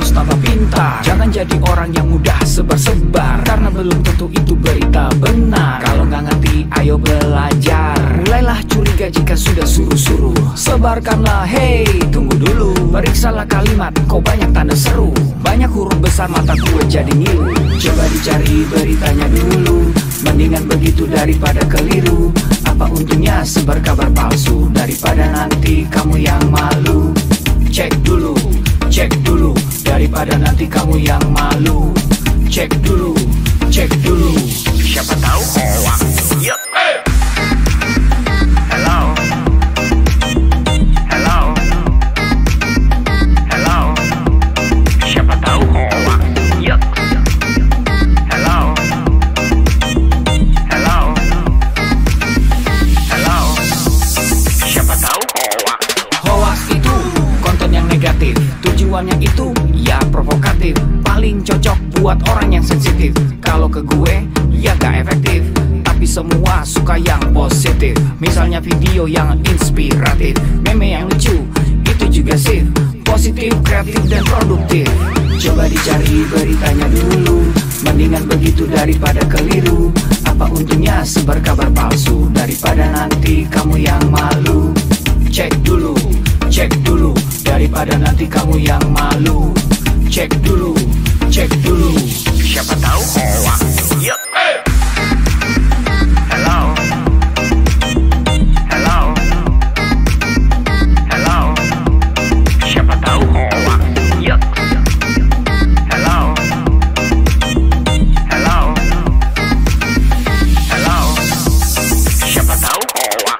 harus tambah pintar. Jangan jadi orang yang mudah sebar-sebar, karena belum tentu itu berita benar. Kalau nggak ngerti, ayo belajar. Mulailah curiga jika sudah suruh-suruh. Sebarkanlah, hey, tunggu dulu. Periksalah kalimat, kok banyak tanda seru. Banyak huruf besar, mata gue jadi ngilu. Coba dicari beritanya dulu. Mendingan begitu daripada keliru. Apa untungnya sebar kabar palsu, daripada nanti kamu yang malu. Cek dulu, daripada nanti kamu yang malu. Cek dulu, siapa tahu hoax. Yuk. Hello, siapa tahu hoax. Yuk. Hello, siapa tahu hoax. Hoax itu konten yang negatif, tujuannya itu ya provokatif. Paling cocok buat orang yang sensitif. Kalau ke gue ya gak efektif, tapi semua suka yang positif. Misalnya video yang inspiratif, meme yang lucu, itu juga sih positif, kreatif, dan produktif. Coba dicari beritanya dulu. Mendingan begitu daripada keliru. Apa untungnya sebar kabar palsu, daripada nanti kamu yang malu. Cek dulu, daripada nanti kamu yang malu. Cek dulu, siapa tahu hoax. Yuk. Hello, siapa tahu hoax. Yuk. Hello, siapa tahu hoax.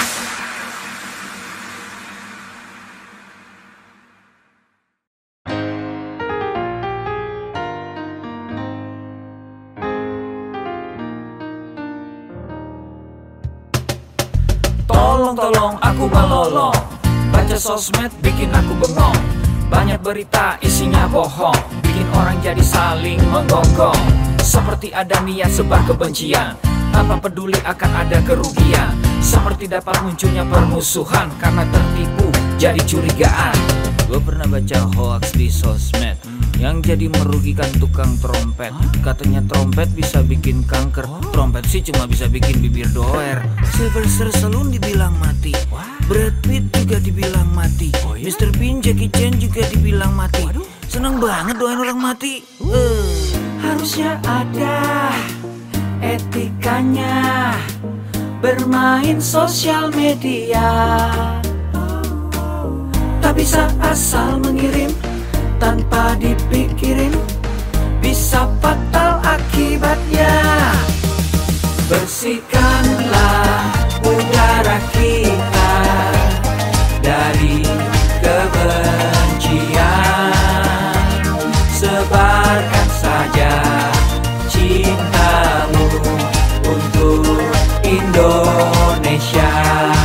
Tolong aku melolong. Baca sosmed bikin aku bengong. Banyak berita isinya bohong, bikin orang jadi saling menggonggong. Seperti ada niat sebar kebencian, tanpa peduli akan ada kerugian. Seperti dapat munculnya permusuhan, karena tertipu jadi curigaan. Gue pernah baca hoax di sosmed yang jadi merugikan tukang trompet. Katanya trompet bisa bikin kanker, trompet sih cuma bisa bikin bibir doer. Sylvester Stallone dibilang mati, Brad Pitt juga dibilang mati, Mr. Bean, Jackie Chan juga dibilang mati. Seneng banget doain orang mati. Harusnya ada etikanya bermain sosial media. Tak bisa asal mengirim tanpa dipikirin, bisa fatal akibatnya. Bersihkanlah udara kita dari kebencian. Sebarkan saja cintamu untuk Indonesia.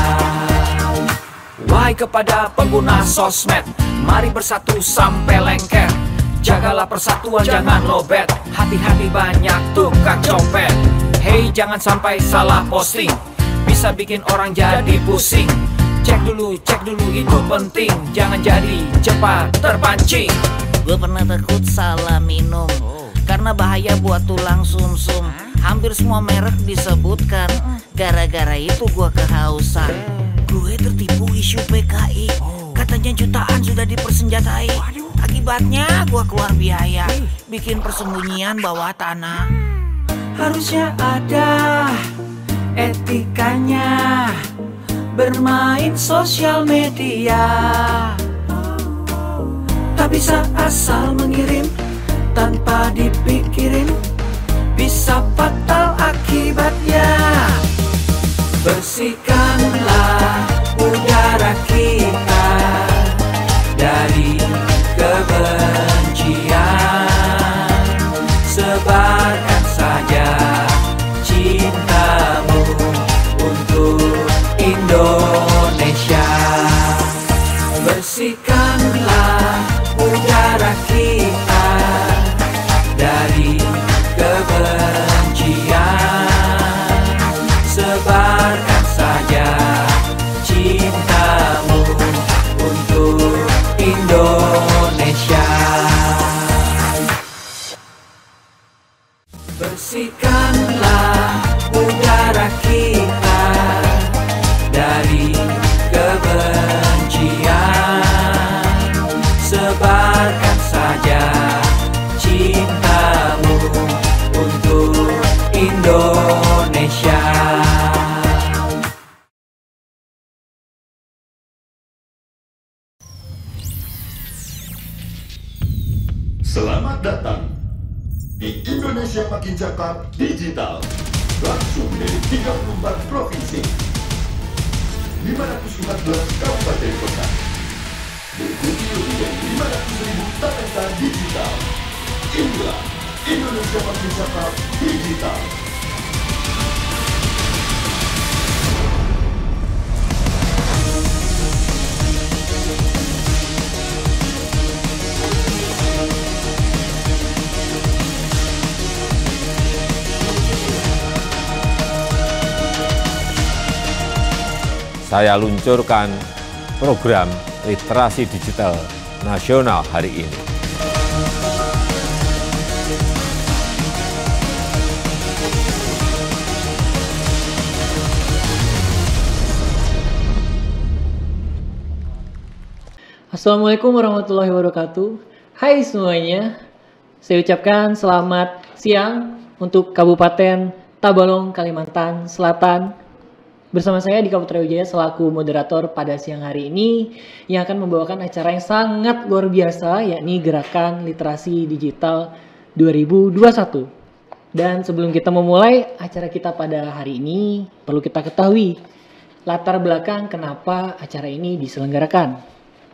Wahai kepada pengguna sosmed, mari bersatu sampai lengket. Jagalah persatuan, jangan lobet. Hati-hati banyak tukang copet. Hey, jangan sampai salah posting, bisa bikin orang jadi pusing. Cek dulu itu penting, jangan jadi cepat terpancing. Gue pernah takut salah minum, karena bahaya buat tulang sumsum. Hampir semua merek disebutkan, gara-gara itu gue kehausan. Gue tertipu isu PKI, katanya jutaan sudah dipersenjatai. Akibatnya gue keluar biaya, bikin persembunyian bawah tanah. Harusnya ada etikanya bermain sosial media. Tak bisa asal mengirim tanpa dipikirin, bisa fatal akibatnya. Bersihkanlah udara kita dari kebencian. Sebarkan saja cintamu untuk Indonesia. Bersihkanlah udara kita dari kebencian. Sebarkan saja cintamu untuk Indonesia. Selamat datang di Indonesia Makin Cakap Digital. Langsung dari 34 provinsi, 514 kabupaten kota. Mengikuti lebih dari 500.000 talenta digital. Inilah Indonesia Makin Cakap Digital. Saya luncurkan program literasi digital nasional hari ini. Assalamualaikum warahmatullahi wabarakatuh. Hai semuanya, saya ucapkan selamat siang untuk Kabupaten Tabalong, Kalimantan Selatan. Bersama saya di Kabupaten Wijaya selaku moderator pada siang hari ini yang akan membawakan acara yang sangat luar biasa, yakni Gerakan Literasi Digital 2021. Dan sebelum kita memulai acara kita pada hari ini, perlu kita ketahui latar belakang kenapa acara ini diselenggarakan.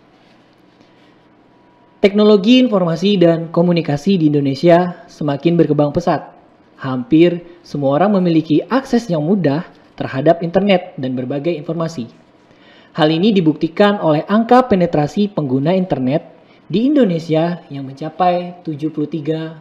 Teknologi informasi dan komunikasi di Indonesia semakin berkembang pesat. Hampir semua orang memiliki akses yang mudah terhadap internet dan berbagai informasi. Hal ini dibuktikan oleh angka penetrasi pengguna internet di Indonesia yang mencapai 73,3%.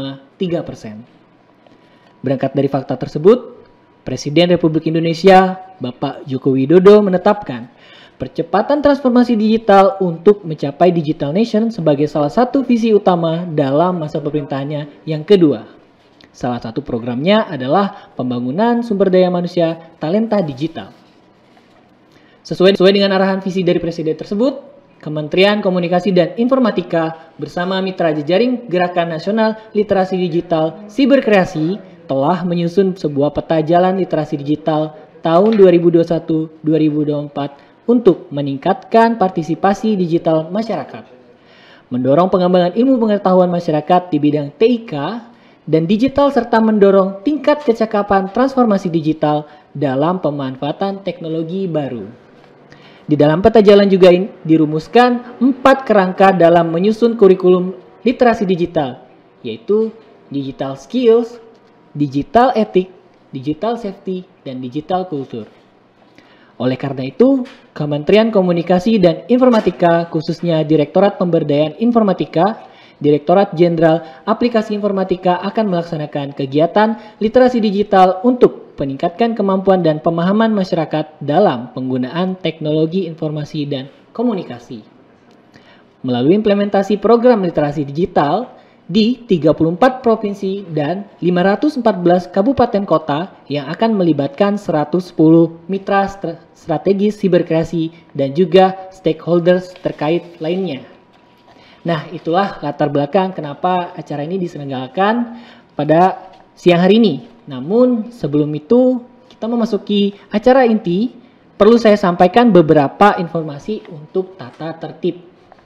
Berangkat dari fakta tersebut, Presiden Republik Indonesia, Bapak Joko Widodo menetapkan percepatan transformasi digital untuk mencapai Digital Nation sebagai salah satu visi utama dalam masa pemerintahannya yang kedua. Salah satu programnya adalah pembangunan sumber daya manusia talenta digital. Sesuai dengan arahan visi dari Presiden tersebut, Kementerian Komunikasi dan Informatika bersama mitra jejaring Gerakan Nasional Literasi Digital Siberkreasi telah menyusun sebuah peta jalan literasi digital tahun 2021-2024 untuk meningkatkan partisipasi digital masyarakat, mendorong pengembangan ilmu pengetahuan masyarakat di bidang TIK dan digital serta mendorong tingkat kecakapan transformasi digital dalam pemanfaatan teknologi baru. Di dalam peta jalan juga dirumuskan 4 kerangka dalam menyusun kurikulum literasi digital, yaitu digital skills, digital etik, digital safety, dan digital culture. Oleh karena itu, Kementerian Komunikasi dan Informatika, khususnya Direktorat Pemberdayaan Informatika, Direktorat Jenderal Aplikasi Informatika akan melaksanakan kegiatan literasi digital untuk meningkatkan kemampuan dan pemahaman masyarakat dalam penggunaan teknologi informasi dan komunikasi. Melalui implementasi program literasi digital di 34 provinsi dan 514 kabupaten kota yang akan melibatkan 110 mitra strategis siberkreasi dan juga stakeholders terkait lainnya. Nah, itulah latar belakang kenapa acara ini diselenggarakan pada siang hari ini. Namun, sebelum itu kita memasuki acara inti, perlu saya sampaikan beberapa informasi untuk tata tertib.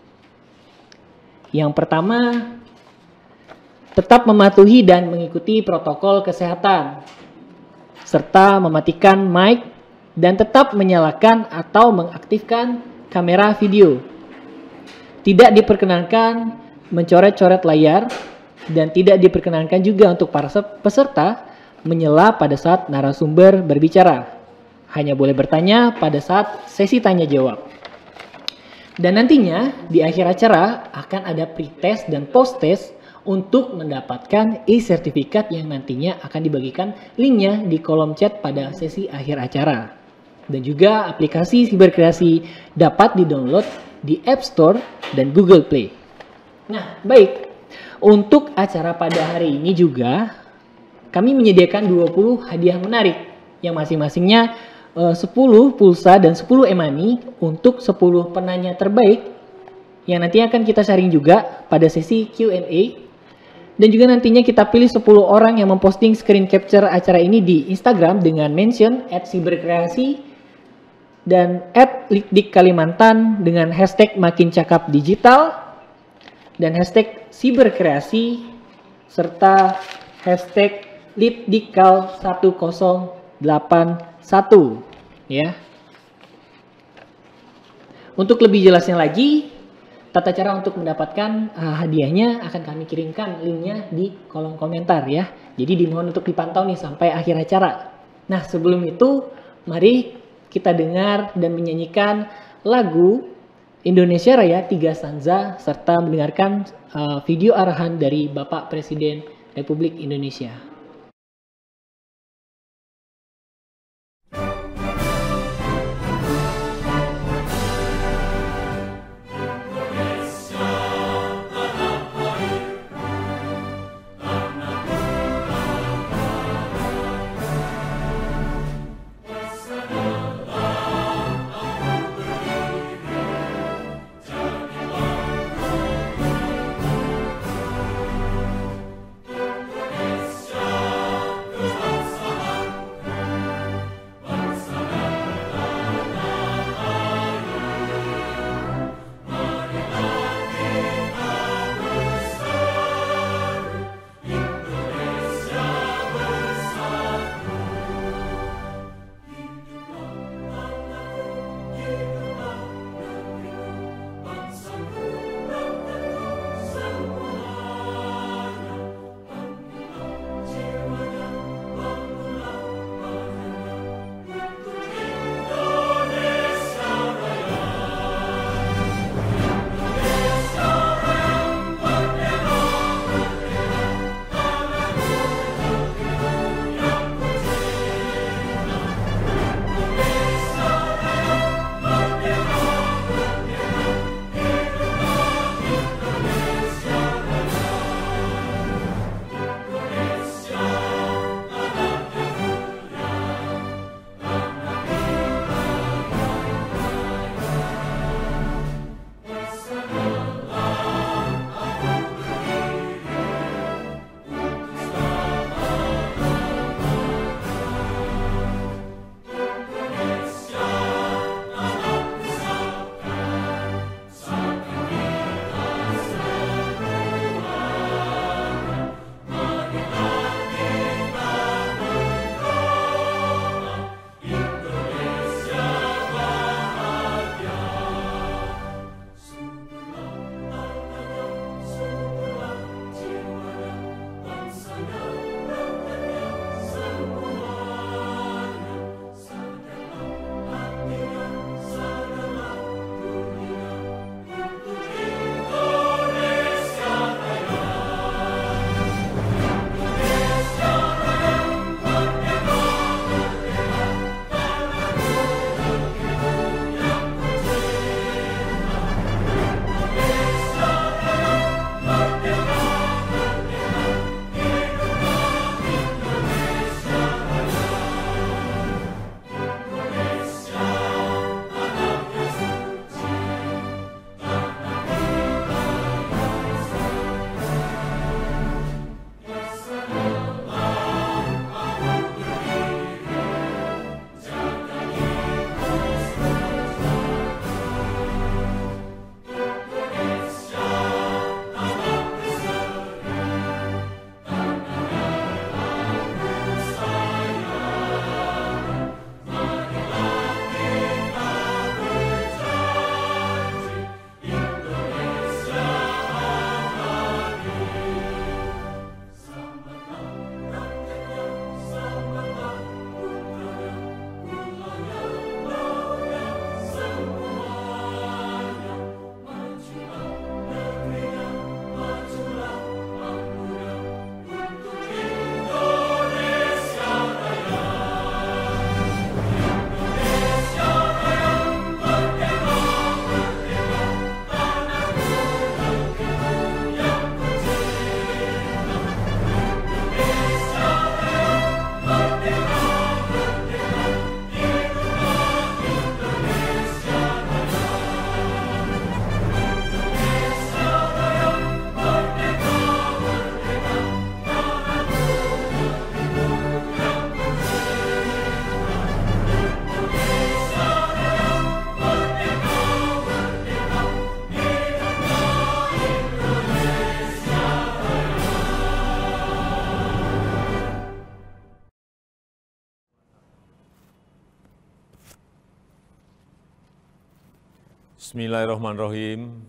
Yang pertama, tetap mematuhi dan mengikuti protokol kesehatan, serta mematikan mic dan tetap menyalakan atau mengaktifkan kamera video. Tidak diperkenankan mencoret-coret layar dan tidak diperkenankan juga untuk para peserta menyela pada saat narasumber berbicara. Hanya boleh bertanya pada saat sesi tanya jawab. Dan nantinya di akhir acara akan ada pre-test dan post-test untuk mendapatkan e-sertifikat yang nantinya akan dibagikan linknya di kolom chat pada sesi akhir acara. Dan juga aplikasi siberkreasi dapat di-download di App Store dan Google Play. Nah, baik. Untuk acara pada hari ini juga kami menyediakan 20 hadiah menarik yang masing-masingnya 10 pulsa dan 10 e-money untuk 10 penanya terbaik yang nantinya akan kita sharing juga pada sesi Q&A. Dan juga nantinya kita pilih 10 orang yang memposting screen capture acara ini di Instagram dengan mention @siberkreasi dan @likdikkalimantan dengan hashtag makin cakap digital. dan hashtag siberkreasi serta hashtag litdikal1081 ya. Untuk lebih jelasnya lagi, tata cara untuk mendapatkan hadiahnya akan kami kirimkan linknya di kolom komentar ya. Jadi dimohon untuk dipantau nih sampai akhir acara. Nah, sebelum itu mari kita dengar dan menyanyikan lagu Indonesia Raya 3 stanza serta mendengarkan video arahan dari Bapak Presiden Republik Indonesia. Indonesia Bismillahirrahmanirrahim.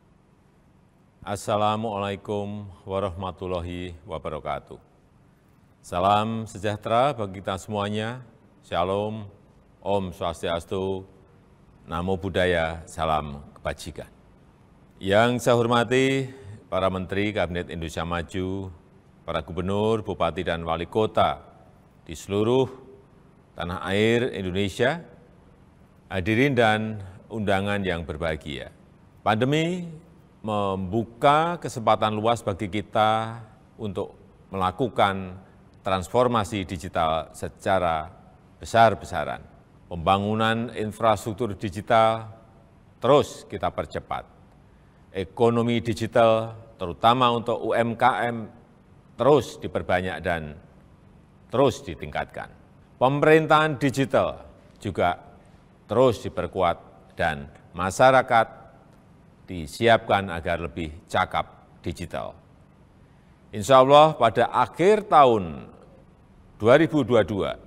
Assalamualaikum warahmatullahi wabarakatuh. Salam sejahtera bagi kita semuanya. Shalom, Om Swastiastu, Namo Buddhaya, salam kebajikan. Yang saya hormati para Menteri Kabinet Indonesia Maju, para Gubernur, Bupati, dan Wali Kota di seluruh tanah air Indonesia, hadirin dan undangan yang berbahagia. Pandemi membuka kesempatan luas bagi kita untuk melakukan transformasi digital secara besar-besaran. Pembangunan infrastruktur digital terus kita percepat. Ekonomi digital, terutama untuk UMKM, terus diperbanyak dan terus ditingkatkan. Pemerintahan digital juga terus diperkuat dan masyarakat disiapkan agar lebih cakap digital. Insya Allah pada akhir tahun 2022,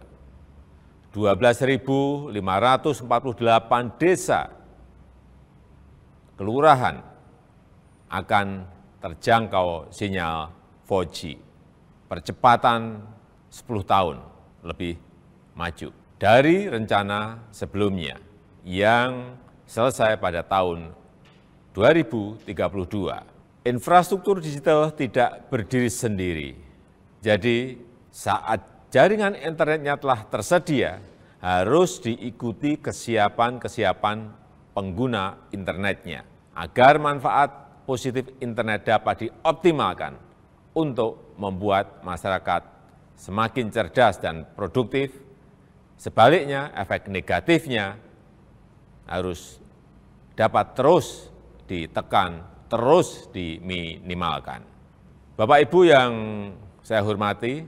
12.548 desa kelurahan akan terjangkau sinyal 4G. Percepatan 10 tahun lebih maju dari rencana sebelumnya yang selesai pada tahun 2032. Infrastruktur digital tidak berdiri sendiri. Jadi saat jaringan internetnya telah tersedia, harus diikuti kesiapan pengguna internetnya agar manfaat positif internet dapat dioptimalkan untuk membuat masyarakat semakin cerdas dan produktif. Sebaliknya, efek negatifnya harus dapat terus ditekan, terus diminimalkan. Bapak Ibu yang saya hormati,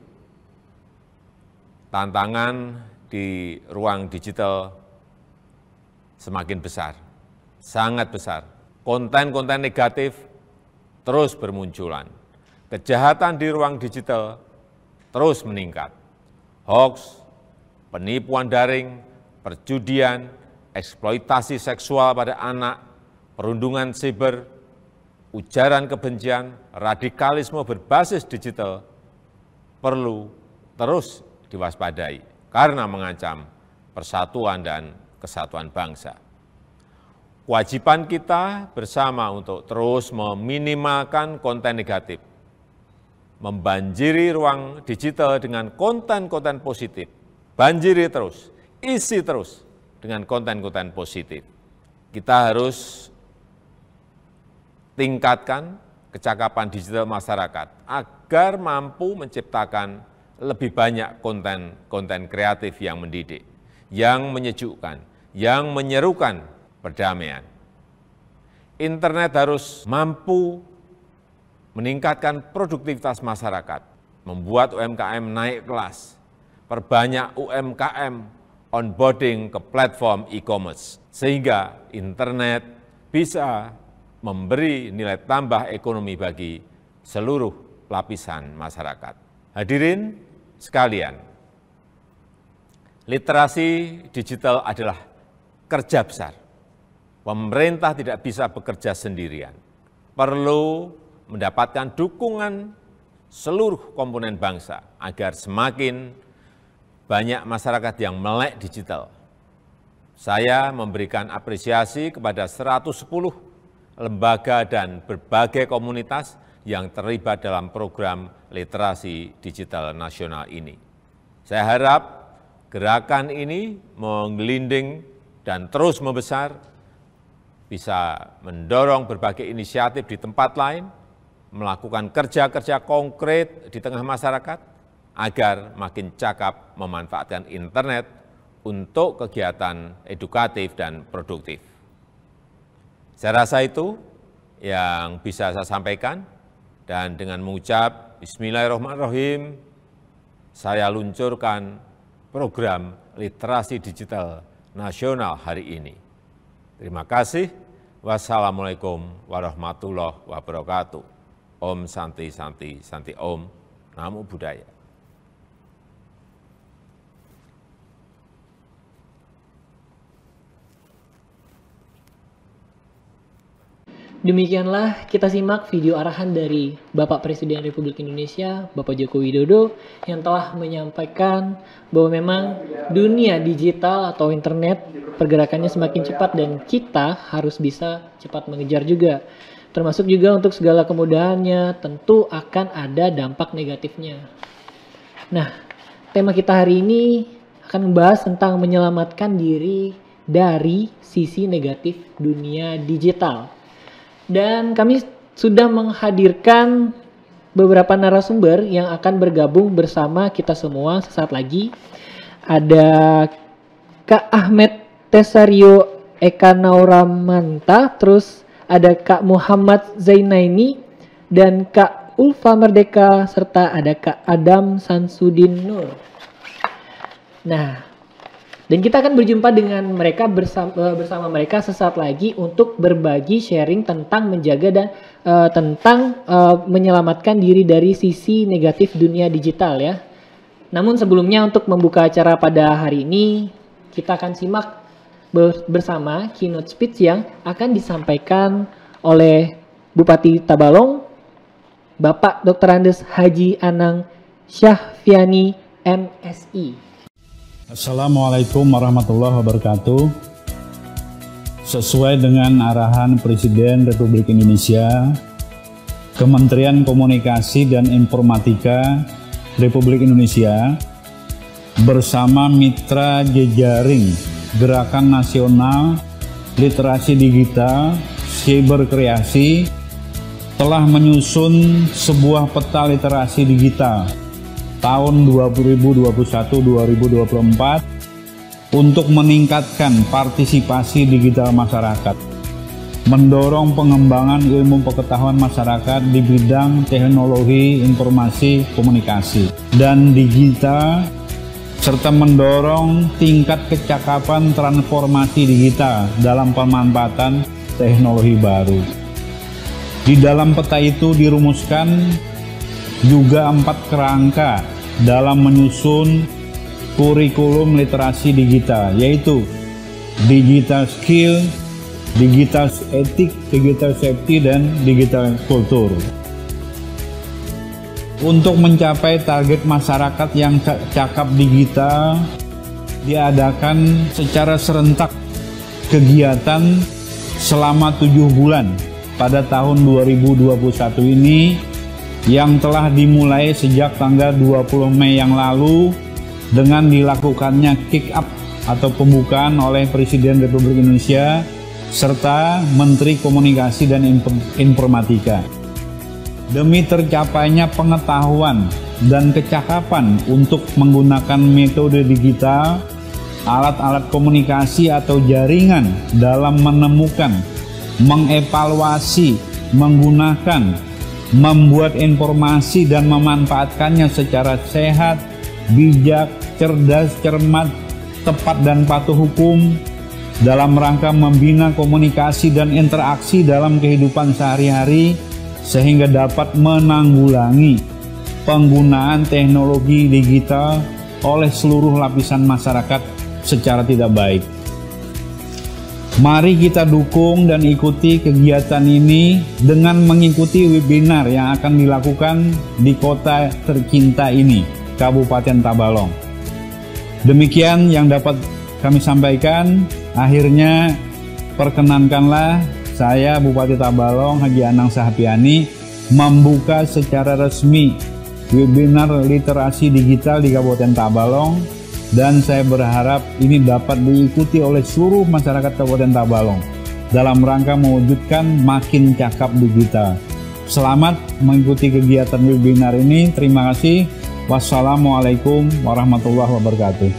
tantangan di ruang digital semakin besar, sangat besar. Konten-konten negatif terus bermunculan. Kejahatan di ruang digital terus meningkat. Hoax, penipuan daring, perjudian, eksploitasi seksual pada anak, perundungan siber, ujaran kebencian, radikalisme berbasis digital perlu terus diwaspadai karena mengancam persatuan dan kesatuan bangsa. Kewajiban kita bersama untuk terus meminimalkan konten negatif, membanjiri ruang digital dengan konten-konten positif, banjiri terus, isi terus dengan konten-konten positif. Kita harus tingkatkan kecakapan digital masyarakat agar mampu menciptakan lebih banyak konten kreatif yang mendidik, yang menyejukkan, yang menyerukan perdamaian. Internet harus mampu meningkatkan produktivitas masyarakat, membuat UMKM naik kelas, perbanyak UMKM onboarding ke platform e-commerce, sehingga internet bisa memberi nilai tambah ekonomi bagi seluruh lapisan masyarakat. Hadirin sekalian, literasi digital adalah kerja besar. Pemerintah tidak bisa bekerja sendirian. Perlu mendapatkan dukungan seluruh komponen bangsa agar semakin banyak masyarakat yang melek digital. Saya memberikan apresiasi kepada 110 lembaga dan berbagai komunitas yang terlibat dalam program literasi digital nasional ini. Saya harap gerakan ini menggelinding dan terus membesar, bisa mendorong berbagai inisiatif di tempat lain, melakukan kerja-kerja konkret di tengah masyarakat, agar makin cakap memanfaatkan internet untuk kegiatan edukatif dan produktif. Saya rasa itu yang bisa saya sampaikan, dan dengan mengucap Bismillahirrahmanirrahim, saya luncurkan program literasi digital nasional hari ini. Terima kasih. Wassalamualaikum warahmatullahi wabarakatuh. Om Santi Santi Santi Om. Namo Buddhaya. Demikianlah kita simak video arahan dari Bapak Presiden Republik Indonesia, Bapak Joko Widodo, yang telah menyampaikan bahwa memang dunia digital atau internet pergerakannya semakin cepat dan kita harus bisa cepat mengejar juga. Termasuk juga untuk segala kemudahannya tentu akan ada dampak negatifnya. Nah, tema kita hari ini akan membahas tentang menyelamatkan diri dari sisi negatif dunia digital. Dan kami sudah menghadirkan beberapa narasumber yang akan bergabung bersama kita semua sesaat lagi. Ada Kak Ahmed Tesario Eka Nauramanta, terus ada Kak Muhammad Zainaini, dan Kak Ulfa Merdeka, serta ada Kak Adam Samsudin Nur. Nah, dan kita akan berjumpa dengan mereka bersama mereka sesaat lagi untuk berbagi sharing tentang menjaga dan menyelamatkan diri dari sisi negatif dunia digital ya. Namun sebelumnya untuk membuka acara pada hari ini, kita akan simak bersama keynote speech yang akan disampaikan oleh Bupati Tabalong, Bapak Dr. Andes Haji Anang Syahfiani MSI. Assalamualaikum warahmatullahi wabarakatuh. Sesuai dengan arahan Presiden Republik Indonesia, Kementerian Komunikasi dan Informatika Republik Indonesia bersama mitra jejaring Gerakan Nasional Literasi Digital Cyber Kreasi telah menyusun sebuah peta literasi digital tahun 2021-2024 untuk meningkatkan partisipasi digital masyarakat, mendorong pengembangan ilmu pengetahuan masyarakat di bidang teknologi informasi komunikasi dan digital, serta mendorong tingkat kecakapan transformasi digital dalam pemanfaatan teknologi baru. Di dalam peta itu dirumuskan juga 4 kerangka dalam menyusun kurikulum literasi digital, yaitu digital skill, digital etik, digital safety, dan digital kultur. Untuk mencapai target masyarakat yang cakap digital, diadakan secara serentak kegiatan selama 7 bulan pada tahun 2021 ini, yang telah dimulai sejak tanggal 20 Mei yang lalu dengan dilakukannya kick up atau pembukaan oleh Presiden Republik Indonesia serta Menteri Komunikasi dan Informatika. Demi tercapainya pengetahuan dan kecakapan untuk menggunakan metode digital, alat-alat komunikasi atau jaringan dalam menemukan, mengevaluasi, menggunakan, membuat informasi dan memanfaatkannya secara sehat, bijak, cerdas, cermat, tepat, dan patuh hukum dalam rangka membina komunikasi dan interaksi dalam kehidupan sehari-hari sehingga dapat menanggulangi penggunaan teknologi digital oleh seluruh lapisan masyarakat secara tidak baik. Mari kita dukung dan ikuti kegiatan ini dengan mengikuti webinar yang akan dilakukan di kota tercinta ini, Kabupaten Tabalong. Demikian yang dapat kami sampaikan. Akhirnya perkenankanlah saya Bupati Tabalong Haji Anang Syahfiani membuka secara resmi webinar literasi digital di Kabupaten Tabalong. Dan saya berharap ini dapat diikuti oleh seluruh masyarakat Kabupaten Tabalong dalam rangka mewujudkan makin cakap digital. Selamat mengikuti kegiatan webinar ini. Terima kasih. Wassalamualaikum warahmatullahi wabarakatuh.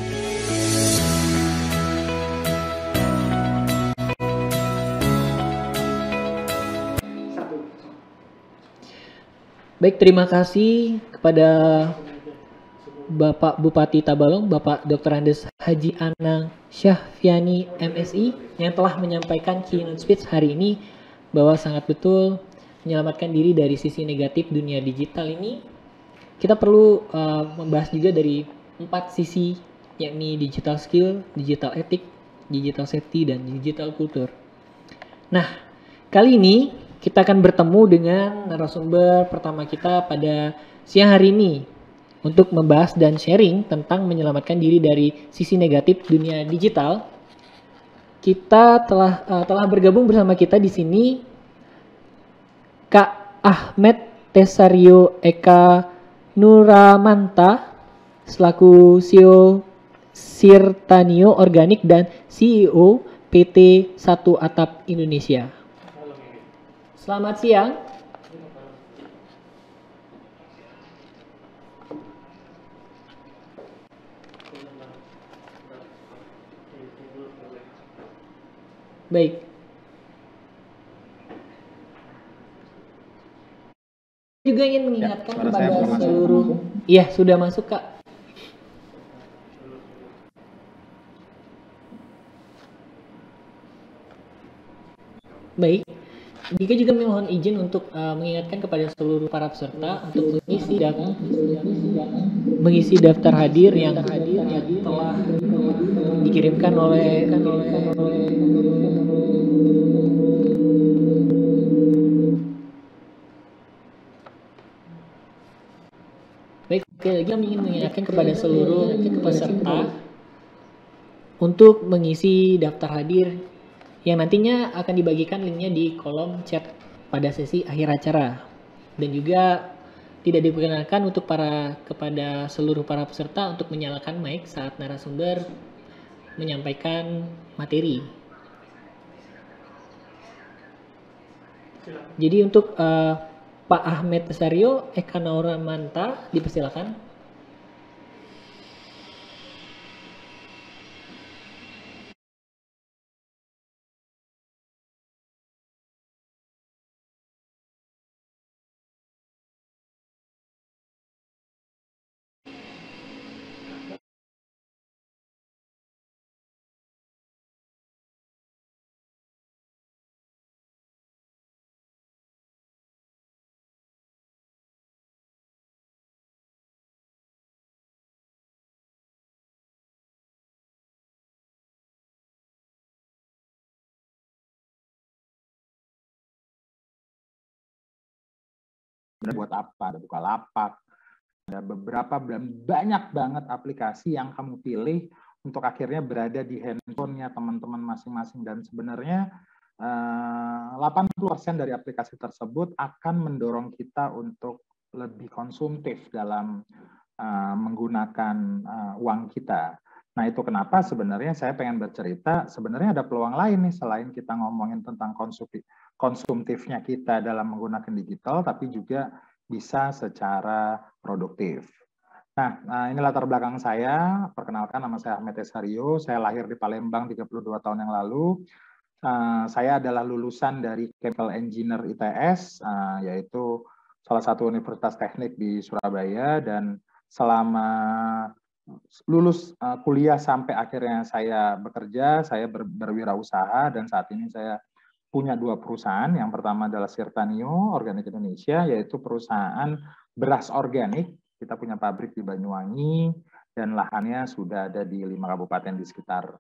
Baik, terima kasih kepada Bapak Bupati Tabalong, Bapak Dr. Andes Haji Anang Syahfiani MSI yang telah menyampaikan keynote speech hari ini bahwa sangat betul menyelamatkan diri dari sisi negatif dunia digital ini. Kita perlu membahas juga dari 4 sisi, yakni digital skill, digital etik, digital safety, dan digital kultur. Nah, kali ini kita akan bertemu dengan narasumber pertama kita pada siang hari ini untuk membahas dan sharing tentang menyelamatkan diri dari sisi negatif dunia digital. Kita telah bergabung bersama kita di sini Kak Ahmed Tesario Eka Nuramanta selaku CEO Sirtanio Organik dan CEO PT Satu Atap Indonesia. Selamat siang. Baik. Juga ingin mengingatkan kepada seluruh. Iya, sudah masuk, Kak. Baik. Dika juga mohon izin untuk mengingatkan kepada seluruh para peserta untuk mengisi daftar hadir yang telah dikirimkan oleh Baik, lagi kami ingin mengingatkan kepada seluruh peserta untuk mengisi daftar hadir yang nantinya akan dibagikan linknya di kolom chat pada sesi akhir acara. Dan juga tidak diperkenankan untuk kepada seluruh para peserta untuk menyalakan mic saat narasumber menyampaikan materi. Jadi untuk Pak Ahmed Tesario Eka Nuramanta dipersilakan. Buat apa? Ada Bukalapak, ada beberapa banyak banget aplikasi yang kamu pilih untuk akhirnya berada di handphonenya teman-teman masing-masing, dan sebenarnya 80% dari aplikasi tersebut akan mendorong kita untuk lebih konsumtif dalam menggunakan uang kita. Nah, itu kenapa sebenarnya saya pengen bercerita, sebenarnya ada peluang lain nih selain kita ngomongin tentang konsumtifnya kita dalam menggunakan digital, tapi juga bisa secara produktif. Nah, ini latar belakang saya. Perkenalkan, nama saya Ahmed Tesario. Saya lahir di Palembang 32 tahun yang lalu. Saya adalah lulusan dari Chemical Engineer ITS, yaitu salah satu universitas teknik di Surabaya, dan selama lulus kuliah sampai akhirnya saya bekerja, saya berwirausaha, dan saat ini saya punya 2 perusahaan. Yang pertama adalah Sirtanio Organik Indonesia, yaitu perusahaan beras organik. Kita punya pabrik di Banyuwangi, dan lahannya sudah ada di 5 kabupaten di sekitar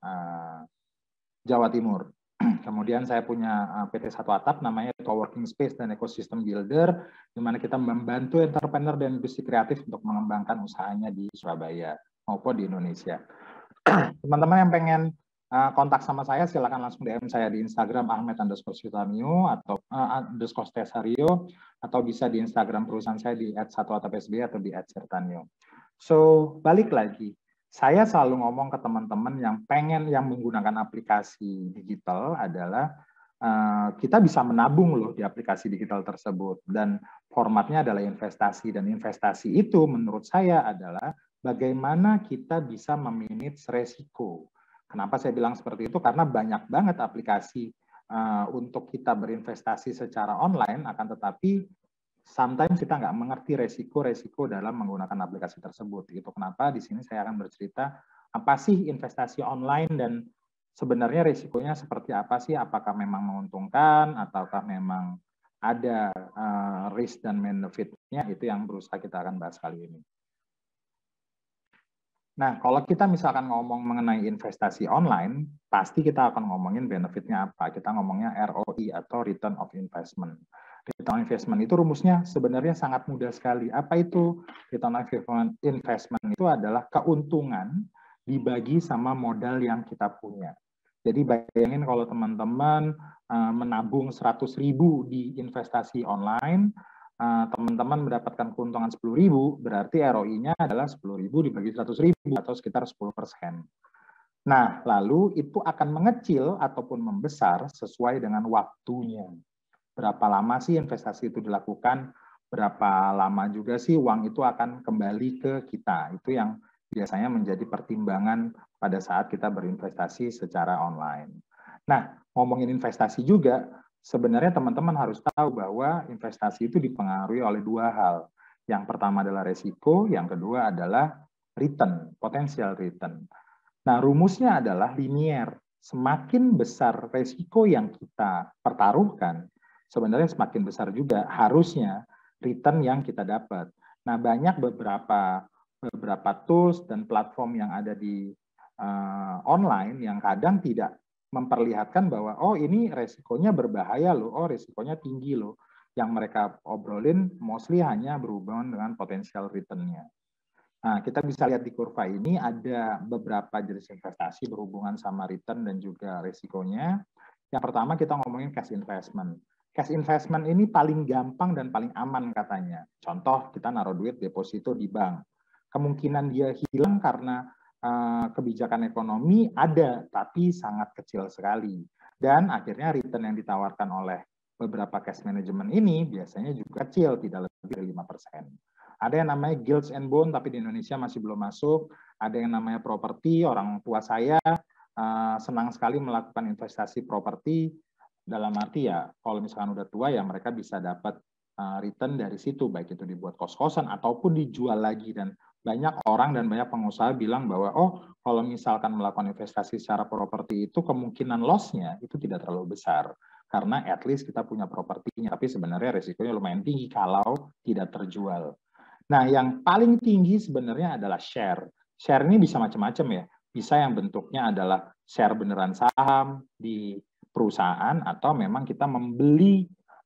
Jawa Timur. Kemudian saya punya PT Satu Atap, namanya Coworking Space dan Ecosystem Builder, di mana kita membantu entrepreneur dan industri kreatif untuk mengembangkan usahanya di Surabaya maupun di Indonesia. Teman-teman yang pengen kontak sama saya, silakan langsung DM saya di Instagram Ahmed_Sirtanio atau _Tesario, atau bisa di Instagram perusahaan saya di @satuatapsb atau di @sirtanio. So, balik lagi. Saya selalu ngomong ke teman-teman yang menggunakan aplikasi digital adalah kita bisa menabung loh di aplikasi digital tersebut, dan formatnya adalah investasi, dan investasi itu menurut saya adalah bagaimana kita bisa memanage resiko. Kenapa saya bilang seperti itu? Karena banyak banget aplikasi untuk kita berinvestasi secara online, akan tetapi sometimes kita nggak mengerti resiko-resiko dalam menggunakan aplikasi tersebut. Itu kenapa di sini saya akan bercerita apa sih investasi online dan sebenarnya resikonya seperti apa sih? Apakah memang menguntungkan ataukah memang ada risk dan benefit-nya? Itu yang berusaha kita akan bahas kali ini. Nah, kalau kita misalkan ngomong mengenai investasi online, pasti kita akan ngomongin benefitnya apa. Kita ngomongnya ROI atau Return of Investment. Return on Investment itu rumusnya sebenarnya sangat mudah sekali. Apa itu? Return on Investment itu adalah keuntungan dibagi sama modal yang kita punya. Jadi bayangin kalau teman-teman menabung 100.000 di investasi online, teman-teman mendapatkan keuntungan 10.000, berarti ROI-nya adalah 10.000 dibagi 100.000 atau sekitar 10%. Nah, lalu itu akan mengecil ataupun membesar sesuai dengan waktunya. Berapa lama sih investasi itu dilakukan, berapa lama juga sih uang itu akan kembali ke kita. Itu yang biasanya menjadi pertimbangan pada saat kita berinvestasi secara online. Nah, ngomongin investasi juga, sebenarnya teman-teman harus tahu bahwa investasi itu dipengaruhi oleh dua hal. Yang pertama adalah resiko, yang kedua adalah return, potensial return. Nah, rumusnya adalah linier. Semakin besar resiko yang kita pertaruhkan, sebenarnya semakin besar juga harusnya return yang kita dapat. Nah, banyak beberapa tools dan platform yang ada di online yang kadang tidak memperlihatkan bahwa oh ini resikonya berbahaya loh, oh resikonya tinggi loh. Yang mereka obrolin mostly hanya berhubungan dengan potensial return-nya. Nah, kita bisa lihat di kurva ini ada beberapa jenis investasi berhubungan sama return dan juga resikonya. Yang pertama kita ngomongin cash investment. Cash investment ini paling gampang dan paling aman katanya. Contoh, kita naruh duit deposito di bank. Kemungkinan dia hilang karena kebijakan ekonomi ada, tapi sangat kecil sekali. Dan akhirnya return yang ditawarkan oleh beberapa cash management ini biasanya juga kecil, tidak lebih dari 5%. Ada yang namanya Gilts and Bond, tapi di Indonesia masih belum masuk. Ada yang namanya properti, orang tua saya senang sekali melakukan investasi properti, dalam arti ya kalau misalkan udah tua ya mereka bisa dapat return dari situ, baik itu dibuat kos-kosan ataupun dijual lagi. Dan banyak orang dan banyak pengusaha bilang bahwa oh kalau misalkan melakukan investasi secara properti itu kemungkinan loss-nya itu tidak terlalu besar karena at least kita punya propertinya, tapi sebenarnya resikonya lumayan tinggi kalau tidak terjual. Nah, yang paling tinggi sebenarnya adalah share. Share ini bisa macam-macam ya. Bisa yang bentuknya adalah share beneran saham di perusahaan atau memang kita membeli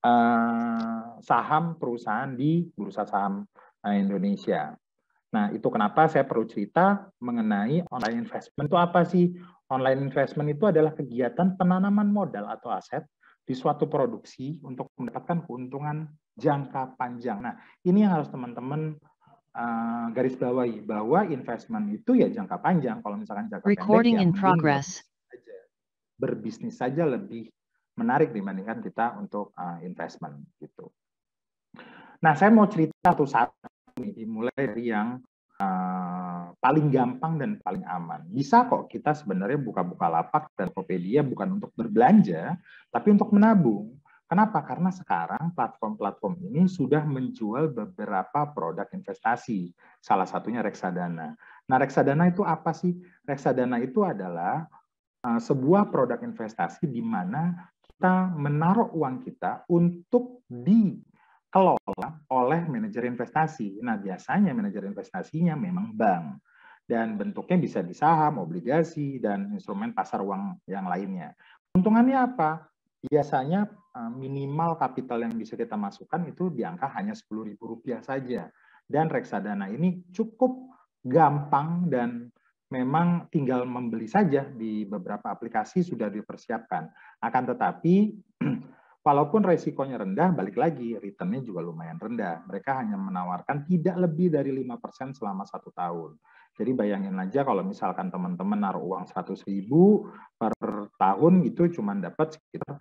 saham perusahaan di Bursa Saham Indonesia. Nah, itu kenapa saya perlu cerita mengenai online investment itu apa sih? Online investment itu adalah kegiatan penanaman modal atau aset di suatu produksi untuk mendapatkan keuntungan jangka panjang. Nah, ini yang harus teman-teman garis bawahi, bahwa investment itu ya jangka panjang. Kalau misalkan jangka Recording pendek, in progress. berbisnis saja lebih menarik dibandingkan kita untuk investment gitu. Nah, saya mau cerita satu-satu nih, dimulai dari yang paling gampang dan paling aman. Bisa kok kita sebenarnya buka Bukalapak dan Tokopedia bukan untuk berbelanja, tapi untuk menabung. Kenapa? Karena sekarang platform-platform ini sudah menjual beberapa produk investasi. Salah satunya reksadana. Nah, reksadana itu apa sih? Reksadana itu adalah sebuah produk investasi di mana kita menaruh uang kita untuk dikelola oleh manajer investasi. Nah, biasanya manajer investasinya memang bank. Dan bentuknya bisa di saham, obligasi, dan instrumen pasar uang yang lainnya. Keuntungannya apa? Biasanya minimal kapital yang bisa kita masukkan itu di angka hanya Rp10.000 saja. Dan reksadana ini cukup gampang dan memang tinggal membeli saja di beberapa aplikasi sudah dipersiapkan. Akan tetapi, walaupun resikonya rendah, balik lagi, return-nya juga lumayan rendah. Mereka hanya menawarkan tidak lebih dari 5% selama 1 tahun. Jadi bayangin aja kalau misalkan teman-teman naruh uang 100.000 per tahun itu cuma dapat sekitar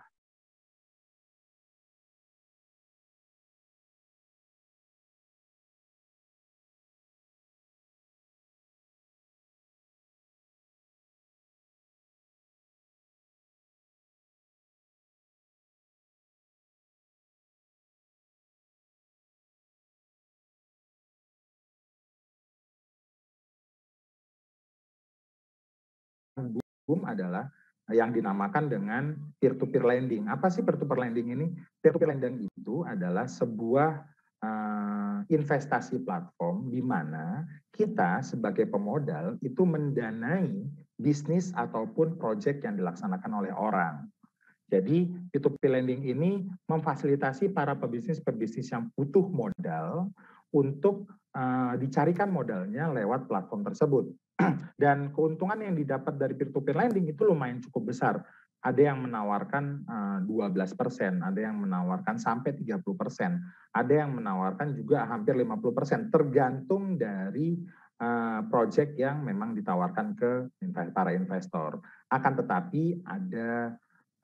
boom adalah yang dinamakan dengan peer-to-peer lending. Apa sih peer-to-peer lending ini? Peer-to-peer lending itu adalah sebuah investasi platform di mana kita sebagai pemodal itu mendanai bisnis ataupun proyek yang dilaksanakan oleh orang. Jadi P2P lending ini memfasilitasi para pebisnis yang butuh modal untuk dicarikan modalnya lewat platform tersebut. Dan keuntungan yang didapat dari peer-to-peer lending itu lumayan cukup besar. Ada yang menawarkan 12%, ada yang menawarkan sampai 30%, ada yang menawarkan juga hampir 50%, tergantung dari proyek yang memang ditawarkan ke para investor. Akan tetapi ada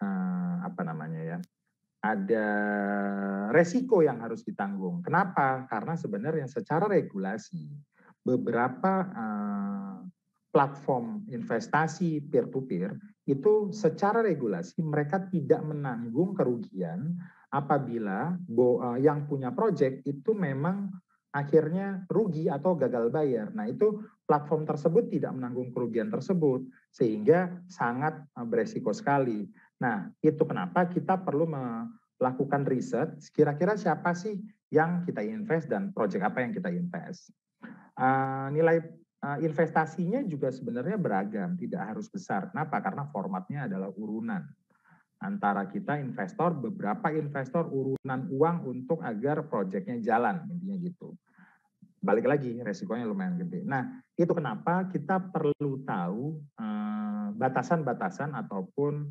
ada resiko yang harus ditanggung. Kenapa? Karena sebenarnya secara regulasi beberapa platform investasi peer-to-peer itu secara regulasi mereka tidak menanggung kerugian apabila yang punya proyek itu memang akhirnya rugi atau gagal bayar. Nah, itu platform tersebut tidak menanggung kerugian tersebut sehingga sangat beresiko sekali. Nah, itu kenapa kita perlu melakukan riset, kira-kira siapa sih yang kita invest dan proyek apa yang kita invest. Nilai investasinya juga sebenarnya beragam, tidak harus besar. Kenapa? Karena formatnya adalah urunan. Antara kita investor, beberapa investor urunan uang untuk agar proyeknya jalan, intinya gitu. Balik lagi, resikonya lumayan gede. Nah, itu kenapa kita perlu tahu batasan-batasan ataupun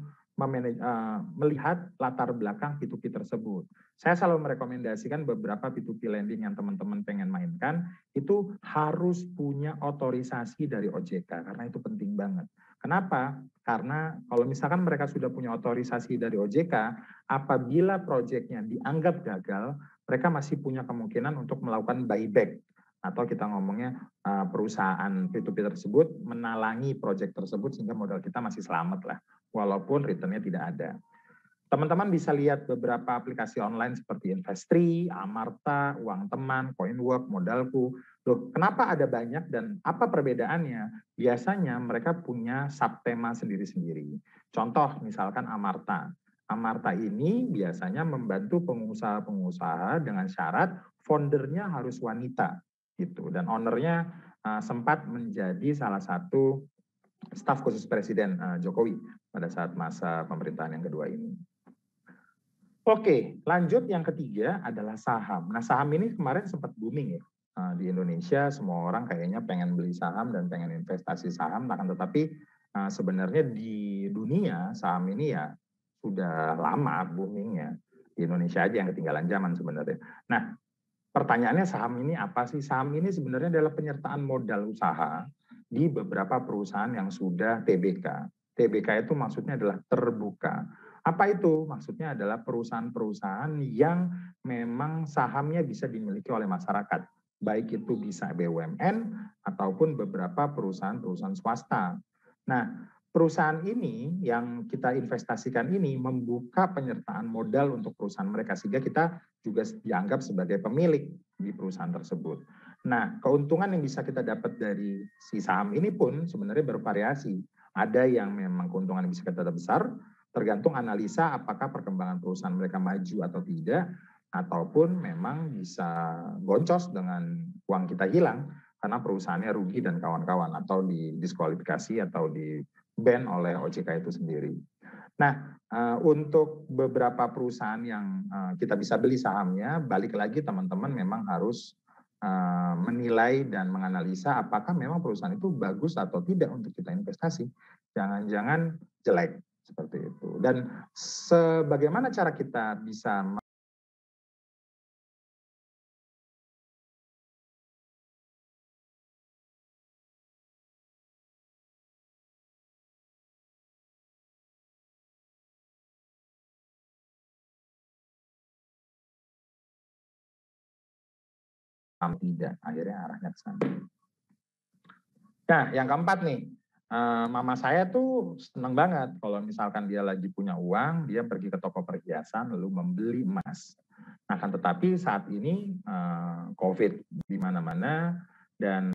melihat latar belakang P2P tersebut. Saya selalu merekomendasikan beberapa P2P lending yang teman-teman pengen mainkan, itu harus punya otorisasi dari OJK, karena itu penting banget. Kenapa? Karena kalau misalkan mereka sudah punya otorisasi dari OJK, apabila proyeknya dianggap gagal, mereka masih punya kemungkinan untuk melakukan buyback. Atau kita ngomongnya perusahaan P2P tersebut menalangi proyek tersebut sehingga modal kita masih selamat lah, walaupun returnnya tidak ada. Teman-teman bisa lihat beberapa aplikasi online seperti Investri, Amarta, Uang Teman, Coinwork, Modalku. Loh, kenapa ada banyak dan apa perbedaannya? Biasanya mereka punya subtema sendiri-sendiri. Contoh misalkan Amarta. Amarta ini biasanya membantu pengusaha-pengusaha dengan syarat foundernya harus wanita gitu, dan ownernya sempat menjadi salah satu staf khusus Presiden Jokowi pada saat masa pemerintahan yang kedua ini. Oke, lanjut yang ketiga adalah saham. Nah, saham ini kemarin sempat booming ya di Indonesia. Semua orang kayaknya pengen beli saham dan pengen investasi saham, akan tetapi sebenarnya di dunia saham ini ya sudah lama boomingnya. Di Indonesia aja yang ketinggalan zaman sebenarnya. Nah, pertanyaannya saham ini apa sih? Saham ini sebenarnya adalah penyertaan modal usaha di beberapa perusahaan yang sudah TBK. TBK itu maksudnya adalah terbuka. Apa itu? Maksudnya adalah perusahaan-perusahaan yang memang sahamnya bisa dimiliki oleh masyarakat. Baik itu bisa BUMN ataupun beberapa perusahaan-perusahaan swasta. Nah, perusahaan ini yang kita investasikan ini membuka penyertaan modal untuk perusahaan mereka sehingga kita juga dianggap sebagai pemilik di perusahaan tersebut. Nah, keuntungan yang bisa kita dapat dari si saham ini pun sebenarnya bervariasi. Ada yang memang keuntungan yang bisa kita dapat besar, tergantung analisa apakah perkembangan perusahaan mereka maju atau tidak, ataupun memang bisa boncos dengan uang kita hilang karena perusahaannya rugi dan kawan-kawan, atau didiskualifikasi atau di ban oleh OJK itu sendiri. Nah, untuk beberapa perusahaan yang kita bisa beli sahamnya, balik lagi teman-teman memang harus menilai dan menganalisa apakah memang perusahaan itu bagus atau tidak untuk kita investasi. Jangan-jangan jelek seperti itu. Dan sebagaimana cara kita bisa tidak, akhirnya arahnya ke sana. Nah, yang keempat nih, mama saya tuh seneng banget kalau misalkan dia lagi punya uang, dia pergi ke toko perhiasan lalu membeli emas. Nah, kan tetapi saat ini COVID di mana-mana dan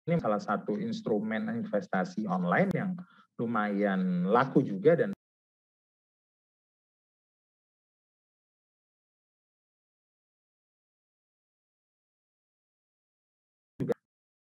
ini salah satu instrumen investasi online yang lumayan laku juga dan juga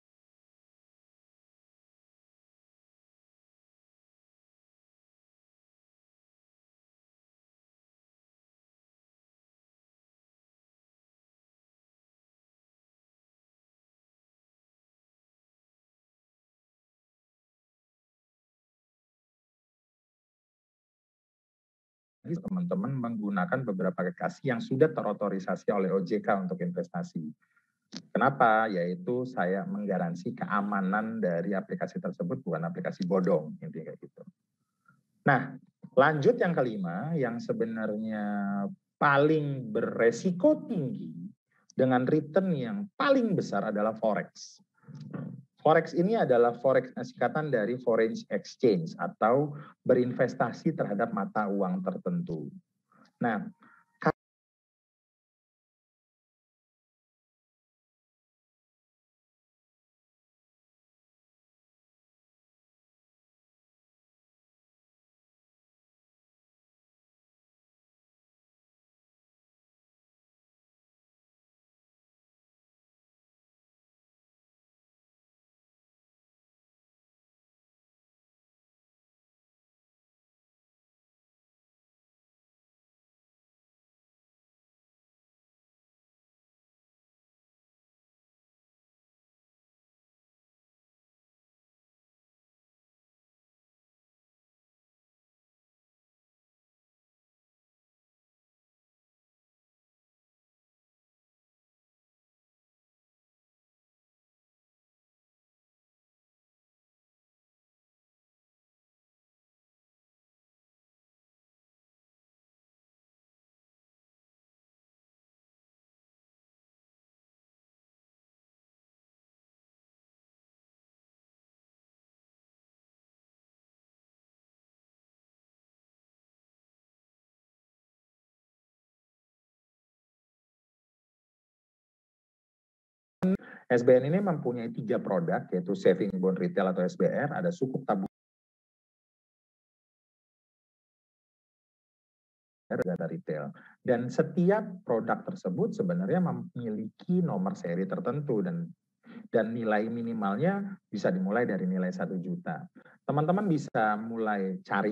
teman-teman menggunakan beberapa aplikasi yang sudah terotorisasi oleh OJK untuk investasi. Kenapa? Yaitu saya menggaransi keamanan dari aplikasi tersebut, bukan aplikasi bodong, intinya kayak gitu. Nah, lanjut yang kelima, yang sebenarnya paling beresiko tinggi dengan return yang paling besar adalah Forex. Forex ini adalah Forex singkatan dari foreign exchange atau berinvestasi terhadap mata uang tertentu. Nah, SBN ini mempunyai 3 produk, yaitu Saving Bond Retail atau SBR, ada sukuk tabungan dana retail. Dan setiap produk tersebut sebenarnya memiliki nomor seri tertentu dan nilai minimalnya bisa dimulai dari nilai 1 juta. Teman-teman bisa mulai cari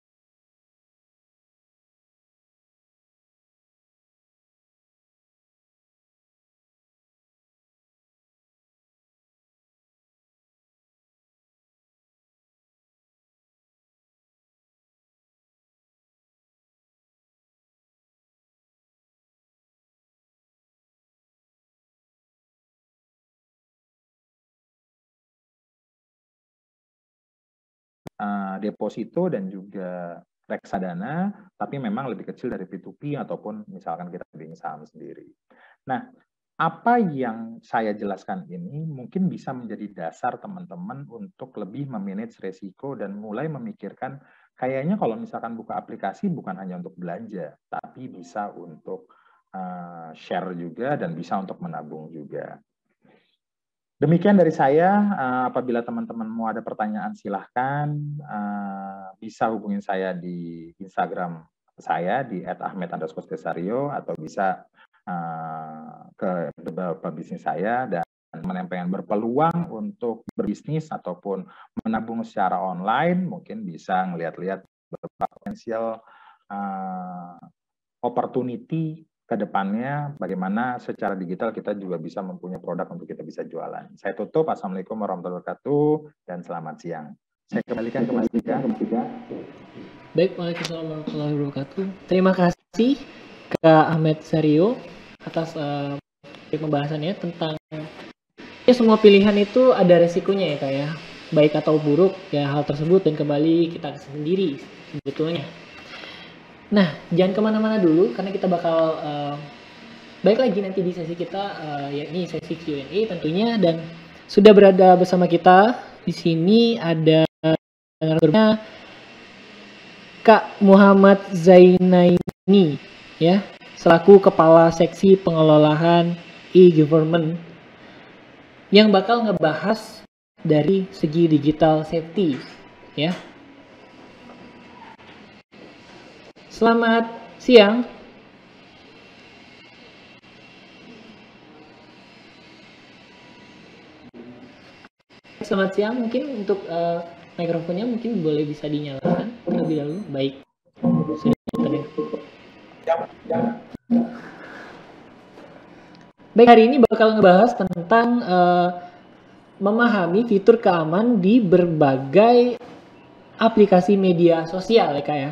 deposito dan juga reksadana, tapi memang lebih kecil dari P2P ataupun misalkan kita bikin saham sendiri. Nah, apa yang saya jelaskan ini mungkin bisa menjadi dasar teman-teman untuk lebih memanage resiko dan mulai memikirkan kayaknya kalau misalkan buka aplikasi bukan hanya untuk belanja, tapi bisa untuk share juga dan bisa untuk menabung juga. Demikian dari saya, apabila teman-teman mau ada pertanyaan silahkan, bisa hubungin saya di Instagram saya di @ahmed_cesario atau bisa ke beberapa bisnis saya, dan teman yang pengen berpeluang untuk berbisnis ataupun menabung secara online mungkin bisa ngeliat-liat beberapa potensial opportunity ke depannya, bagaimana secara digital kita juga bisa mempunyai produk untuk kita bisa jualan. Saya tutup, Assalamualaikum warahmatullahi wabarakatuh, dan selamat siang. Saya kembalikan ke Mas Dika. Baik, waalaikumsalam warahmatullahi wabarakatuh. Terima kasih Kak Ahmed Sario atas pembahasannya tentang ya, semua pilihan itu ada resikonya ya Kak ya, baik atau buruk ya hal tersebut, dan kembali kita sendiri sebetulnya. Nah, jangan kemana-mana dulu karena kita bakal balik lagi nanti di sesi kita, yakni sesi Q&A tentunya, dan sudah berada bersama kita di sini ada narasumbernya Kak Muhammad Zainaini ya, selaku Kepala Seksi Pengelolaan e-Government yang bakal ngebahas dari segi digital safety ya. Selamat siang. Selamat siang, mungkin untuk mikrofonnya mungkin boleh bisa dinyalakan terlebih dahulu. Baik, sudah terdengar. Baik, hari ini bakal ngebahas tentang memahami fitur keamanan di berbagai aplikasi media sosial ya Kak ya.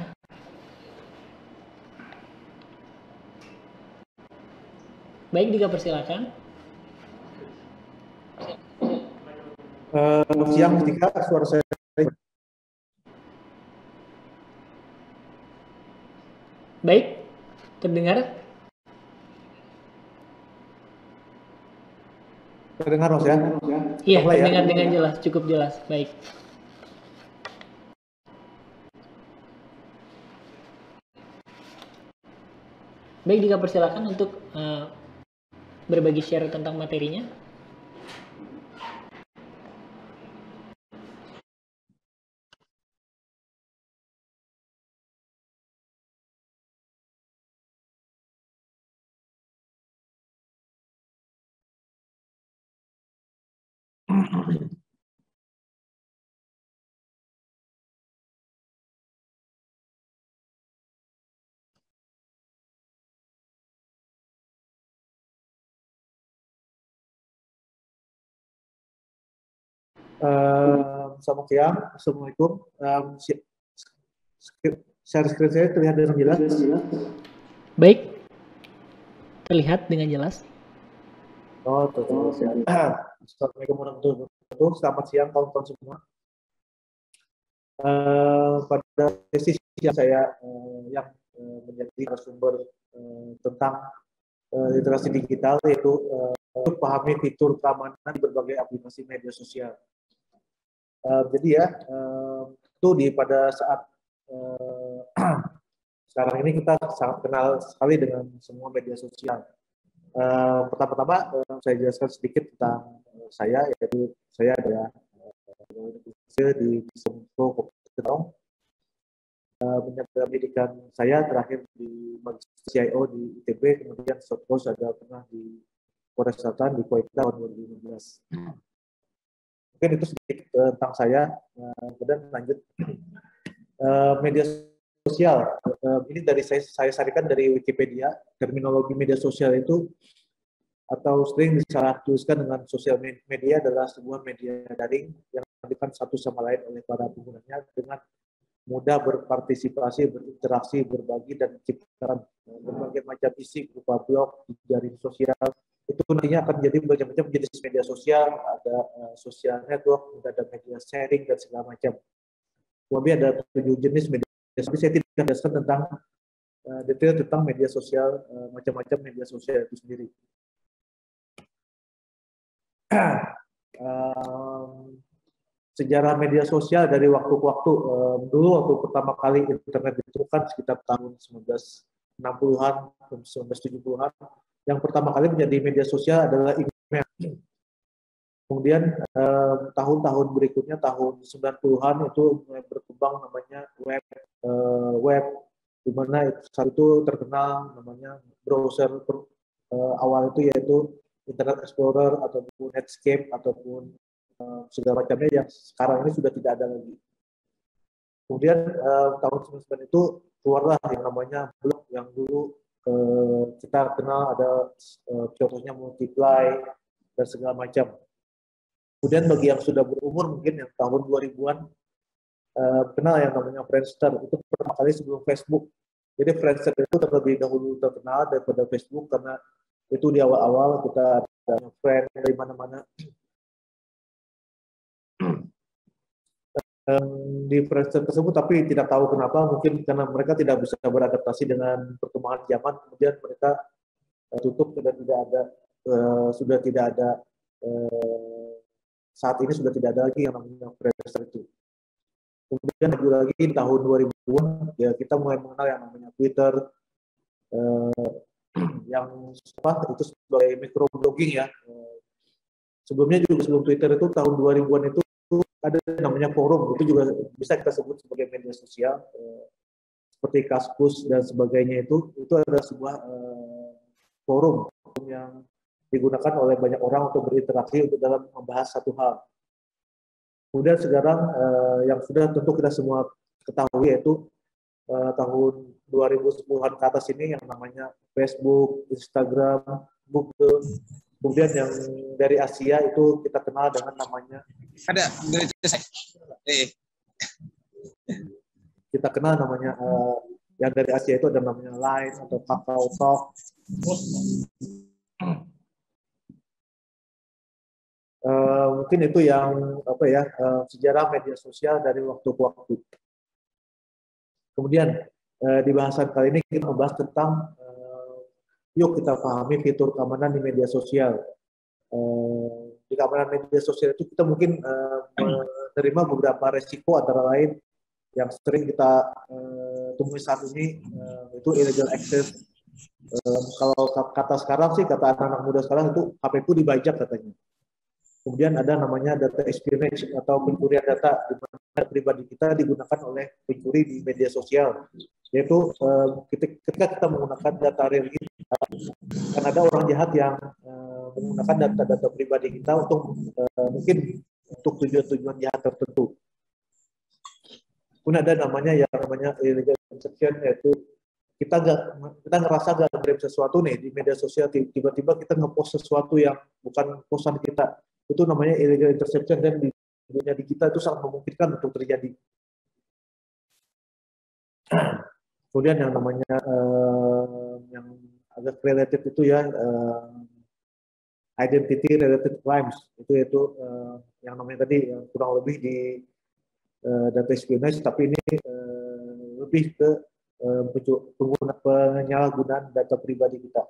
Baik, Dika persilakan. Siang Dika, suara saya. Baik, terdengar? Terdengar Mas ya? Iya, terdengar dengan jelas, cukup jelas. Baik. Baik, Dika persilakan untuk berbagi share tentang materinya. Selamat siang, Assalamualaikum. Share screen saya terlihat dengan jelas? Baik, terlihat dengan jelas. Oh, terjelas ya. Assalamualaikum warahmatullahi wabarakatuh. Selamat siang kawan-kawan semua. Pada sesi yang saya yang menjadi narasumber tentang literasi digital, yaitu pahami fitur keamanan di berbagai aplikasi media sosial. Jadi ya, itu pada saat sekarang ini kita sangat kenal sekali dengan semua media sosial. Pertama-tama saya jelaskan sedikit tentang saya, yaitu saya adalah di Sempo Kopitong. Pendidikan saya terakhir di Magister CIO di ITB, kemudian short-course ada pernah di Korea Selatan di Kuwait tahun 2015. Mungkin itu sedikit tentang saya. Kemudian lanjut media sosial. Ini dari saya sarikan dari Wikipedia. Terminologi media sosial itu atau sering disalah tuliskan dengan sosial media adalah sebuah media daring yang dilakukan satu sama lain oleh para penggunanya dengan mudah berpartisipasi, berinteraksi, berbagi, dan menciptakan berbagai macam isi berupa blog, jaring sosial. Itu nantinya akan menjadi macam-macam jenis media sosial, ada social network, ada media sharing, dan segala macam. Lebih ada 7 jenis media sosial. Saya tidak jelaskan tentang detail tentang media sosial, macam-macam media sosial itu sendiri. Sejarah media sosial dari waktu ke waktu. Dulu waktu pertama kali internet ditemukan sekitar tahun 1960-an, 1970-an. Yang pertama kali menjadi media sosial adalah email. Kemudian tahun-tahun berikutnya, tahun 90-an itu mulai berkembang namanya web, di mana saat itu terkenal namanya browser awal itu yaitu Internet Explorer ataupun Netscape ataupun segala macamnya yang sekarang ini sudah tidak ada lagi. Kemudian tahun 99 itu keluarlah yang namanya blog yang dulu kita kenal ada contohnya Multiply dan segala macam. Kemudian bagi yang sudah berumur mungkin yang tahun 2000-an kenal yang namanya Friendster, itu pertama kali sebelum Facebook. Jadi Friendster itu terlebih dahulu terkenal daripada Facebook karena itu di awal-awal kita ada friend dari mana-mana. Di Friendster tersebut, tapi tidak tahu kenapa, mungkin karena mereka tidak bisa beradaptasi dengan perkembangan zaman, kemudian mereka tutup dan tidak ada sudah tidak ada saat ini sudah tidak ada lagi yang namanya Friendster itu. Kemudian lagi di tahun 2000-an ya kita mulai mengenal yang namanya Twitter, yang itu sebagai microblogging ya. Sebelumnya juga sebelum Twitter itu tahun 2000-an itu ada namanya forum, itu juga bisa kita sebut sebagai media sosial seperti Kaskus dan sebagainya. Itu adalah sebuah forum yang digunakan oleh banyak orang untuk berinteraksi untuk dalam membahas satu hal. Kemudian sekarang yang sudah tentu kita semua ketahui yaitu tahun 2010-an ke atas ini yang namanya Facebook, Instagram, Google. Kemudian yang dari Asia itu kita kenal dengan namanya kita kenal namanya yang dari Asia itu ada namanya Line atau Kakao Talk. Mungkin itu yang sejarah media sosial dari waktu ke waktu. Kemudian di bahasan kali ini kita membahas tentang yuk kita pahami fitur keamanan di media sosial. Di keamanan media sosial itu kita mungkin menerima beberapa resiko, antara lain yang sering kita temui saat ini itu illegal access. Kalau kata sekarang sih, kata anak-anak muda sekarang itu HP-ku dibajak katanya. Kemudian ada namanya data espionage atau pencurian data, di mana data pribadi kita digunakan oleh pencuri di media sosial. Yaitu ketika kita menggunakan data real kita, kan ada orang jahat yang menggunakan data-data pribadi kita untuk mungkin untuk tujuan-tujuan jahat tertentu. Kemudian ada namanya illegal insertion, yaitu kita ngerasa gak ngirim sesuatu nih di media sosial, tiba-tiba kita ngepost sesuatu yang bukan posan kita. Itu namanya illegal interception, dan di dunia digital itu sangat memungkinkan untuk terjadi. Kemudian yang namanya yang agak related itu ya identity related crimes, itu yang namanya tadi yang kurang lebih di data espionage, tapi ini lebih ke penyalahgunaan data pribadi kita.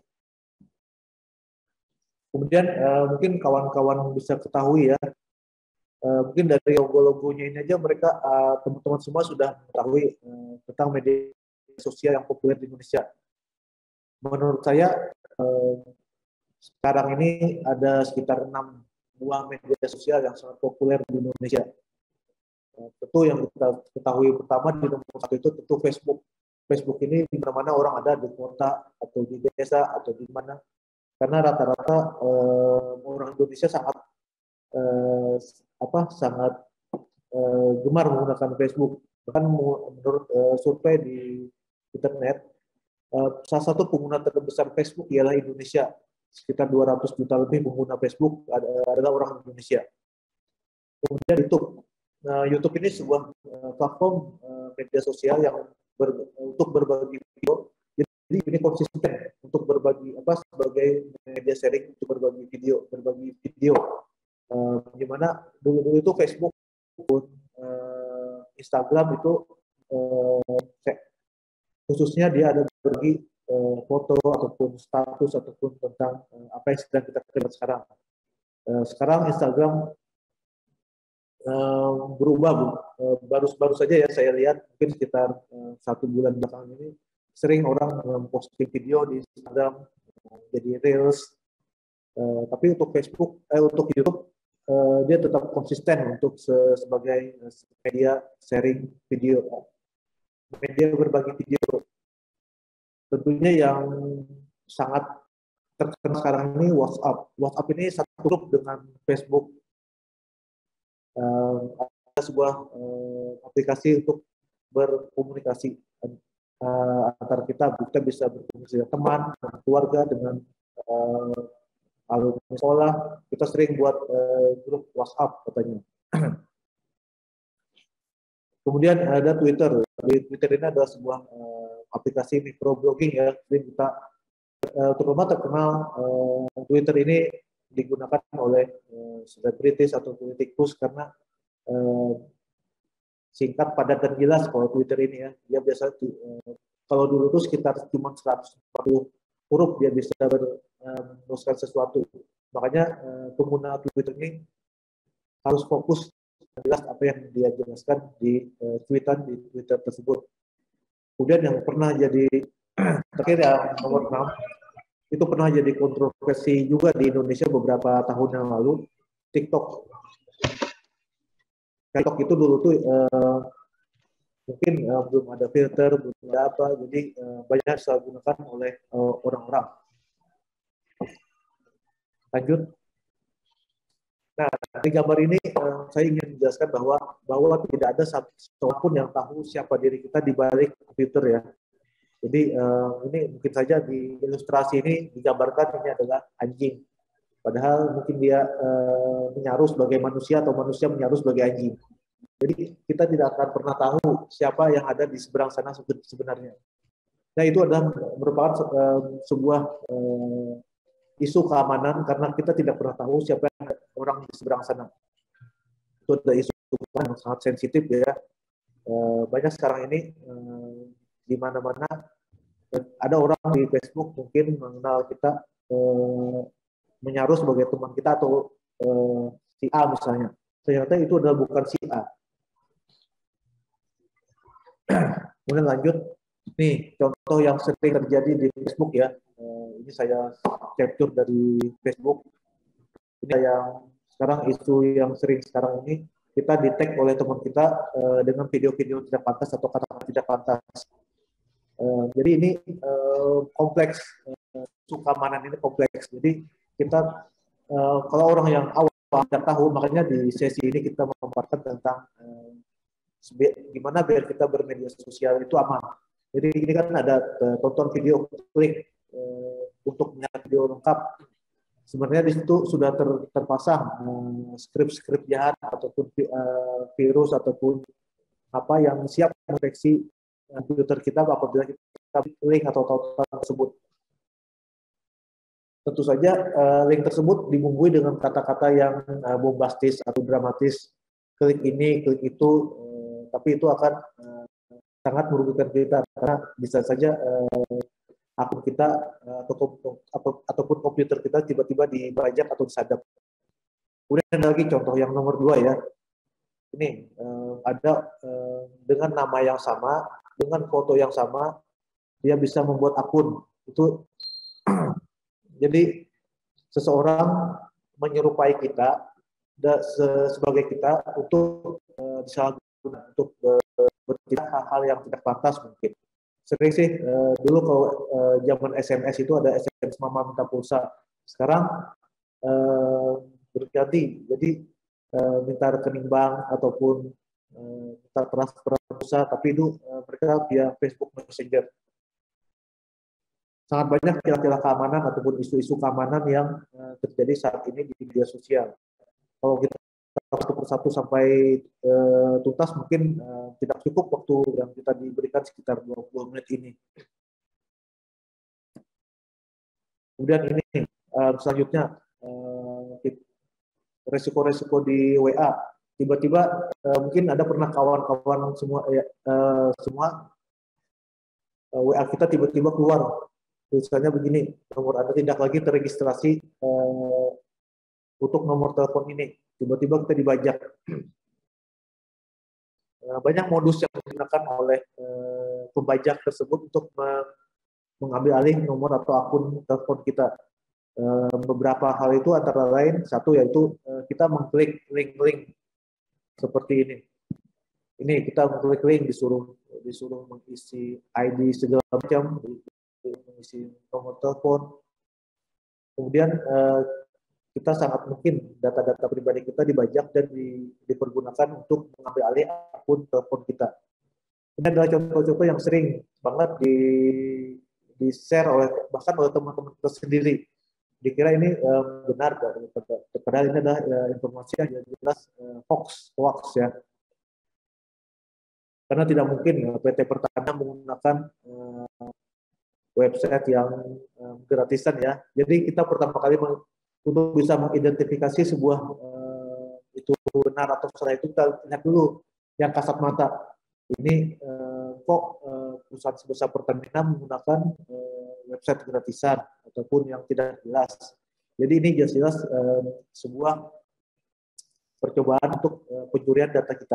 Kemudian mungkin kawan-kawan bisa ketahui ya, mungkin dari logo-logonya ini aja mereka teman-teman semua sudah mengetahui tentang media sosial yang populer di Indonesia. Menurut saya sekarang ini ada sekitar 6 buah media sosial yang sangat populer di Indonesia. Tentu yang kita ketahui pertama di nomor 1 itu tentu Facebook. Facebook ini di mana-mana orang ada, di kota atau di desa atau di mana. Karena rata-rata orang Indonesia sangat gemar menggunakan Facebook. Bahkan menurut survei di internet, salah satu pengguna terbesar Facebook ialah Indonesia. Sekitar 200 juta lebih pengguna Facebook adalah orang Indonesia. Kemudian YouTube ini sebuah platform media sosial yang untuk berbagi video. Jadi ini konsisten untuk berbagi sebagai media sharing untuk berbagi video. Di mana dulu itu Facebook, Instagram itu khususnya dia ada berbagi foto ataupun status ataupun tentang apa yang sedang kita kerjakan sekarang. Sekarang Instagram berubah, baru saja ya saya lihat mungkin sekitar 1 bulan belakangan ini sering orang posting video di Instagram jadi reels, tapi untuk Facebook, untuk YouTube dia tetap konsisten untuk sebagai media sharing video, media berbagi video. Tentunya yang sangat terkenal sekarang ini WhatsApp. WhatsApp ini satu grup dengan Facebook. Ada sebuah aplikasi untuk berkomunikasi antara kita bisa berkomunikasi dengan teman, dengan keluarga, dengan alumni sekolah. Kita sering buat grup WhatsApp katanya. Kemudian ada Twitter. Di Twitter ini adalah sebuah aplikasi microblogging ya. Jadi kita terutama terkenal Twitter ini digunakan oleh selebritis atau politikus karena singkat, padat, dan jelas kalau Twitter ini ya. Dia biasa kalau dulu itu sekitar cuma 140 huruf dia bisa menuliskan sesuatu. Makanya pengguna Twitter ini harus fokus jelas apa yang dia jelaskan di tweetan di Twitter tersebut. Kemudian yang pernah jadi terakhir yang nomor 6 itu pernah jadi kontroversi juga di Indonesia beberapa tahun yang lalu. TikTok itu dulu tuh mungkin belum ada filter, belum ada apa, jadi banyak disalahgunakan oleh orang-orang. Lanjut. Nah, di gambar ini saya ingin menjelaskan bahwa tidak ada satu pun yang tahu siapa diri kita di balik komputer ya. Jadi ini mungkin saja di ilustrasi ini digambarkan ini adalah anjing. Padahal mungkin dia menyaru sebagai manusia atau manusia menyaru sebagai anjing. Jadi kita tidak akan pernah tahu siapa yang ada di seberang sana sebenarnya. Nah itu adalah merupakan sebuah isu keamanan karena kita tidak pernah tahu siapa yang orang di seberang sana. Itu ada isu yang sangat sensitif ya. Banyak sekarang ini di mana-mana ada orang di Facebook mungkin mengenal kita, menyaru sebagai teman kita atau si A misalnya. Ternyata itu adalah bukan si A. Kemudian lanjut, nih contoh yang sering terjadi di Facebook ya. Ini saya capture dari Facebook. Ini yang sekarang isu yang sering sekarang ini kita di-tag oleh teman kita dengan video-video tidak pantas atau kata-kata tidak pantas. Jadi ini kompleks, isu keamanan ini kompleks. Jadi kita kalau orang yang awal tidak tahu, makanya di sesi ini kita memaparkan tentang gimana biar kita bermedia sosial itu aman. Jadi ini kan ada tonton video, klik untuk melihat video lengkap. Sebenarnya di situ sudah terpasang skrip-skrip jahat ataupun virus ataupun apa yang siap menginfeksi komputer kita apabila kita link atau tonton tersebut. Tentu saja link tersebut dibumbui dengan kata-kata yang bombastis atau dramatis. Klik ini, klik itu, tapi itu akan sangat merugikan kita karena bisa saja akun kita ataupun komputer kita tiba-tiba dibajak atau disadap. Kemudian ada lagi contoh yang nomor 2 ya. Ini ada dengan nama yang sama, dengan foto yang sama, dia bisa membuat akun. Itu jadi seseorang menyerupai kita sebagai kita untuk disalahgunakan untuk bertindak hal-hal yang tidak pantas mungkin. Sering sih dulu kalau zaman SMS itu ada SMS mama minta pulsa. Sekarang berganti, jadi minta rekening bank ataupun minta transfer pulsa, tapi itu mereka via Facebook Messenger. Sangat banyak celah-celah keamanan ataupun isu-isu keamanan yang terjadi saat ini di media sosial. Kalau kita satu persatu sampai tuntas mungkin tidak cukup waktu yang kita diberikan sekitar 20 menit ini. Kemudian ini selanjutnya resiko-resiko di WA. Tiba-tiba mungkin ada pernah kawan-kawan semua WA kita tiba-tiba keluar. Tulisannya begini, nomor Anda tidak lagi terregistrasi untuk nomor telepon ini. Tiba-tiba kita dibajak. Banyak modus yang digunakan oleh pembajak tersebut untuk mengambil alih nomor atau akun telepon kita. Beberapa hal itu antara lain, satu yaitu kita mengklik link-link seperti ini. Ini kita mengklik link disuruh mengisi ID segala macam, mengisi nomor telepon. Kemudian kita sangat mungkin data-data pribadi kita dibajak dan dipergunakan untuk mengambil alih akun telepon kita. Ini adalah contoh-contoh yang sering banget di-share bahkan oleh teman-teman kita sendiri. Dikira ini benar, padahal ini adalah informasi yang jelas hoax ya. Karena tidak mungkin PT Pertamina menggunakan website yang gratisan ya. Jadi kita pertama kali untuk bisa mengidentifikasi sebuah itu benar atau salah itu kita lihat dulu yang kasat mata. Ini kok perusahaan sebesar Pertamina menggunakan website gratisan ataupun yang tidak jelas. Jadi ini jelas-jelas sebuah percobaan untuk pencurian data kita.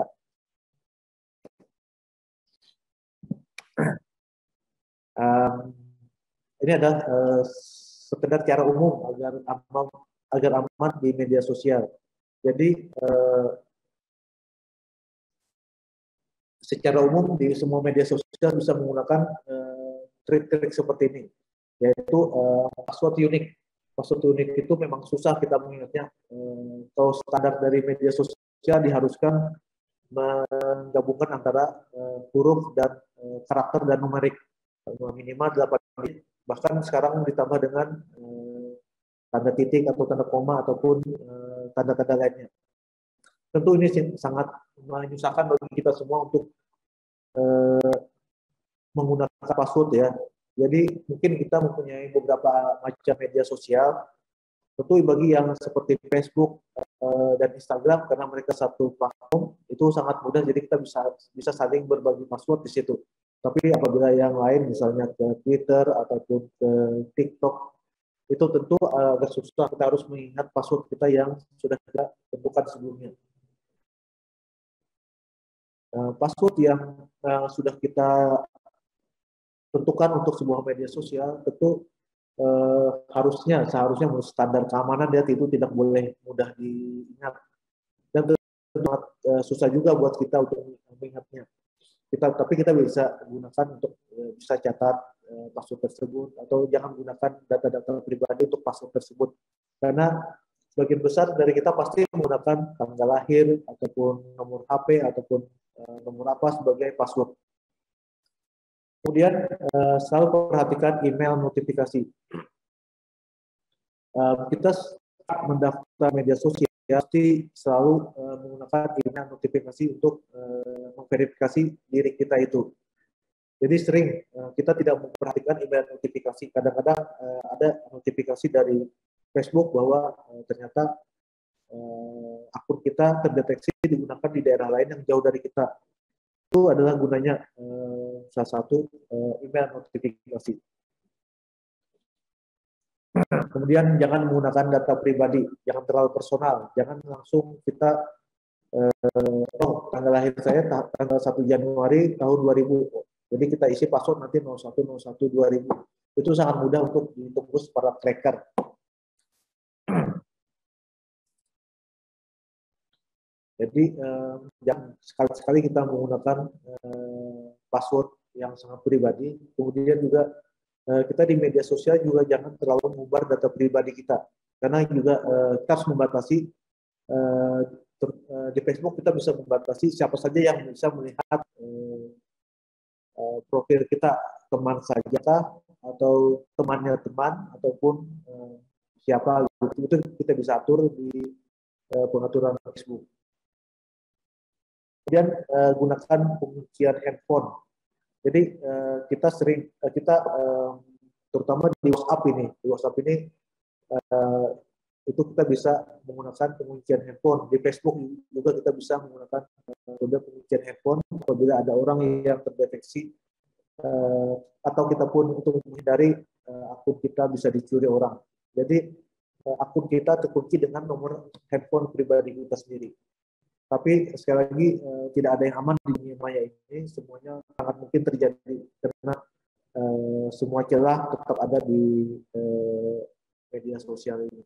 Ini adalah sekedar cara umum agar aman di media sosial. Jadi secara umum di semua media sosial bisa menggunakan trik-trik seperti ini, yaitu password unik. Password unik itu memang susah kita mengingatnya. Kalau standar dari media sosial diharuskan menggabungkan antara huruf dan karakter dan numerik minimal 8 bit, bahkan sekarang ditambah dengan tanda titik atau tanda koma ataupun tanda-tanda lainnya. Tentu ini sangat menyusahkan bagi kita semua untuk menggunakan password ya. Jadi mungkin kita mempunyai beberapa macam media sosial. Tentu bagi yang seperti Facebook dan Instagram, karena mereka satu platform, itu sangat mudah. Jadi kita bisa saling berbagi password di situ. Tapi apabila yang lain, misalnya ke Twitter ataupun ke TikTok, itu tentu agak susah. Kita harus mengingat password kita yang sudah kita tentukan sebelumnya. Password yang sudah kita tentukan untuk sebuah media sosial tentu seharusnya menurut standar keamanan dia itu tidak boleh mudah diingat, dan sangat susah juga buat kita untuk mengingatnya. Tapi kita bisa gunakan untuk bisa catat password tersebut, atau jangan gunakan data-data pribadi untuk password tersebut, karena sebagian besar dari kita pasti menggunakan tanggal lahir ataupun nomor HP ataupun nomor apa sebagai password. Kemudian selalu perhatikan email notifikasi. Kita mendaftar media sosial pasti selalu menggunakan email notifikasi untuk memverifikasi diri kita itu. Jadi sering kita tidak memperhatikan email notifikasi. Kadang-kadang ada notifikasi dari Facebook bahwa ternyata akun kita terdeteksi digunakan di daerah lain yang jauh dari kita. Itu adalah gunanya salah satu email notifikasi. Kemudian jangan menggunakan data pribadi, jangan terlalu personal, jangan langsung kita tanggal lahir saya tanggal 1 Januari tahun 2000. Jadi kita isi password nanti 01/01/2000. Itu sangat mudah untuk ditembus para tracker. Jadi jangan sekali-sekali kita menggunakan password yang sangat pribadi. Kemudian juga kita di media sosial juga jangan terlalu menyebar data pribadi kita, karena juga kita harus membatasi. Di Facebook kita bisa membatasi siapa saja yang bisa melihat profil kita, teman saja kah, atau temannya teman, ataupun siapa, itu kita bisa atur di pengaturan Facebook. Kemudian gunakan penguncian handphone. Jadi kita terutama di WhatsApp ini itu kita bisa menggunakan penguncian handphone. Di Facebook juga kita bisa menggunakan metode penguncian handphone apabila ada orang yang terdeteksi, atau kita pun untuk menghindari akun kita bisa dicuri orang. Jadi akun kita terkunci dengan nomor handphone pribadi kita sendiri. Tapi sekali lagi tidak ada yang aman di dunia maya ini, semuanya sangat mungkin terjadi karena semua celah tetap ada di media sosial ini.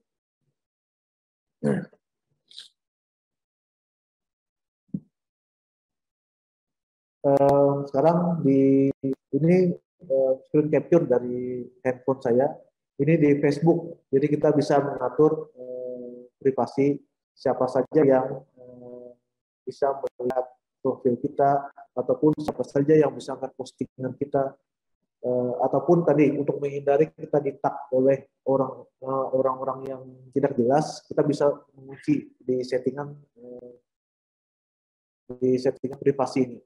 Sekarang ini screen capture dari handphone saya, ini di Facebook, jadi kita bisa mengatur privasi siapa saja yang bisa melihat profil kita, ataupun siapa saja yang bisa melihat postingan kita, ataupun tadi untuk menghindari kita di-tag oleh orang-orang yang tidak jelas, kita bisa mengunci di settingan privasi ini.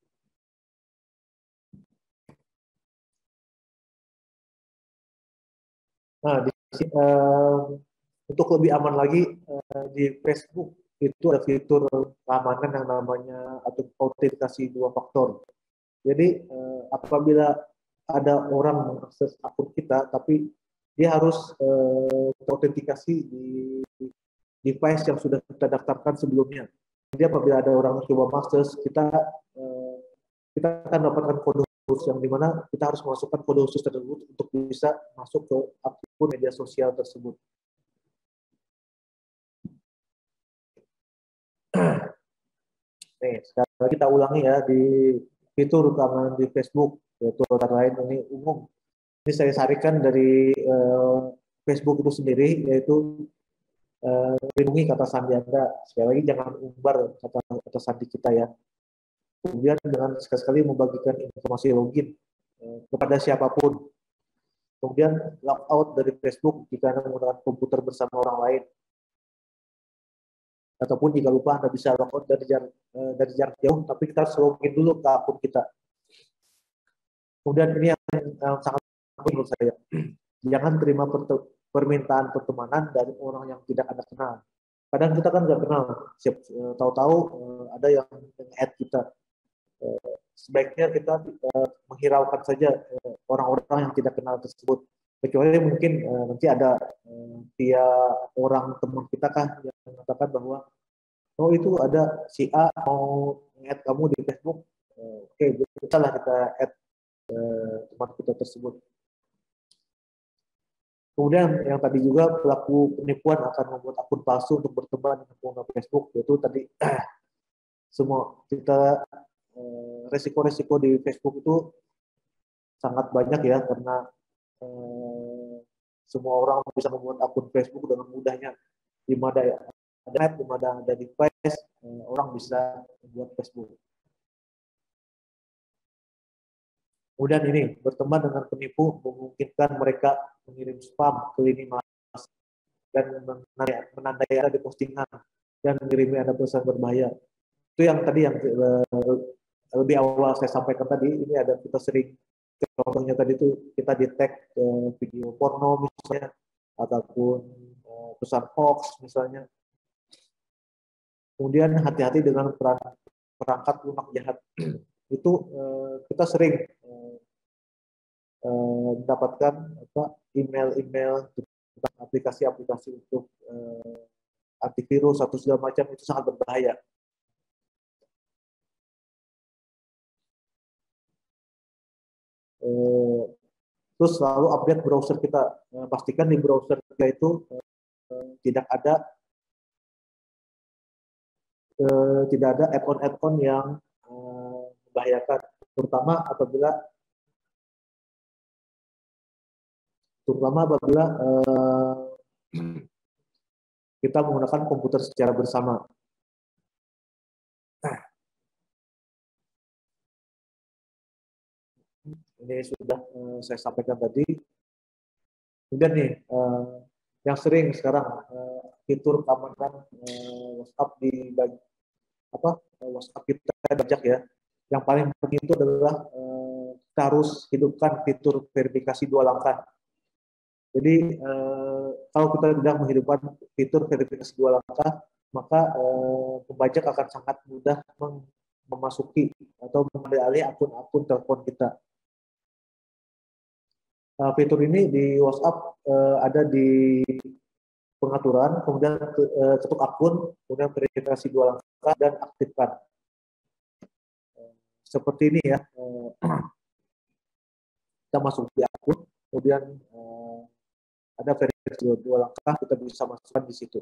Nah, untuk lebih aman lagi di Facebook itu ada fitur keamanan yang namanya autentikasi 2 faktor. Jadi apabila ada orang mengakses akun kita, tapi dia harus terautentikasi di device yang sudah kita daftarkan sebelumnya. Jadi apabila ada orang coba mengakses, kita akan dapatkan kode yang dimana kita harus memasukkan kode khusus tersebut untuk bisa masuk ke akun media sosial tersebut. Nih, sekarang kita ulangi ya di fitur keamanan di Facebook, yaitu antara lain ini umum. Ini saya sarikan dari Facebook itu sendiri, yaitu lindungi kata sandi Anda. Sekali lagi jangan umbar kata sandi kita ya. Kemudian jangan sekali-sekali membagikan informasi login kepada siapapun. Kemudian log out dari Facebook jika Anda menggunakan komputer bersama orang lain. Ataupun jika lupa Anda bisa log out dari jarak jauh, tapi kita harus login dulu ke akun kita. Kemudian ini yang sangat penting menurut saya. Jangan terima permintaan pertemanan dari orang yang tidak Anda kenal. Kadang kita kan nggak kenal, tahu-tahu ada yang nge-add kita. Sebaiknya kita menghiraukan saja orang-orang yang tidak kenal tersebut. Kecuali mungkin nanti ada via orang teman kita kah yang mengatakan bahwa oh itu ada si A mau nge-add kamu di Facebook, oke, bisa lah kita add teman kita tersebut. Kemudian yang tadi juga pelaku penipuan akan membuat akun palsu untuk berteman dengan pengguna Facebook, yaitu tadi semua kita resiko-resiko di Facebook itu sangat banyak ya, karena semua orang bisa membuat akun Facebook dengan mudahnya. Di mana ada net, di mana ada device, orang bisa membuat Facebook. Kemudian ini, berteman dengan penipu memungkinkan mereka mengirim spam ke lini masa dan menandai Anda di postingan dan mengirim Anda pesan berbahaya. Itu yang tadi yang lebih awal saya sampaikan tadi, ini ada kita sering, contohnya tadi itu kita di-tag video porno misalnya, ataupun pesan hoax misalnya. Kemudian hati-hati dengan perangkat lunak jahat. Itu kita sering mendapatkan email-email tentang aplikasi-aplikasi untuk antivirus atau segala macam, itu sangat berbahaya. Terus selalu update browser kita, pastikan di browser kita itu tidak ada add-on yang membahayakan, terutama apabila kita menggunakan komputer secara bersama. Ini sudah saya sampaikan tadi. Kemudian nih, yang sering sekarang fitur keamanan WhatsApp WhatsApp kita bajak ya. Yang paling penting itu adalah kita harus hidupkan fitur verifikasi 2 langkah. Jadi kalau kita tidak menghidupkan fitur verifikasi 2 langkah, maka pembajak akan sangat mudah memasuki atau mengambil alih akun-akun telepon kita. Fitur ini di WhatsApp ada di pengaturan, kemudian ketuk akun, kemudian verifikasi 2 langkah dan aktifkan. Seperti ini ya, kita masuk di akun, kemudian ada verifikasi 2 langkah, kita bisa masukkan di situ.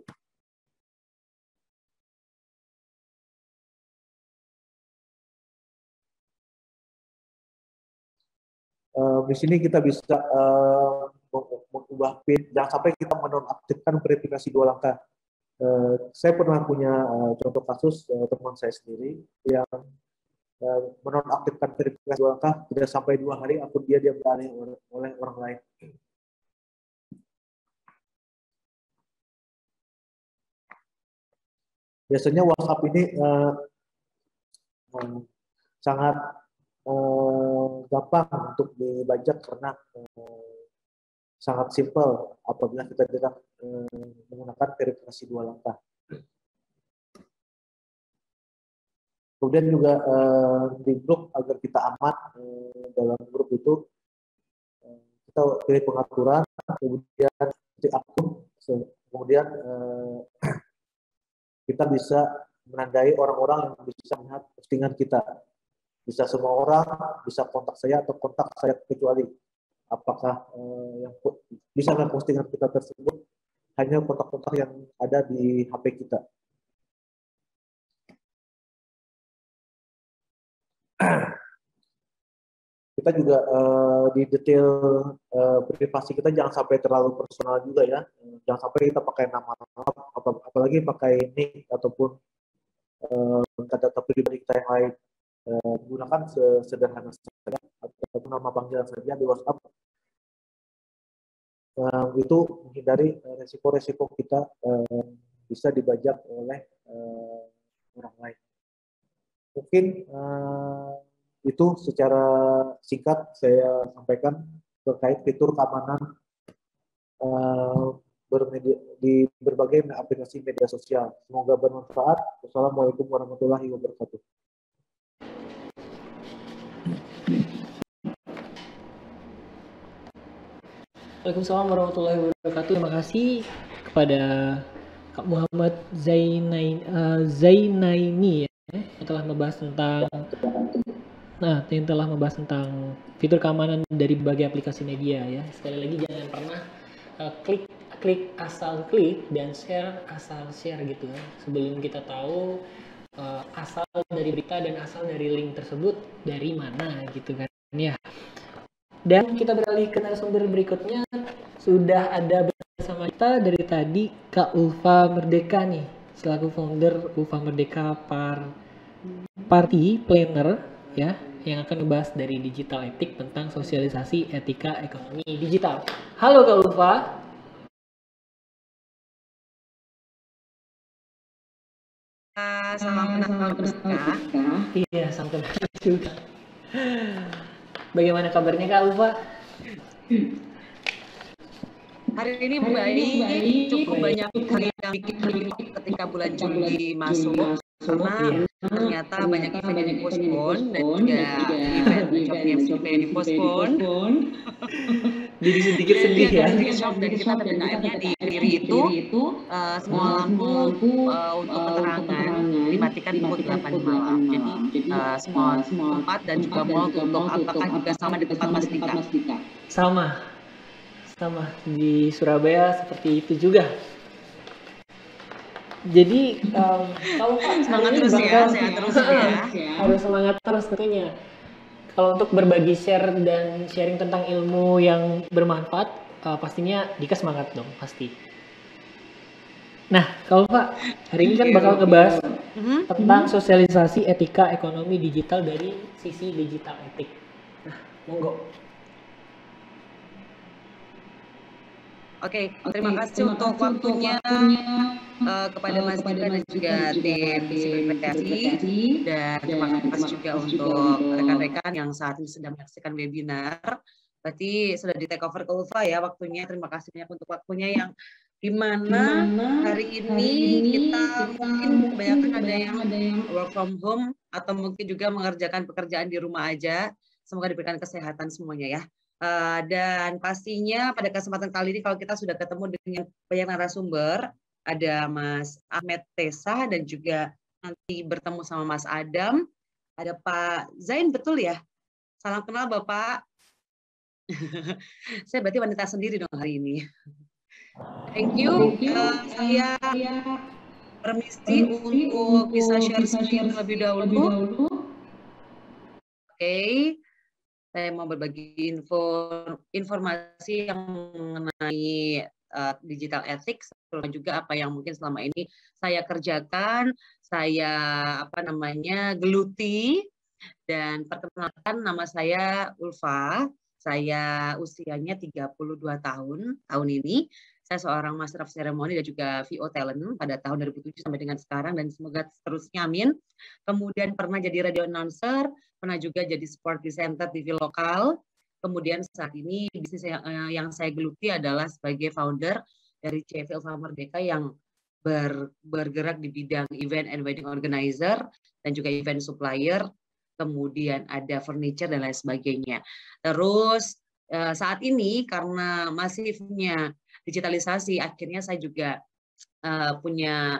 Di sini kita bisa mengubah PIN, jangan sampai kita menonaktifkan verifikasi 2 langkah. Saya pernah punya contoh kasus teman saya sendiri yang menonaktifkan verifikasi 2 langkah, tidak sampai 2 hari akun dia beralih oleh orang lain. Biasanya WhatsApp ini sangat gampang untuk dibajak karena sangat simpel apabila kita tidak menggunakan verifikasi 2 langkah. Kemudian juga di grup, agar kita aman dalam grup itu, kita pilih pengaturan, kemudian ketik akun, kemudian kita bisa menandai orang-orang yang bisa melihat postingan kita. Bisa semua orang bisa kontak saya atau kontak saya, kecuali apakah yang bisa melihat postingan kita tersebut hanya kontak-kontak yang ada di HP kita. Kita juga di detail privasi kita jangan sampai terlalu personal juga ya. Jangan sampai kita pakai nama lengkap, apalagi pakai nick ataupun data pribadi kita yang lain. Gunakan sederhana saja ataupun nama panggilan saja di WhatsApp. Itu menghindari resiko-resiko kita bisa dibajak oleh orang lain. Mungkin itu secara singkat saya sampaikan terkait fitur keamanan di berbagai aplikasi media sosial. Semoga bermanfaat. Wassalamualaikum warahmatullahi wabarakatuh. Waalaikumsalam warahmatullahi wabarakatuh. Terima kasih kepada Kak Muhammad Zainaini ya, yang telah membahas tentang fitur keamanan dari berbagai aplikasi media ya. Sekali lagi jangan pernah klik asal klik dan share asal share gitu ya. Sebelum kita tahu asal dari berita dan asal dari link tersebut dari mana gitu kan ya. Dan kita beralih ke narasumber berikutnya. Sudah ada bersama kita dari tadi Kak Ulfa Merdeka nih, selaku founder Ulfa Merdeka Party Planner ya, yang akan membahas dari digital etik tentang sosialisasi etika ekonomi digital. Halo Kak Ulfa. Salam kenal Berkah. Iya, salam kenal juga. Bagaimana kabarnya Kak Ulfa? Hari ini baik, cukup banyak hal yang bikin ketika bulan Juli masuk, karena ternyata banyak event yang dipospon dan juga event job yang dipospon. Jadi sedikit sedih ya. Dan kita PPKM-nya di Kediri itu semua lampu untuk penerangan dimatikan pukul 8 malam. Jadi semua tempat dan juga mall tutup. Apakah juga sama di tempat Mas Dika? Sama di Surabaya seperti itu juga. Jadi kalau Pak semangat terus ya, sehat terus ya. Harus semangat terus tentunya. Kalau untuk berbagi share dan sharing tentang ilmu yang bermanfaat, pastinya Dika semangat dong pasti. Nah, kalau Pak hari ini kan bakal ngebahas tentang sosialisasi etika ekonomi digital dari sisi digital etik. Nah, monggo. Oke, terima kasih untuk waktunya kepada Mas Dika dan juga tim Siberkreasi, dan terima kasih juga untuk rekan-rekan yang saat ini sedang menyaksikan webinar. Berarti sudah di take over ke Ulfa ya waktunya. Terima kasih banyak untuk waktunya yang dimana hari ini kita mungkin kebanyakan ada yang work from home atau mungkin juga mengerjakan pekerjaan di rumah aja. Semoga diberikan kesehatan semuanya ya. Dan pastinya pada kesempatan kali ini kalau kita sudah ketemu dengan banyak narasumber, ada Mas Ahmed Tesa dan juga nanti bertemu sama Mas Adam, ada Pak Zain, betul ya? Salam kenal Bapak. Saya berarti wanita sendiri dong hari ini. Thank you. Saya permisi untuk bisa share screen terlebih dahulu. Oke. Saya mau berbagi informasi yang mengenai digital ethics, terutama juga apa yang mungkin selama ini saya kerjakan, saya geluti. Dan perkenalkan, nama saya Ulfa, saya usianya 32 tahun ini. Saya seorang Master of Ceremony dan juga VO Talent pada tahun 2007 sampai dengan sekarang, dan semoga seterusnya, amin. Kemudian pernah jadi radio announcer, pernah juga jadi sport presenter TV lokal. Kemudian saat ini bisnis yang saya geluti adalah sebagai founder dari CV Ulfa Merdeka yang bergerak di bidang event and wedding organizer dan juga event supplier. Kemudian ada furniture dan lain sebagainya. Terus saat ini karena masifnya digitalisasi, akhirnya saya juga punya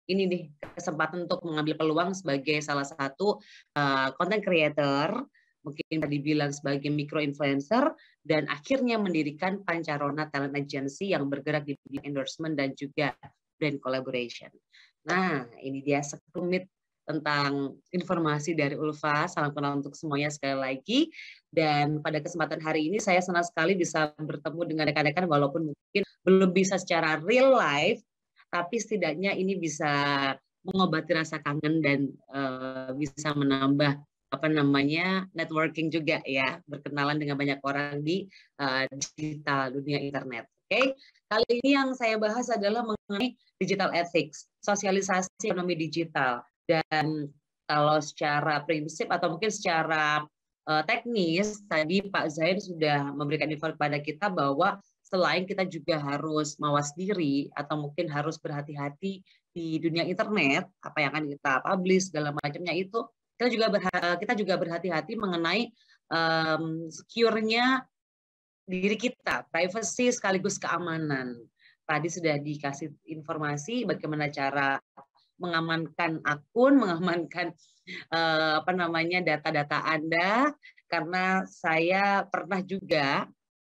ini nih kesempatan untuk mengambil peluang sebagai salah satu content creator, mungkin tadi bilang sebagai micro influencer, dan akhirnya mendirikan Pancarona Talent Agency yang bergerak di bidang endorsement dan juga brand collaboration. Nah, ini dia sekelumit tentang informasi dari Ulfa. Salam kenal untuk semuanya sekali lagi. Dan pada kesempatan hari ini saya senang sekali bisa bertemu dengan rekan-rekan walaupun mungkin belum bisa secara real life, tapi setidaknya ini bisa mengobati rasa kangen dan bisa menambah networking juga ya, berkenalan dengan banyak orang di digital dunia internet. Oke, kali ini yang saya bahas adalah mengenai digital ethics, sosialisasi ekonomi digital. Dan kalau secara prinsip atau mungkin secara teknis, tadi Pak Zain sudah memberikan info kepada kita bahwa selain kita juga harus mawas diri atau mungkin harus berhati-hati di dunia internet, apa yang akan kita publish segala macamnya itu, kita juga berhati-hati mengenai secure-nya diri kita, privacy sekaligus keamanan. Tadi sudah dikasih informasi bagaimana cara mengamankan akun, mengamankan data-data Anda, karena saya pernah juga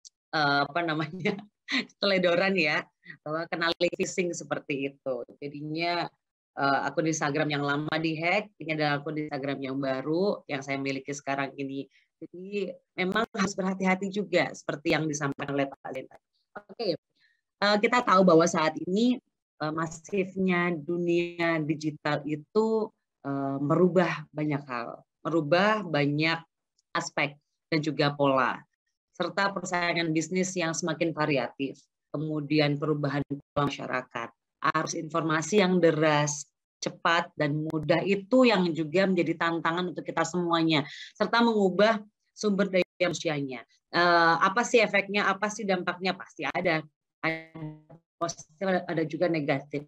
teledoran ya, bahwa kena phishing seperti itu. Jadinya akun Instagram yang lama dihack, ini adalah akun Instagram yang baru yang saya miliki sekarang ini. Jadi memang harus berhati-hati juga seperti yang disampaikan oleh Pak Zain. Oke, kita tahu bahwa saat ini masifnya dunia digital itu merubah banyak hal, merubah banyak aspek dan juga pola, serta persaingan bisnis yang semakin variatif, kemudian perubahan pola masyarakat, arus informasi yang deras, cepat, dan mudah itu yang juga menjadi tantangan untuk kita semuanya, serta mengubah sumber daya manusianya. Apa sih efeknya, apa sih dampaknya? Pasti ada positif, ada juga negatif.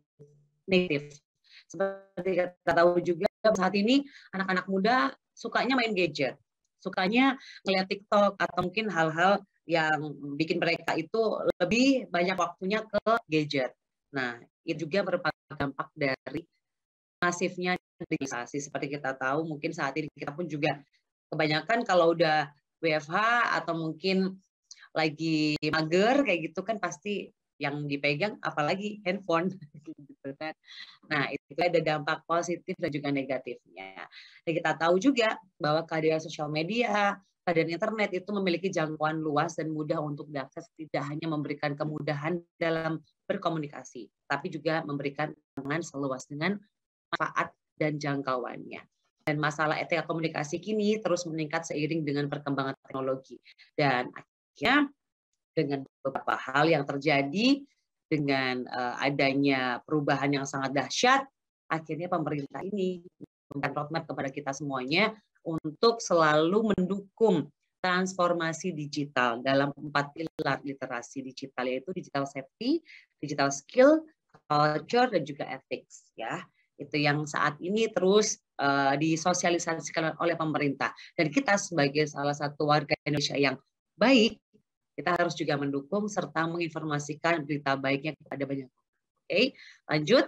Seperti kita tahu juga saat ini anak-anak muda sukanya main gadget, sukanya ngeliat TikTok atau mungkin hal-hal yang bikin mereka itu lebih banyak waktunya ke gadget. Nah, itu juga merupakan dampak dari masifnya digitalisasi. Seperti kita tahu, mungkin saat ini kita pun juga kebanyakan kalau udah WFH atau mungkin lagi mager kayak gitu kan pasti yang dipegang apalagi handphone gitu kan. Nah, itu ada dampak positif dan juga negatifnya. Dan kita tahu juga bahwa kehadiran sosial media, kehadiran internet itu memiliki jangkauan luas dan mudah untuk diakses, tidak hanya memberikan kemudahan dalam berkomunikasi, tapi juga memberikan tantangan seluas dengan manfaat dan jangkauannya. Dan masalah etika komunikasi kini terus meningkat seiring dengan perkembangan teknologi. Dan akhirnya dengan beberapa hal yang terjadi, dengan adanya perubahan yang sangat dahsyat, akhirnya pemerintah ini memberikan roadmap kepada kita semuanya untuk selalu mendukung transformasi digital dalam 4 pilar literasi digital, yaitu digital safety, digital skill, culture, dan juga ethics. Ya, itu yang saat ini terus disosialisasikan oleh pemerintah. Dan kita sebagai salah satu warga Indonesia yang baik, kita harus juga mendukung serta menginformasikan berita baiknya kepada banyak orang. Oke, lanjut.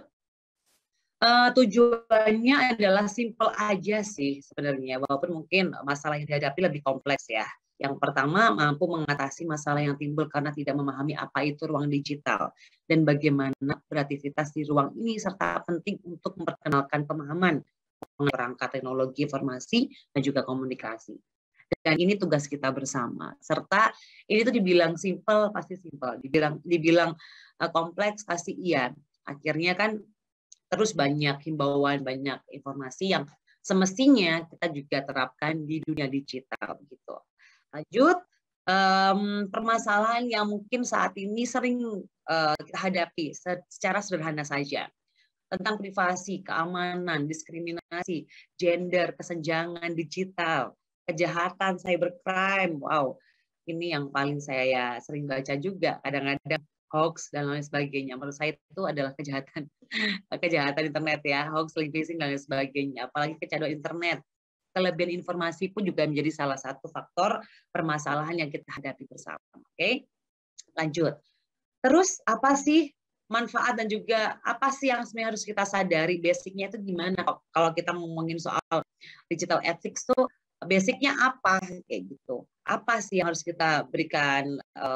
Tujuannya adalah simple aja sih sebenarnya, walaupun mungkin masalah yang dihadapi lebih kompleks ya. Yang pertama, mampu mengatasi masalah yang timbul karena tidak memahami apa itu ruang digital dan bagaimana beraktivitas di ruang ini, serta penting untuk memperkenalkan pemahaman perangkat teknologi informasi dan juga komunikasi. Dan ini tugas kita bersama. Serta ini tuh dibilang simple pasti simple, dibilang kompleks pasti iya. Akhirnya kan terus banyak himbauan, banyak informasi yang semestinya kita juga terapkan di dunia digital gitu. Lanjut, permasalahan yang mungkin saat ini sering kita hadapi secara sederhana saja, tentang privasi, keamanan, diskriminasi, gender, kesenjangan digital, kejahatan, cybercrime. Wow, ini yang paling saya sering baca juga. Kadang-kadang hoax dan lain sebagainya. Menurut saya itu adalah kejahatan internet ya, hoax, link phishing dan lain sebagainya. Apalagi kecanduan internet. Kelebihan informasi pun juga menjadi salah satu faktor permasalahan yang kita hadapi bersama. Oke, lanjut. Terus apa sih manfaat dan juga apa sih yang sebenarnya harus kita sadari, basicnya itu gimana. Kalau kita ngomongin soal digital ethics tuh basicnya apa kayak gitu. Apa sih yang harus kita berikan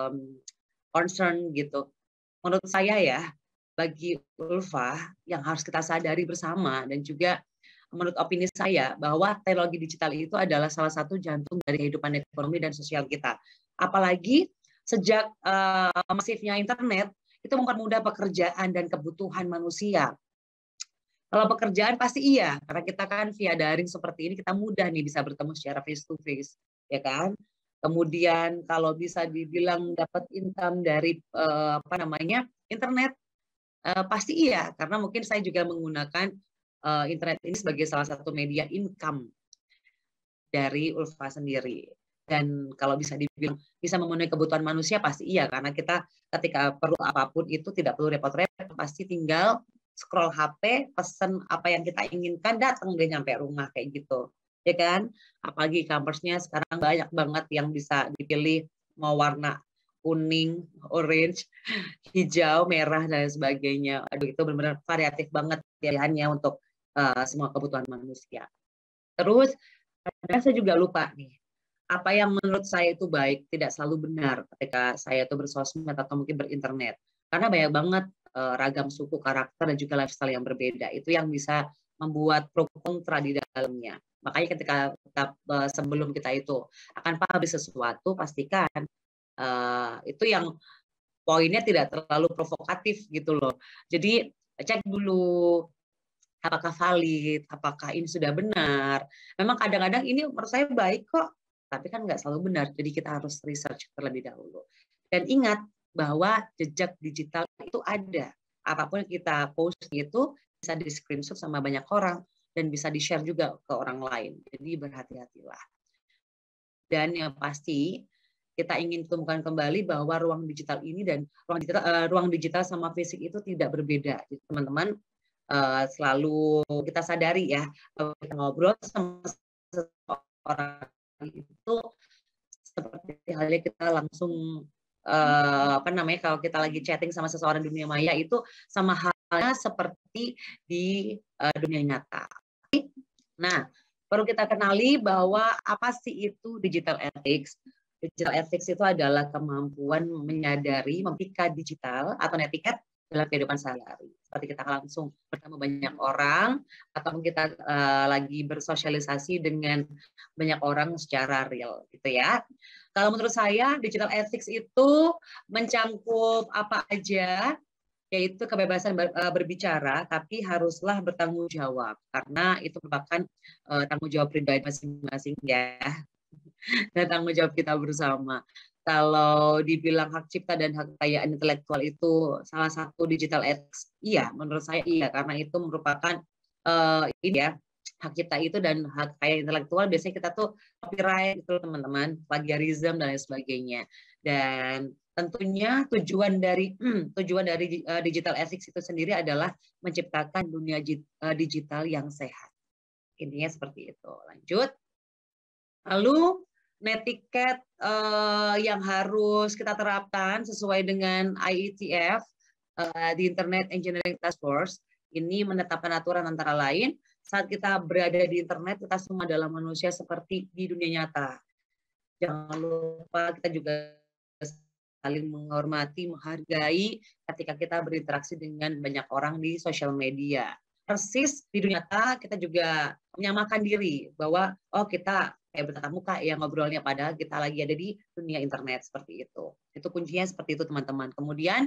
concern gitu. Menurut saya ya, bagi Ulfa yang harus kita sadari bersama dan juga menurut opini saya bahwa teknologi digital itu adalah salah satu jantung dari kehidupan ekonomi dan sosial kita. Apalagi sejak masifnya internet itu mempermudah pekerjaan dan kebutuhan manusia. Kalau pekerjaan pasti iya, karena kita kan via daring seperti ini kita mudah nih bisa bertemu secara face to face, ya kan? Kemudian kalau bisa dibilang dapat income dari internet, pasti iya, karena mungkin saya juga menggunakan internet ini sebagai salah satu media income dari Ulfa sendiri. Dan kalau bisa dibilang bisa memenuhi kebutuhan manusia pasti iya, karena kita ketika perlu apapun itu tidak perlu repot-repot, pasti tinggal scroll HP, pesen apa yang kita inginkan, datang deh nyampe rumah kayak gitu, ya kan? Apalagi e-commerce-nya sekarang banyak banget yang bisa dipilih, mau warna kuning, orange, hijau, merah dan sebagainya. Aduh, itu benar-benar variatif banget pilihannya untuk semua kebutuhan manusia. Terus kadang saya juga lupa nih, apa yang menurut saya itu baik tidak selalu benar ketika saya itu bersosmed atau mungkin berinternet. Karena banyak banget ragam suku, karakter, dan juga lifestyle yang berbeda. Itu yang bisa membuat pro kontra di dalamnya. Makanya ketika sebelum kita itu akan publish sesuatu, pastikan itu yang poinnya tidak terlalu provokatif gitu loh. Jadi cek dulu apakah valid, apakah ini sudah benar. Memang kadang-kadang ini menurut saya baik kok, tapi kan nggak selalu benar. Jadi kita harus research terlebih dahulu. Dan ingat bahwa jejak digital itu ada. Apapun yang kita post itu bisa di screenshot sama banyak orang dan bisa di-share juga ke orang lain. Jadi berhati-hatilah. Dan yang pasti kita ingin temukan kembali bahwa ruang digital ini dan ruang digital sama fisik itu tidak berbeda. Jadi teman-teman selalu kita sadari ya, kita ngobrol sama seseorang itu seperti halnya kita langsung kalau kita lagi chatting sama seseorang di dunia maya itu sama halnya seperti di dunia nyata. Nah, perlu kita kenali bahwa apa sih itu digital ethics? Digital ethics itu adalah kemampuan menyadari, memikat digital atau netiquette dalam kehidupan sehari-hari. Seperti kita langsung bertemu banyak orang atau kita lagi bersosialisasi dengan banyak orang secara real, gitu ya. Kalau menurut saya digital ethics itu mencangkup apa aja, yaitu kebebasan berbicara, tapi haruslah bertanggung jawab karena itu merupakan tanggung jawab pribadi masing-masing ya, dan tanggung jawab kita bersama. Kalau dibilang hak cipta dan hak kekayaan intelektual itu salah satu digital ethics, iya, menurut saya iya, karena itu merupakan ini ya, hak cipta itu dan hak kekayaan intelektual biasanya kita tuh copyright itu teman-teman, plagiarism dan lain sebagainya. Dan tentunya tujuan dari digital ethics itu sendiri adalah menciptakan dunia digital yang sehat. Intinya seperti itu. Lanjut. Lalu netiquette yang harus kita terapkan sesuai dengan IETF di Internet Engineering Task Force ini menetapkan aturan antara lain saat kita berada di internet kita semua adalah manusia seperti di dunia nyata. Jangan lupa kita juga saling menghormati, menghargai ketika kita berinteraksi dengan banyak orang di sosial media. Persis di dunia nyata kita juga menyamakan diri bahwa kita kayak bertatap muka ya ngobrolnya padahal kita lagi ada di dunia internet seperti itu. Itu kuncinya seperti itu teman-teman. Kemudian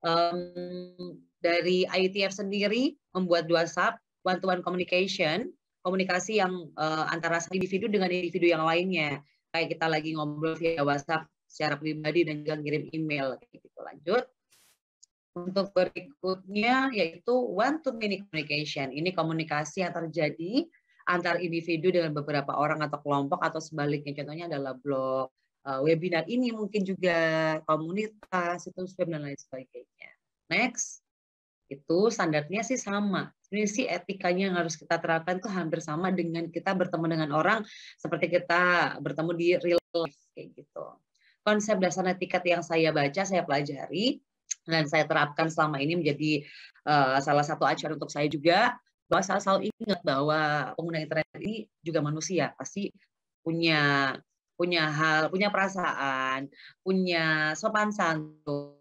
dari IETF sendiri membuat 2 SAP, one-to-one communication, komunikasi yang antara individu dengan individu yang lainnya. Kayak kita lagi ngobrol via WhatsApp secara pribadi dan juga ngirim email kayak gitu. Lanjut. Untuk berikutnya yaitu one-to-many communication. Ini komunikasi yang terjadi antar individu dengan beberapa orang atau kelompok atau sebaliknya. Contohnya adalah blog, webinar ini mungkin juga komunitas, situs web dan lain sebagainya. Next, itu standarnya sih sama. Ini sih etikanya yang harus kita terapkan itu hampir sama dengan kita bertemu dengan orang seperti kita bertemu di real life kayak gitu. Konsep dasar etiket yang saya baca, saya pelajari dan saya terapkan selama ini menjadi salah satu acuan untuk saya juga, bahwa saya selalu ingat bahwa pengguna internet ini juga manusia, pasti punya hal, punya perasaan, punya sopan santun,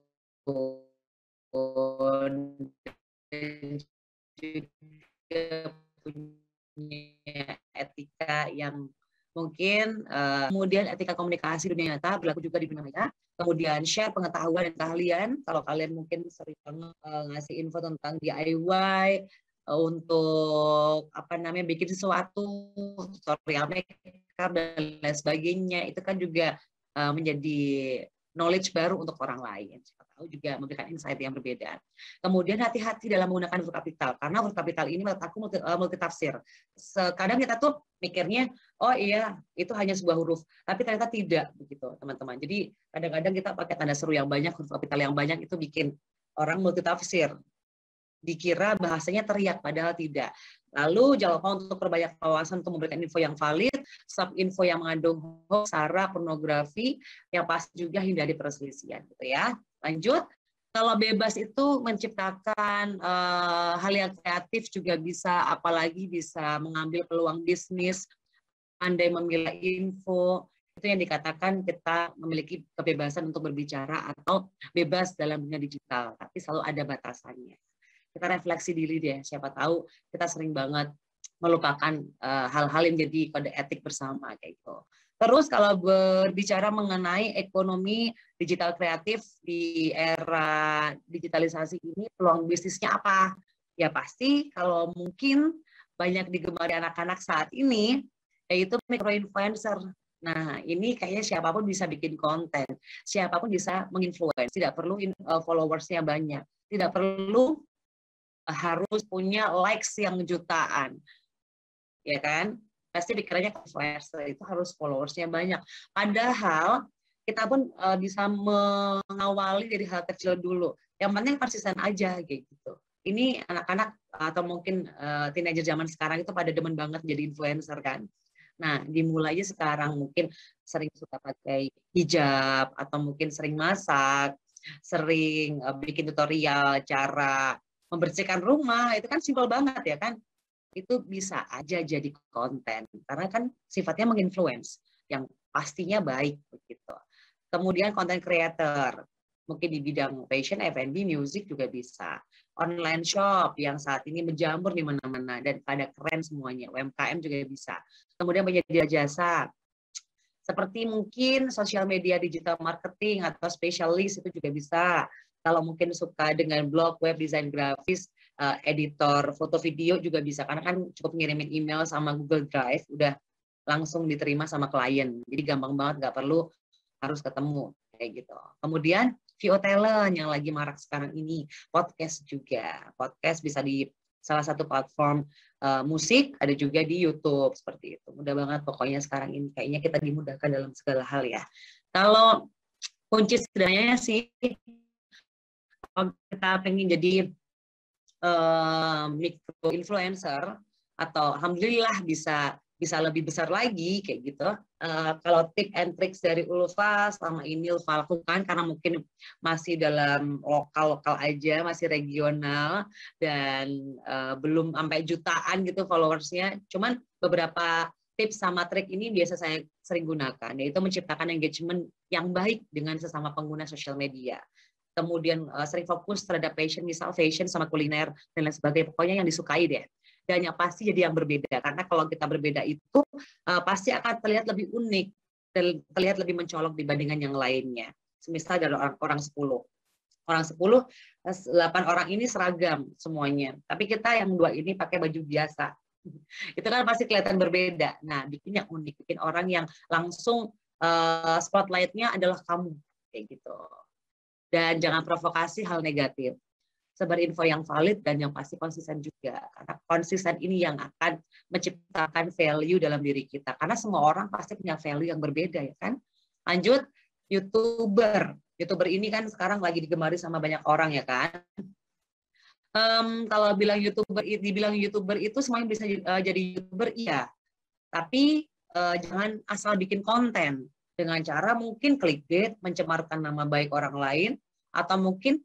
dan juga punya etika yang mungkin, kemudian etika komunikasi dunia nyata berlaku juga di dunia maya. Kemudian share pengetahuan dan keahlian. Kalau kalian mungkin sering banget ngasih info tentang DIY, untuk bikin sesuatu, tutorial makeup dan lain sebagainya, itu kan juga menjadi knowledge baru untuk orang lain. Siapa tahu juga memberikan insight yang berbeda. Kemudian hati-hati dalam menggunakan huruf kapital, karena huruf kapital ini menurut aku multitafsir. Kadang kita tuh mikirnya, oh iya itu hanya sebuah huruf, tapi ternyata tidak begitu, teman-teman. Jadi kadang-kadang kita pakai tanda seru yang banyak, huruf kapital yang banyak, itu bikin orang multitafsir. Dikira bahasanya teriak, padahal tidak. Lalu jangan lupa untuk perbanyak wawasan untuk memberikan info yang valid, stop info yang mengandung hoax, sara, pornografi, yang pasti juga hindari perselisihan, gitu ya. Lanjut, kalau bebas itu menciptakan hal yang kreatif juga bisa, apalagi bisa mengambil peluang bisnis, pandai memilah info, itu yang dikatakan kita memiliki kebebasan untuk berbicara atau bebas dalam dunia digital, tapi selalu ada batasannya. Kita refleksi diri deh, siapa tahu kita sering banget melupakan hal-hal yang jadi kode etik bersama kayak gitu. Terus kalau berbicara mengenai ekonomi digital kreatif di era digitalisasi ini, peluang bisnisnya apa? Ya pasti kalau mungkin banyak digemari anak-anak saat ini, yaitu micro-influencer. Nah, ini kayaknya siapapun bisa bikin konten, siapapun bisa menginfluence, tidak perlu followersnya banyak, tidak perlu harus punya likes yang jutaan, ya kan? Pasti pikirannya influencer itu harus followersnya banyak. Padahal kita pun bisa mengawali dari hal kecil dulu. Yang penting konsisten aja kayak gitu. Ini anak-anak atau mungkin teenager zaman sekarang itu pada demen banget jadi influencer kan. Nah, dimulainya sekarang mungkin sering suka pakai hijab atau mungkin sering masak, sering bikin tutorial cara membersihkan rumah, itu kan simpel banget ya kan. Itu bisa aja jadi konten karena kan sifatnya menginfluence yang pastinya baik begitu. Kemudian konten creator mungkin di bidang fashion, F&B, music juga bisa. Online shop yang saat ini menjamur di mana-mana dan pada keren semuanya. UMKM juga bisa. Kemudian penyedia jasa seperti mungkin sosial media digital marketing atau specialist itu juga bisa. Kalau mungkin suka dengan blog, web, desain grafis, editor, foto video juga bisa. Karena kan cukup ngirimin email sama Google Drive, udah langsung diterima sama klien. Jadi gampang banget, nggak perlu harus ketemu. Kayak gitu. Kemudian, VO talent yang lagi marak sekarang ini. Podcast juga. Podcast bisa di salah satu platform musik, ada juga di YouTube. Seperti itu. Mudah banget pokoknya sekarang ini. Kayaknya kita dimudahkan dalam segala hal ya. Kalau kunci sebenarnya sih, kalau kita pengen jadi micro influencer atau alhamdulillah bisa lebih besar lagi kayak gitu. Kalau tip and tricks dari Ulfa selama ini Ulfa lakukan karena mungkin masih dalam lokal aja, masih regional dan belum sampai jutaan gitu followersnya. Cuman beberapa tips sama trik ini biasa saya sering gunakan, yaitu menciptakan engagement yang baik dengan sesama pengguna sosial media. Kemudian sering fokus terhadap passion, misal fashion sama kuliner dan lain sebagainya, pokoknya yang disukai deh. Dan yang pasti jadi yang berbeda, karena kalau kita berbeda itu pasti akan terlihat lebih unik dan terlihat lebih mencolok dibandingkan yang lainnya. Semisal dari orang 10. Orang 10, 8 orang ini seragam semuanya, tapi kita yang 2 ini pakai baju biasa. Itu kan pasti kelihatan berbeda. Nah, bikin yang unik, bikin orang yang langsung spotlight-nya adalah kamu, kayak gitu. Dan jangan provokasi hal negatif. Sebar info yang valid dan yang pasti konsisten juga. Karena konsisten ini yang akan menciptakan value dalam diri kita. Karena semua orang pasti punya value yang berbeda ya kan. Lanjut, YouTuber. YouTuber ini kan sekarang lagi digemari sama banyak orang ya kan. Kalau dibilang YouTuber itu semuanya bisa jadi YouTuber, iya. Tapi jangan asal bikin konten. Dengan cara mungkin clickbait, mencemarkan nama baik orang lain, atau mungkin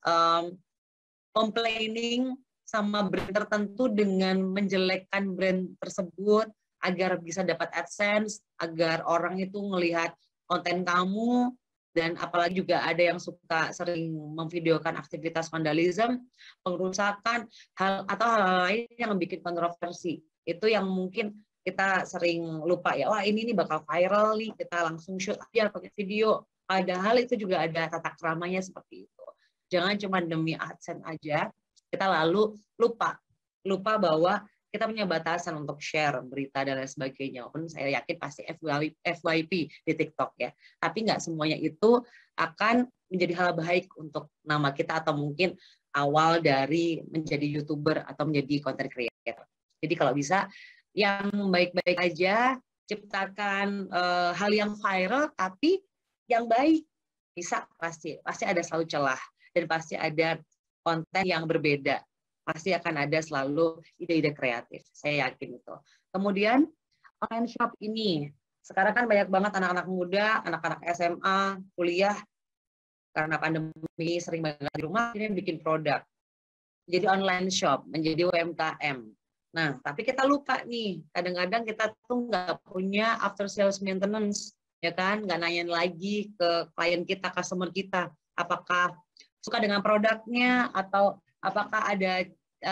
complaining sama brand tertentu dengan menjelekkan brand tersebut agar bisa dapat AdSense, agar orang itu melihat konten kamu, dan apalagi juga ada yang suka sering memvideokan aktivitas vandalisme, pengerusakan, hal lain yang bikin kontroversi. Itu yang mungkin kita sering lupa ya, wah ini bakal viral nih, kita langsung shoot aja pakai video. Padahal itu juga ada tata keramanya seperti itu. Jangan cuma demi AdSense aja, kita lalu lupa bahwa kita punya batasan untuk share berita dan lain sebagainya. Walaupun saya yakin pasti FYP di TikTok ya. Tapi nggak semuanya itu akan menjadi hal baik untuk nama kita atau mungkin awal dari menjadi YouTuber atau menjadi content creator. Jadi kalau bisa yang baik-baik aja, ciptakan hal yang viral tapi yang baik. Bisa, pasti ada selalu celah dan pasti ada konten yang berbeda. Pasti akan ada selalu ide-ide kreatif. Saya yakin itu. Kemudian online shop ini sekarang kan banyak banget anak-anak muda, anak-anak SMA, kuliah karena pandemi sering banget di rumah ini bikin produk. Jadi online shop, menjadi UMKM. Nah, tapi kita lupa nih, kadang-kadang kita tuh nggak punya after sales maintenance, ya kan? Nggak nanyain lagi ke klien kita, customer kita, apakah suka dengan produknya atau apakah ada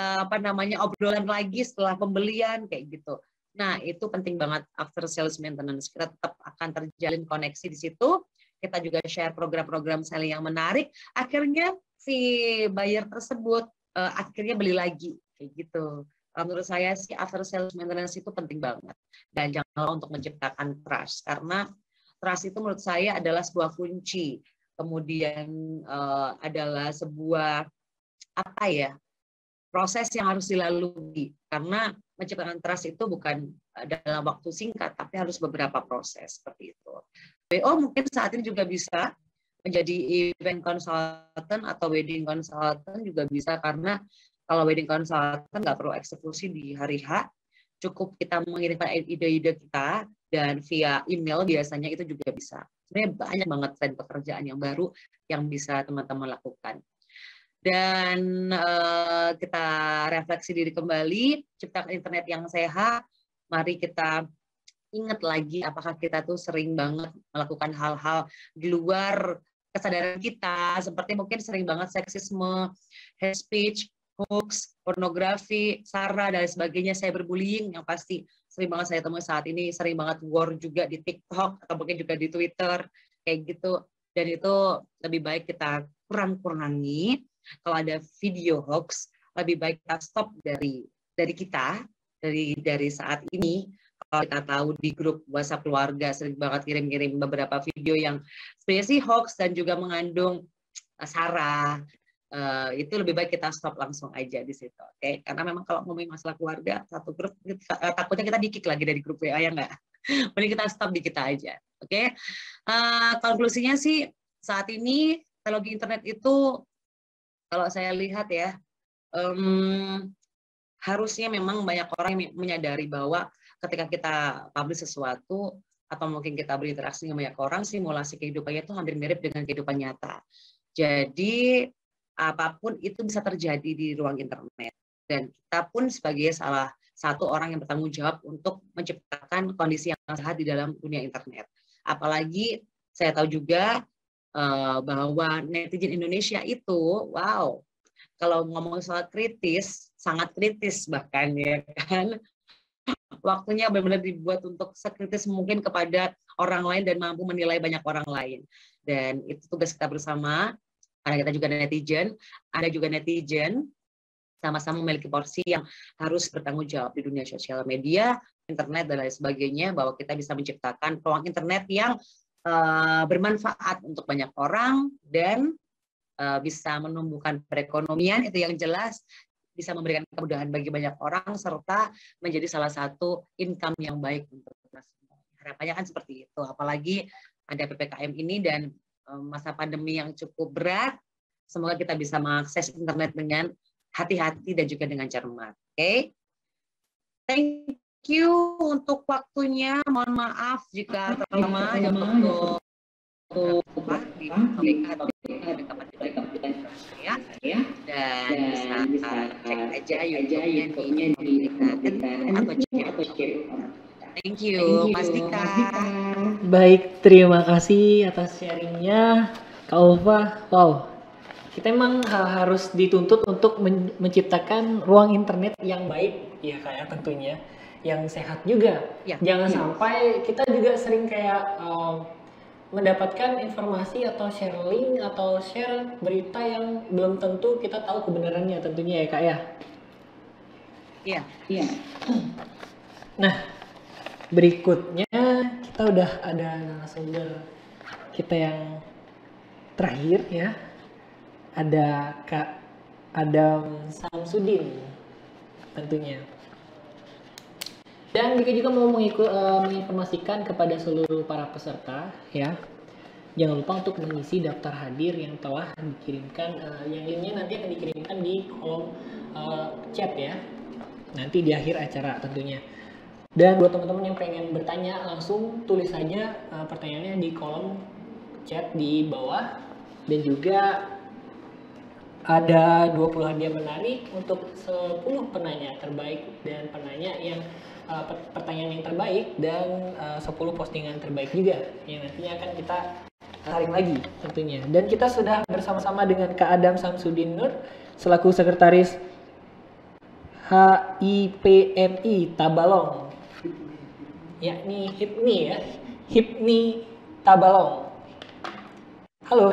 obrolan lagi setelah pembelian kayak gitu. Nah, itu penting banget after sales maintenance. Kita tetap akan terjalin koneksi di situ. Kita juga share program-program selling yang menarik. Akhirnya si buyer tersebut akhirnya beli lagi kayak gitu. Menurut saya sih after sales maintenance itu penting banget. Dan jangan lupa untuk menciptakan trust, karena trust itu menurut saya adalah sebuah kunci. Kemudian adalah sebuah proses yang harus dilalui. Karena menciptakan trust itu bukan dalam waktu singkat, tapi harus beberapa proses seperti itu. WO mungkin saat ini juga bisa menjadi event consultant atau wedding consultant juga bisa, karena kalau wedding consultant nggak perlu eksekusi di hari H, cukup kita mengirimkan ide-ide kita dan via email biasanya itu juga bisa. Sebenarnya banyak banget tren pekerjaan yang baru yang bisa teman-teman lakukan. Dan kita refleksi diri kembali, ciptakan internet yang sehat. Mari kita ingat lagi apakah kita tuh sering banget melakukan hal-hal di luar kesadaran kita, seperti mungkin sering banget seksisme, hate speech, hoax, pornografi, sara, dan sebagainya, cyberbullying yang pasti sering banget saya temui saat ini, sering banget war juga di TikTok atau mungkin juga di Twitter kayak gitu. Dan itu lebih baik kita kurangi. Kalau ada video hoax, lebih baik kita stop dari kita dari saat ini. Kalau kita tahu di grup WhatsApp keluarga sering banget kirim-kirim beberapa video yang sebenarnya sih hoax dan juga mengandung sara. Itu lebih baik kita stop langsung aja di situ, oke? Karena memang kalau ngomongin masalah keluarga satu grup, takutnya kita di-kick lagi dari grup WA, ya nggak? Mending kita stop di kita aja, oke? Konklusinya sih saat ini teknologi internet itu kalau saya lihat ya, harusnya memang banyak orang yang menyadari bahwa ketika kita publish sesuatu atau mungkin kita berinteraksi dengan banyak orang, simulasi kehidupannya itu hampir mirip dengan kehidupan nyata. Jadi apapun itu bisa terjadi di ruang internet, dan kita pun sebagai salah satu orang yang bertanggung jawab untuk menciptakan kondisi yang sehat di dalam dunia internet. Apalagi saya tahu juga bahwa netizen Indonesia itu, wow, kalau ngomong soal kritis, sangat kritis bahkan, ya kan. Waktunya benar-benar dibuat untuk sekritis mungkin kepada orang lain dan mampu menilai banyak orang lain. Dan itu tugas kita bersama. Karena kita juga netizen, Anda juga netizen, sama-sama memiliki porsi yang harus bertanggung jawab di dunia sosial media, internet, dan lain sebagainya, bahwa kita bisa menciptakan ruang internet yang bermanfaat untuk banyak orang dan bisa menumbuhkan perekonomian, itu yang jelas, bisa memberikan kemudahan bagi banyak orang, serta menjadi salah satu income yang baik untuk kita semua. Harapannya kan seperti itu, apalagi ada PPKM ini dan masa pandemi yang cukup berat. Semoga kita bisa mengakses internet dengan hati-hati dan juga dengan cermat. Oke? Thank you untuk waktunya. Mohon maaf jika terutama untuk di atau dan bisa cek aja YouTube-nya di atau channel. Thank you, Mas Dika. Baik, terima kasih atas sharingnya, Kak Ulfa. Wow, kita emang harus dituntut untuk menciptakan ruang internet yang baik, ya kayak tentunya, yang sehat juga. Ya. Jangan sampai kita juga sering kayak mendapatkan informasi atau share link atau share berita yang belum tentu kita tahu kebenarannya tentunya ya Kak ya. Iya. Nah, berikutnya kita udah ada narasumber kita yang terakhir ya. Ada Kak Adam Samsudin tentunya. Dan Dika juga mau menginformasikan kepada seluruh para peserta ya. Jangan lupa untuk mengisi daftar hadir yang telah dikirimkan, yang linknya nanti akan dikirimkan di kolom chat ya. Nanti di akhir acara tentunya. Dan buat teman-teman yang pengen bertanya langsung tulis saja pertanyaannya di kolom chat di bawah. Dan juga ada 20 hadiah menarik untuk 10 penanya terbaik dan penanya yang pertanyaan yang terbaik dan 10 postingan terbaik juga yang nantinya akan kita saring lagi tentunya. Dan kita sudah bersama-sama dengan Kak Adam Samsudin Nur selaku sekretaris HIPMI Tabalong, yakni HIPMI ya, HIPMI Tabalong. Halo.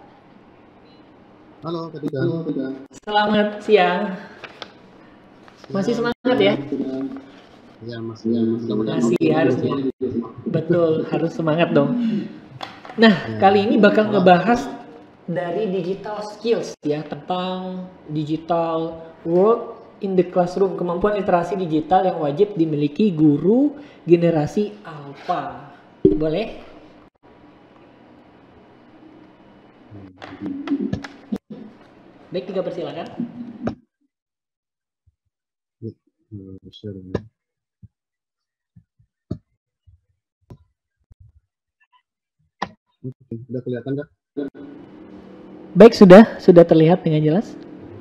Halo, Kak. Selamat siang. Masih semangat ya? Ya, masih harusnya. Betul, harus semangat dong. Nah, kali ini bakal ngebahas dari digital skills ya, tentang digital work in the classroom, kemampuan literasi digital yang wajib dimiliki guru generasi alpha. Boleh? Baik, Dika persilakan. Sudah kelihatan nggak? Baik, sudah terlihat dengan jelas.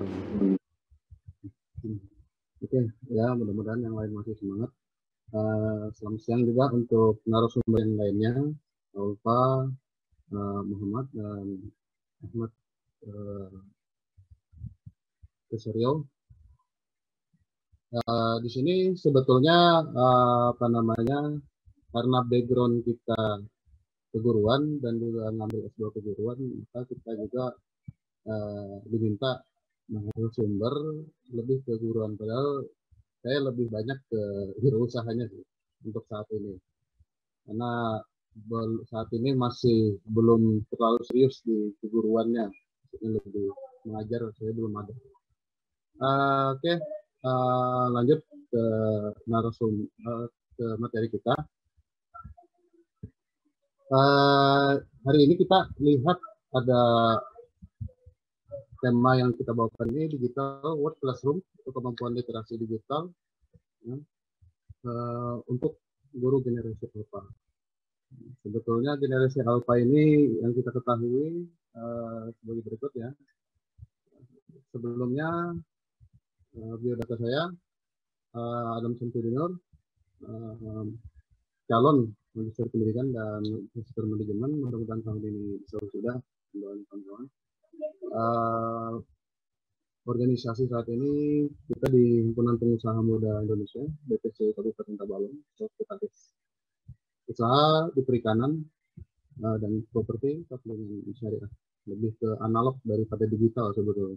Oke, ya mudah-mudahan yang lain masih semangat. Selamat siang juga untuk narasumber yang lainnya, Ulfa, Muhammad dan Ahmad Keseryo. Di sini sebetulnya karena background kita keguruan dan juga ngambil S2 keguruan, maka kita juga diminta narasumber lebih keguruan, padahal saya lebih banyak ke wirausahanya sih untuk saat ini, karena saat ini masih belum terlalu serius di keguruannya, lebih mengajar saya belum ada. Oke. Lanjut ke ke materi kita. Hari ini kita lihat ada tema yang kita bawakan ini, digital work classroom untuk kemampuan literasi digital ya, untuk guru generasi alpha. Sebetulnya generasi alpha ini yang kita ketahui sebagai berikut ya. Sebelumnya biodata saya Adam Samsudin Nur, calon magister pendidikan dan magister manajemen, mudah-mudahan tahun ini bisa sudah kawan-kawan. Organisasi saat ini kita di Himpunan Pengusaha Muda Indonesia BPC Kabupaten Tabalong, sekretaris usaha di perikanan dan properti dengan syariah, lebih ke analog daripada digital sebetulnya.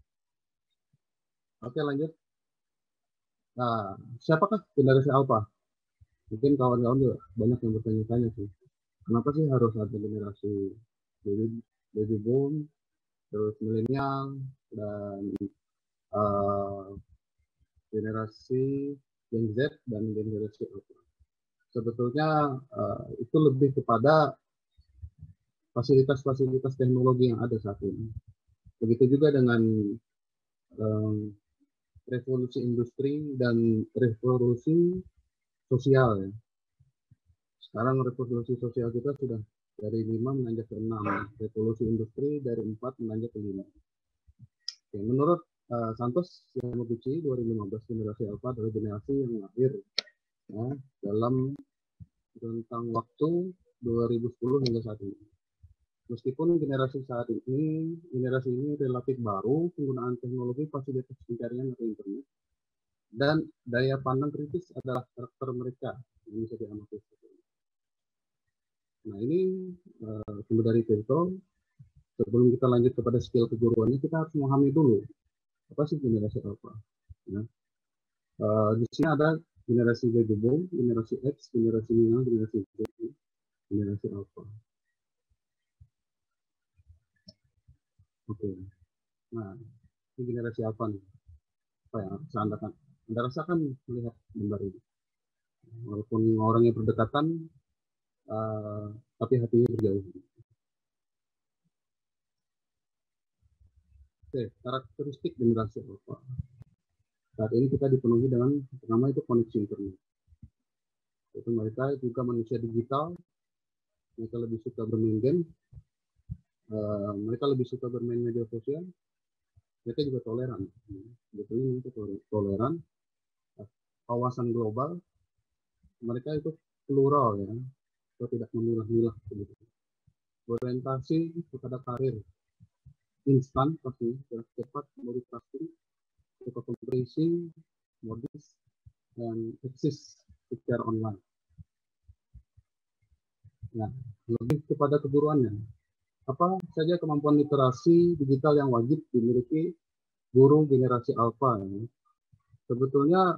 Oke, lanjut. Nah, siapakah generasi alpha? Mungkin kawan-kawan juga banyak yang bertanya-tanya sih. Kenapa sih harus ada generasi baby boom, terus milenial, dan generasi Gen Z dan generasi alpha? Sebetulnya itu lebih kepada fasilitas-fasilitas teknologi yang ada saat ini. Begitu juga dengan revolusi industri dan revolusi sosial ya. Sekarang revolusi sosial kita sudah dari 5 menanjak ke 6, revolusi industri dari 4 menanjak ke 5. Oke, menurut Santos Yamaguchi 2015, generasi alpha adalah generasi yang lahir ya, dalam rentang waktu 2010 hingga saat ini. Meskipun generasi ini relatif baru, penggunaan teknologi, fasilitas pencarian atau internet, dan daya pandang kritis adalah karakter mereka yang bisa diamati. Nah ini sumber dari Tirto. Sebelum kita lanjut kepada skill keguruannya, kita harus memahami dulu apa sih generasi alpha. Ya. Di sini ada generasi baby boom, generasi X, generasi milenial, generasi Z, generasi alpha. Oke. Nah, ini generasi alpha nih. Apa yang Anda rasakan melihat gambar ini. Walaupun orangnya berdekatan, tapi hatinya berjauhan. Oke, karakteristik generasi alpha. Saat ini kita dipenuhi dengan pertama itu koneksi internet. Itu mereka juga manusia digital, mereka lebih suka bermain game, mereka lebih suka bermain media sosial, mereka juga toleran. Betulnya mereka toleran, kawasan global, mereka itu plural ya, atau tidak memilah-milah begitu. Orientasi kepada karir instan pasti, cepat, multitasking, kompresi, modis, dan eksis secara online. Nah, lebih kepada keguruannya. Apa saja kemampuan literasi digital yang wajib dimiliki guru generasi alpha? Ya. Sebetulnya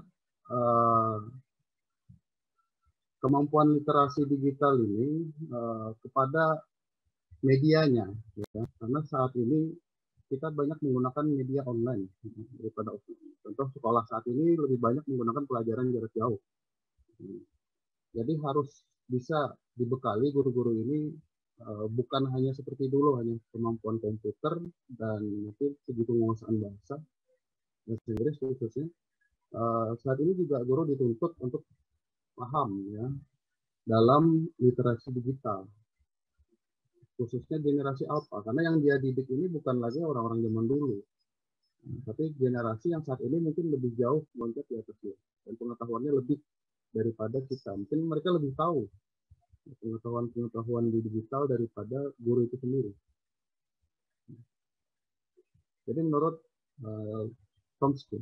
kemampuan literasi digital ini kepada medianya, ya. Karena saat ini kita banyak menggunakan media online daripada offline. Contoh sekolah saat ini lebih banyak menggunakan pelajaran jarak jauh. Jadi harus bisa dibekali guru-guru ini bukan hanya seperti dulu, hanya kemampuan komputer dan mungkin segi penguasaan bahasa Inggris khususnya. Saat ini juga guru dituntut untuk paham ya dalam literasi digital, khususnya generasi alpha, karena yang dia didik ini bukan lagi orang-orang zaman dulu, tapi generasi yang saat ini mungkin lebih jauh meloncat di atas dia, dan pengetahuannya lebih daripada kita. Mungkin mereka lebih tahu pengetahuan di digital daripada guru itu sendiri. Jadi menurut Chomsky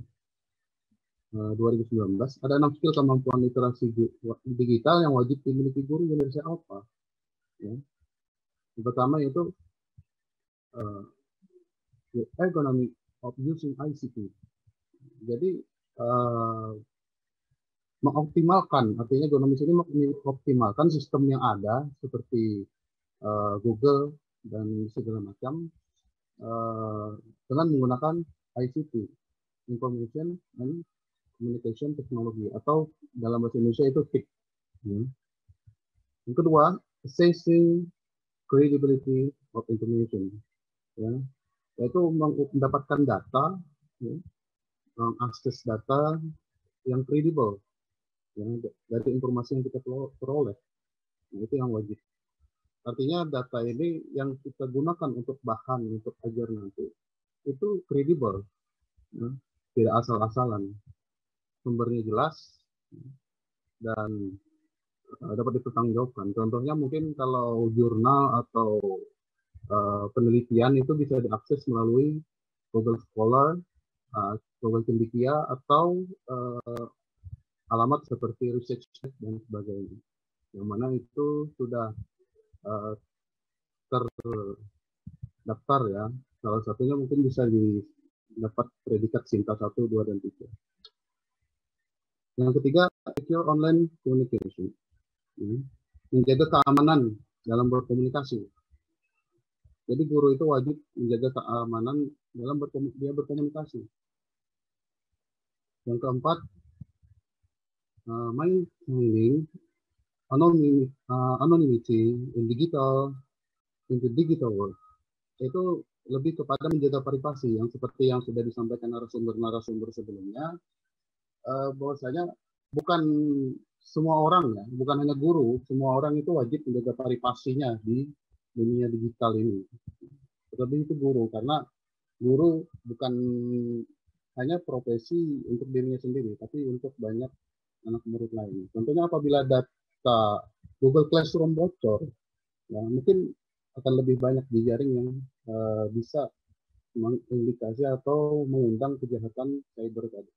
2019 ada 6 skill kemampuan literasi digital yang wajib dimiliki guru generasi alpha. Ya. Yang pertama yaitu the ergonomy of using ICT. Jadi mengoptimalkan, artinya ergonomis ini mengoptimalkan sistem yang ada seperti Google dan segala macam dengan menggunakan ICT, Information and Communication Technology, atau dalam bahasa Indonesia itu TIC. Yang kedua, assessing credibility of information, ya, yaitu mendapatkan data, ya, mengakses data yang kredibel, ya, dari informasi yang kita peroleh. Nah, itu yang wajib. Artinya data ini yang kita gunakan untuk bahan untuk ajar nanti itu kredibel, ya, tidak asal-asalan, sumbernya jelas dan dapat dipertanggungjawabkan. Contohnya mungkin kalau jurnal atau penelitian itu bisa diakses melalui Google Scholar, Google Cendekia, atau alamat seperti Research dan sebagainya, yang mana itu sudah terdaftar ya. Salah satunya mungkin bisa didapat predikat Sinta 1, 2, dan 3. Yang ketiga, secure online communication. Menjaga keamanan dalam berkomunikasi. Jadi guru itu wajib menjaga keamanan dalam dia berkomunikasi. Yang keempat, maintaining anonymity in the digital world. Itu lebih kepada menjaga privasi, yang seperti yang sudah disampaikan narasumber sebelumnya, bahwasanya bukan semua orang ya, bukan hanya guru, semua orang itu wajib menjaga privasinya di dunia digital ini. Terlebih itu guru, karena guru bukan hanya profesi untuk dirinya sendiri, tapi untuk banyak anak murid lain. Contohnya apabila data Google Classroom bocor, ya, mungkin akan lebih banyak jejaring yang bisa mengindikasi atau mengundang kejahatan cyber tadi.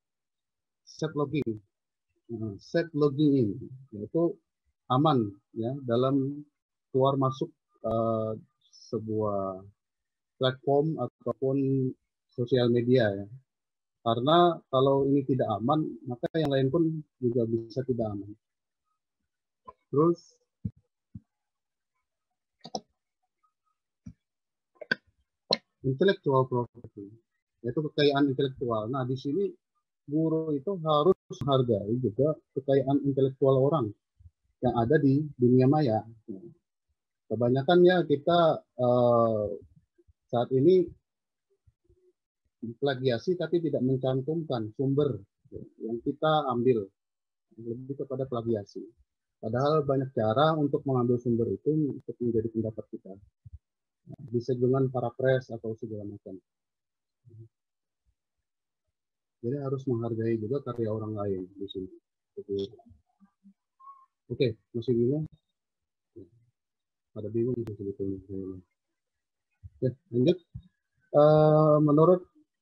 Set logging in, yaitu aman ya dalam keluar masuk sebuah platform ataupun sosial media ya. Karena kalau ini tidak aman, maka yang lain pun juga bisa tidak aman. Terus intellectual property, yaitu kekayaan intelektual. Nah, di sini guru itu harus menghargai juga kekayaan intelektual orang yang ada di dunia maya. Kebanyakan ya kita saat ini plagiasi tapi tidak mencantumkan sumber yang kita ambil, lebih kepada plagiasi. Padahal banyak cara untuk mengambil sumber itu untuk menjadi pendapat kita. Bisa dengan paraphrase atau segala macam. Jadi harus menghargai juga karya orang lain di sini. Oke, masih bingung? Ada bingung sih sebetulnya. Oke, lanjut. Menurut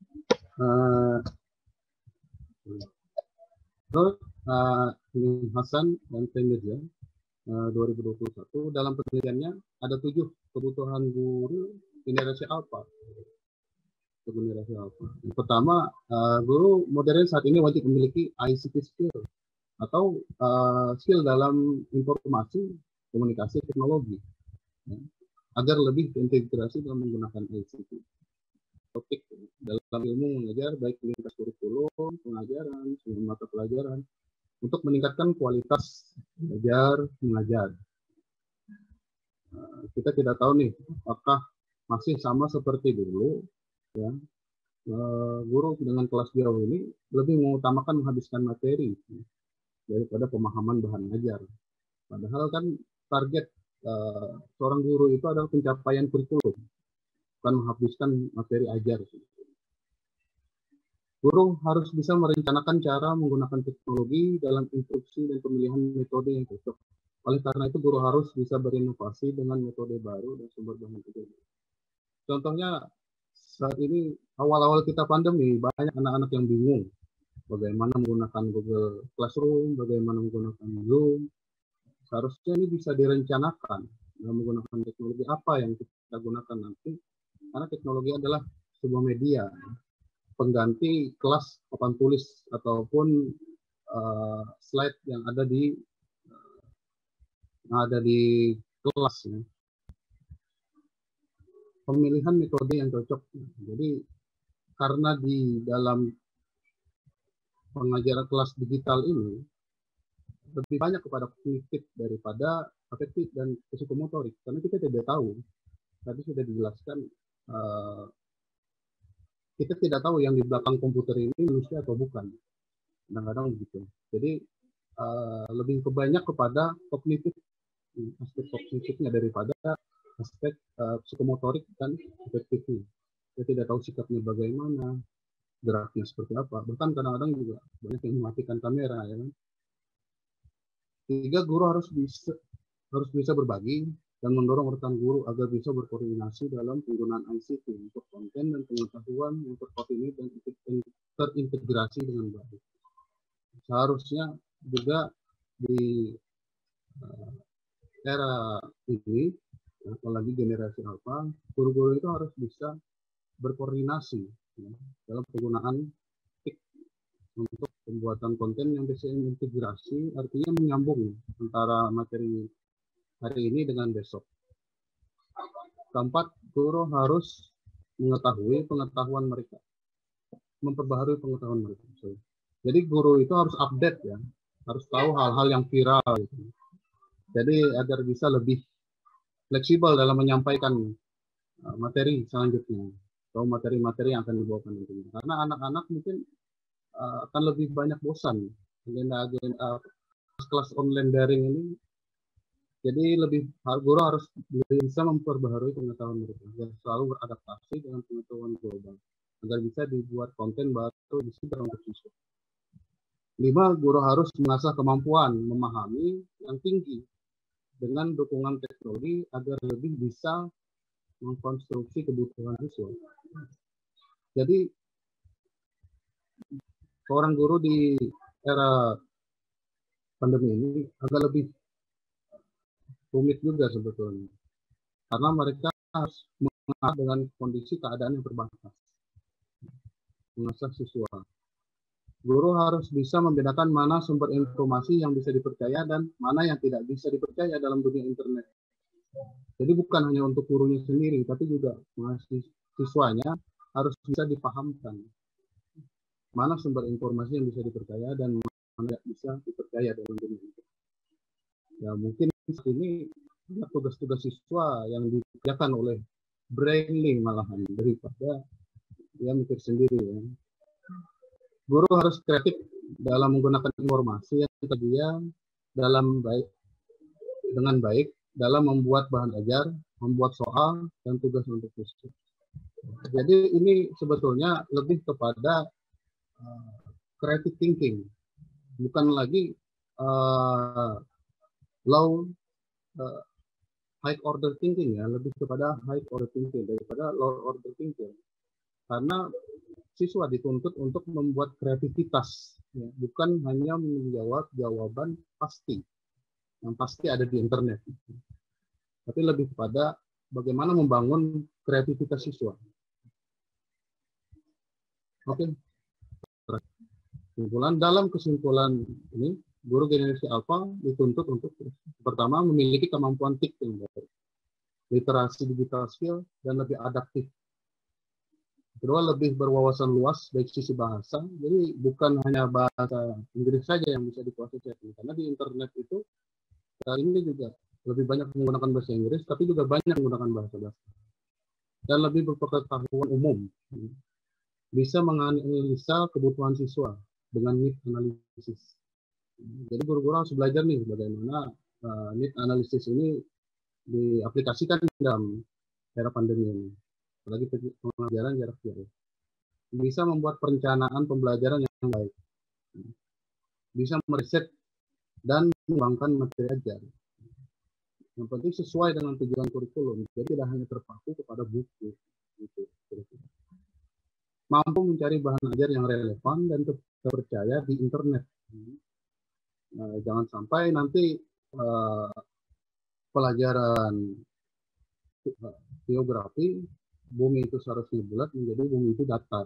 Hasan dan Tengerja 2021 dalam penelitiannya ada 7 kebutuhan guru generasi alpha. Generasi alpha. Yang pertama, guru modern saat ini wajib memiliki ICT skill atau skill dalam informasi, komunikasi, teknologi, ya, agar lebih terintegrasi dalam menggunakan ICT. Topik dalam ilmu mengajar baik lintas kurikulum, pengajaran, semua mata pelajaran untuk meningkatkan kualitas belajar mengajar. Kita tidak tahu nih apakah masih sama seperti dulu, ya. Guru dengan kelas jauh ini lebih mengutamakan menghabiskan materi daripada pemahaman bahan ajar. Padahal kan target seorang guru itu adalah pencapaian kurikulum, bukan menghabiskan materi ajar. Guru harus bisa merencanakan cara menggunakan teknologi dalam instruksi dan pemilihan metode yang cocok. Oleh karena itu, guru harus bisa berinovasi dengan metode baru dan sumber bahan ajar. Contohnya, saat ini awal-awal kita pandemi, banyak anak-anak yang bingung bagaimana menggunakan Google Classroom, bagaimana menggunakan Zoom. Seharusnya ini bisa direncanakan dalam menggunakan teknologi apa yang kita gunakan nanti, karena teknologi adalah sebuah media pengganti kelas papan tulis ataupun slide yang ada di kelas. Ya. Pemilihan metode yang cocok. Jadi karena di dalam pengajaran kelas digital ini lebih banyak kepada kognitif daripada afektif dan psikomotorik, karena kita tidak tahu. Tadi sudah dijelaskan. Kita tidak tahu yang di belakang komputer ini manusia atau bukan. Kadang-kadang begitu. Jadi lebih banyak kepada kognitif, aspek kognitifnya daripada aspek psikomotorik dan afektifnya. Kita tidak tahu sikapnya bagaimana, geraknya seperti apa. Bahkan kadang-kadang juga banyak yang mematikan kamera. Ya kan? 3, guru harus bisa berbagi dan mendorong rekan guru agar bisa berkoordinasi dalam penggunaan ICT untuk konten dan pengetahuan yang terkoordinir dan terintegrasi dengan baik. Seharusnya juga di era ini, apalagi generasi alpha, guru-guru itu harus bisa berkoordinasi ya, dalam penggunaan TIK untuk pembuatan konten yang bisa integrasi, artinya menyambung antara materi hari ini dengan besok. Keempat, guru harus mengetahui pengetahuan mereka, memperbaharui pengetahuan mereka. Jadi guru itu harus update ya, harus tahu hal-hal yang viral. Gitu. Jadi agar bisa lebih fleksibel dalam menyampaikan materi selanjutnya atau materi-materi yang akan dibawakan nantinya. Karena anak-anak mungkin akan lebih banyak bosan. Agenda kelas online daring ini Jadi guru harus lebih bisa memperbaharui pengetahuan mereka dan selalu beradaptasi dengan pengetahuan global agar bisa dibuat konten baru di sekitar untuk siswa. 5. Guru harus mengasah kemampuan memahami yang tinggi dengan dukungan teknologi agar lebih bisa mengkonstruksi kebutuhan siswa. Jadi seorang guru di era pandemi ini agak lebih rumit juga sebetulnya, karena mereka harus mengasah dengan kondisi keadaan yang terbatas, mengasah siswa. Guru harus bisa membedakan mana sumber informasi yang bisa dipercaya dan mana yang tidak bisa dipercaya dalam dunia internet. Jadi bukan hanya untuk gurunya sendiri, tapi juga siswanya harus bisa dipahamkan mana sumber informasi yang bisa dipercaya dan mana tidak bisa dipercaya dalam dunia internet. Ya mungkin ini tugas-tugas siswa yang dikerjakan oleh branding malahan daripada dia mikir sendiri ya. Guru harus kreatif dalam menggunakan informasi yang tersedia dengan baik dalam membuat bahan ajar, membuat soal dan tugas untuk siswa. Jadi ini sebetulnya lebih kepada creative thinking, bukan lagi high order thinking ya, lebih kepada high order thinking daripada low order thinking. Karena siswa dituntut untuk membuat kreativitas, ya, bukan hanya menjawab jawaban pasti, yang pasti ada di internet. Tapi lebih kepada bagaimana membangun kreativitas siswa. Oke. Dalam kesimpulan ini, guru generasi alpha dituntut untuk pertama memiliki kemampuan TIK yang baik, literasi digital skill, dan lebih adaptif. Kedua, lebih berwawasan luas baik sisi bahasa, jadi bukan hanya bahasa Inggris saja yang bisa dikuasai, karena di internet itu saat ini juga lebih banyak menggunakan bahasa Inggris, tapi juga banyak menggunakan bahasa-bahasa. Dan lebih berpengetahuan umum, bisa menganalisa kebutuhan siswa dengan need analisis. Jadi guru-guru harus belajar nih bagaimana need analisis ini diaplikasikan dalam era pandemi ini, apalagi pembelajaran jarak jauh. Bisa membuat perencanaan pembelajaran yang baik, bisa meriset dan mengembangkan materi ajar. Yang penting sesuai dengan tujuan kurikulum, jadi tidak hanya terpaku kepada buku. Gitu. Mampu mencari bahan ajar yang relevan dan terpercaya di internet. Jangan sampai nanti pelajaran geografi, bumi itu seharusnya bulat, menjadi bumi itu datar.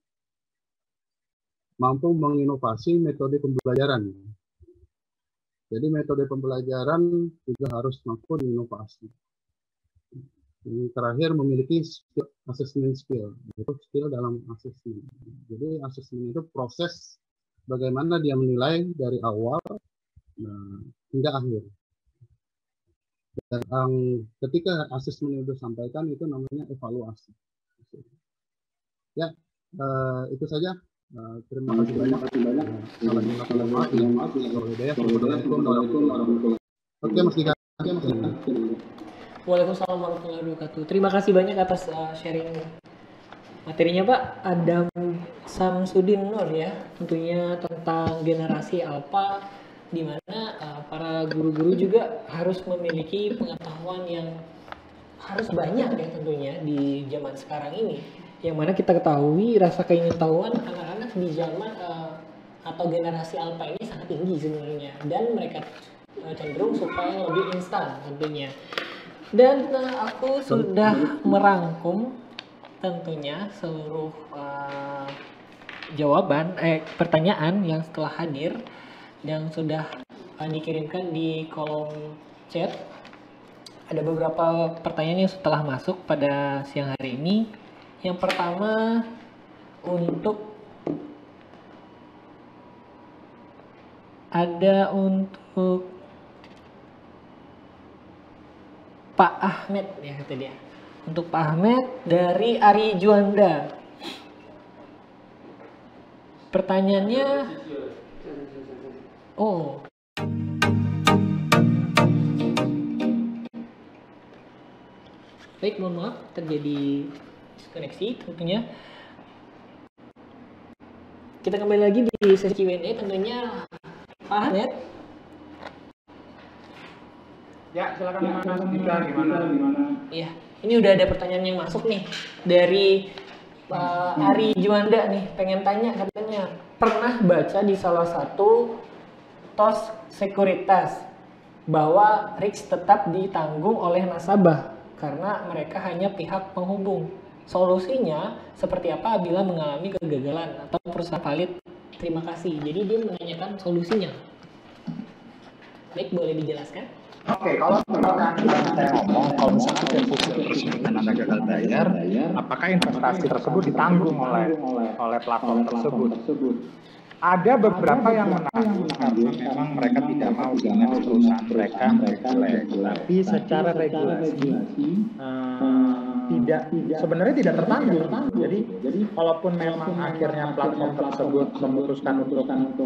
Mampu menginovasi metode pembelajaran. Jadi metode pembelajaran juga harus mampu diinovasi. Yang terakhir memiliki assessment skill, yaitu skill dalam assessment. Jadi assessment itu proses bagaimana dia menilai dari awal hingga akhir. Dan ketika assessment itu disampaikan itu namanya evaluasi. Ya, itu saja. Terima kasih banyak. Oke, Mas Dika. Waalaikumsalam warahmatullahi wabarakatuh. Terima kasih banyak atas sharing materinya Pak Adam Samsudin Nur ya, tentunya tentang generasi alpha, di mana para guru-guru juga harus memiliki pengetahuan yang harus banyak ya tentunya di zaman sekarang ini, yang mana kita ketahui rasa keingintahuan anak-anak di zaman atau generasi alpha ini sangat tinggi sebenarnya, dan mereka cenderung supaya lebih instan tentunya. Dan aku sudah merangkum tentunya seluruh jawaban pertanyaan yang setelah hadir yang sudah dikirimkan di kolom chat. Ada beberapa pertanyaan yang setelah masuk pada siang hari ini. Yang pertama untuk Pak Ahmed ya kata dia. Untuk Pak Ahmed dari Ari Juanda. Pertanyaannya, Baik, mohon maaf terjadi koneksi tentunya. Kita kembali lagi di sesi Q&A tentunya. Pak Ahmed. Ya, silakan Mas Dika, gimana? Iya, ini udah ada pertanyaan yang masuk nih dari Ari Juanda nih, pengen tanya katanya pernah baca di salah satu tos sekuritas bahwa RIX tetap ditanggung oleh nasabah karena mereka hanya pihak penghubung. Solusinya seperti apa apabila mengalami kegagalan atau perusahaan valid? Terima kasih. Jadi dia menanyakan solusinya. Baik, boleh dijelaskan? Oke, kalau saya ngomong, kalau misalkan dan ada gagal bayar, apakah investasi tersebut ditanggung oleh platform tersebut? Ada beberapa yang menanggung karena memang mereka tidak mau dengan perusahaan mereka jelek. Tapi secara regulasi sebenarnya tidak tertanggung. Jadi kalaupun memang akhirnya platform tersebut memutuskan untuk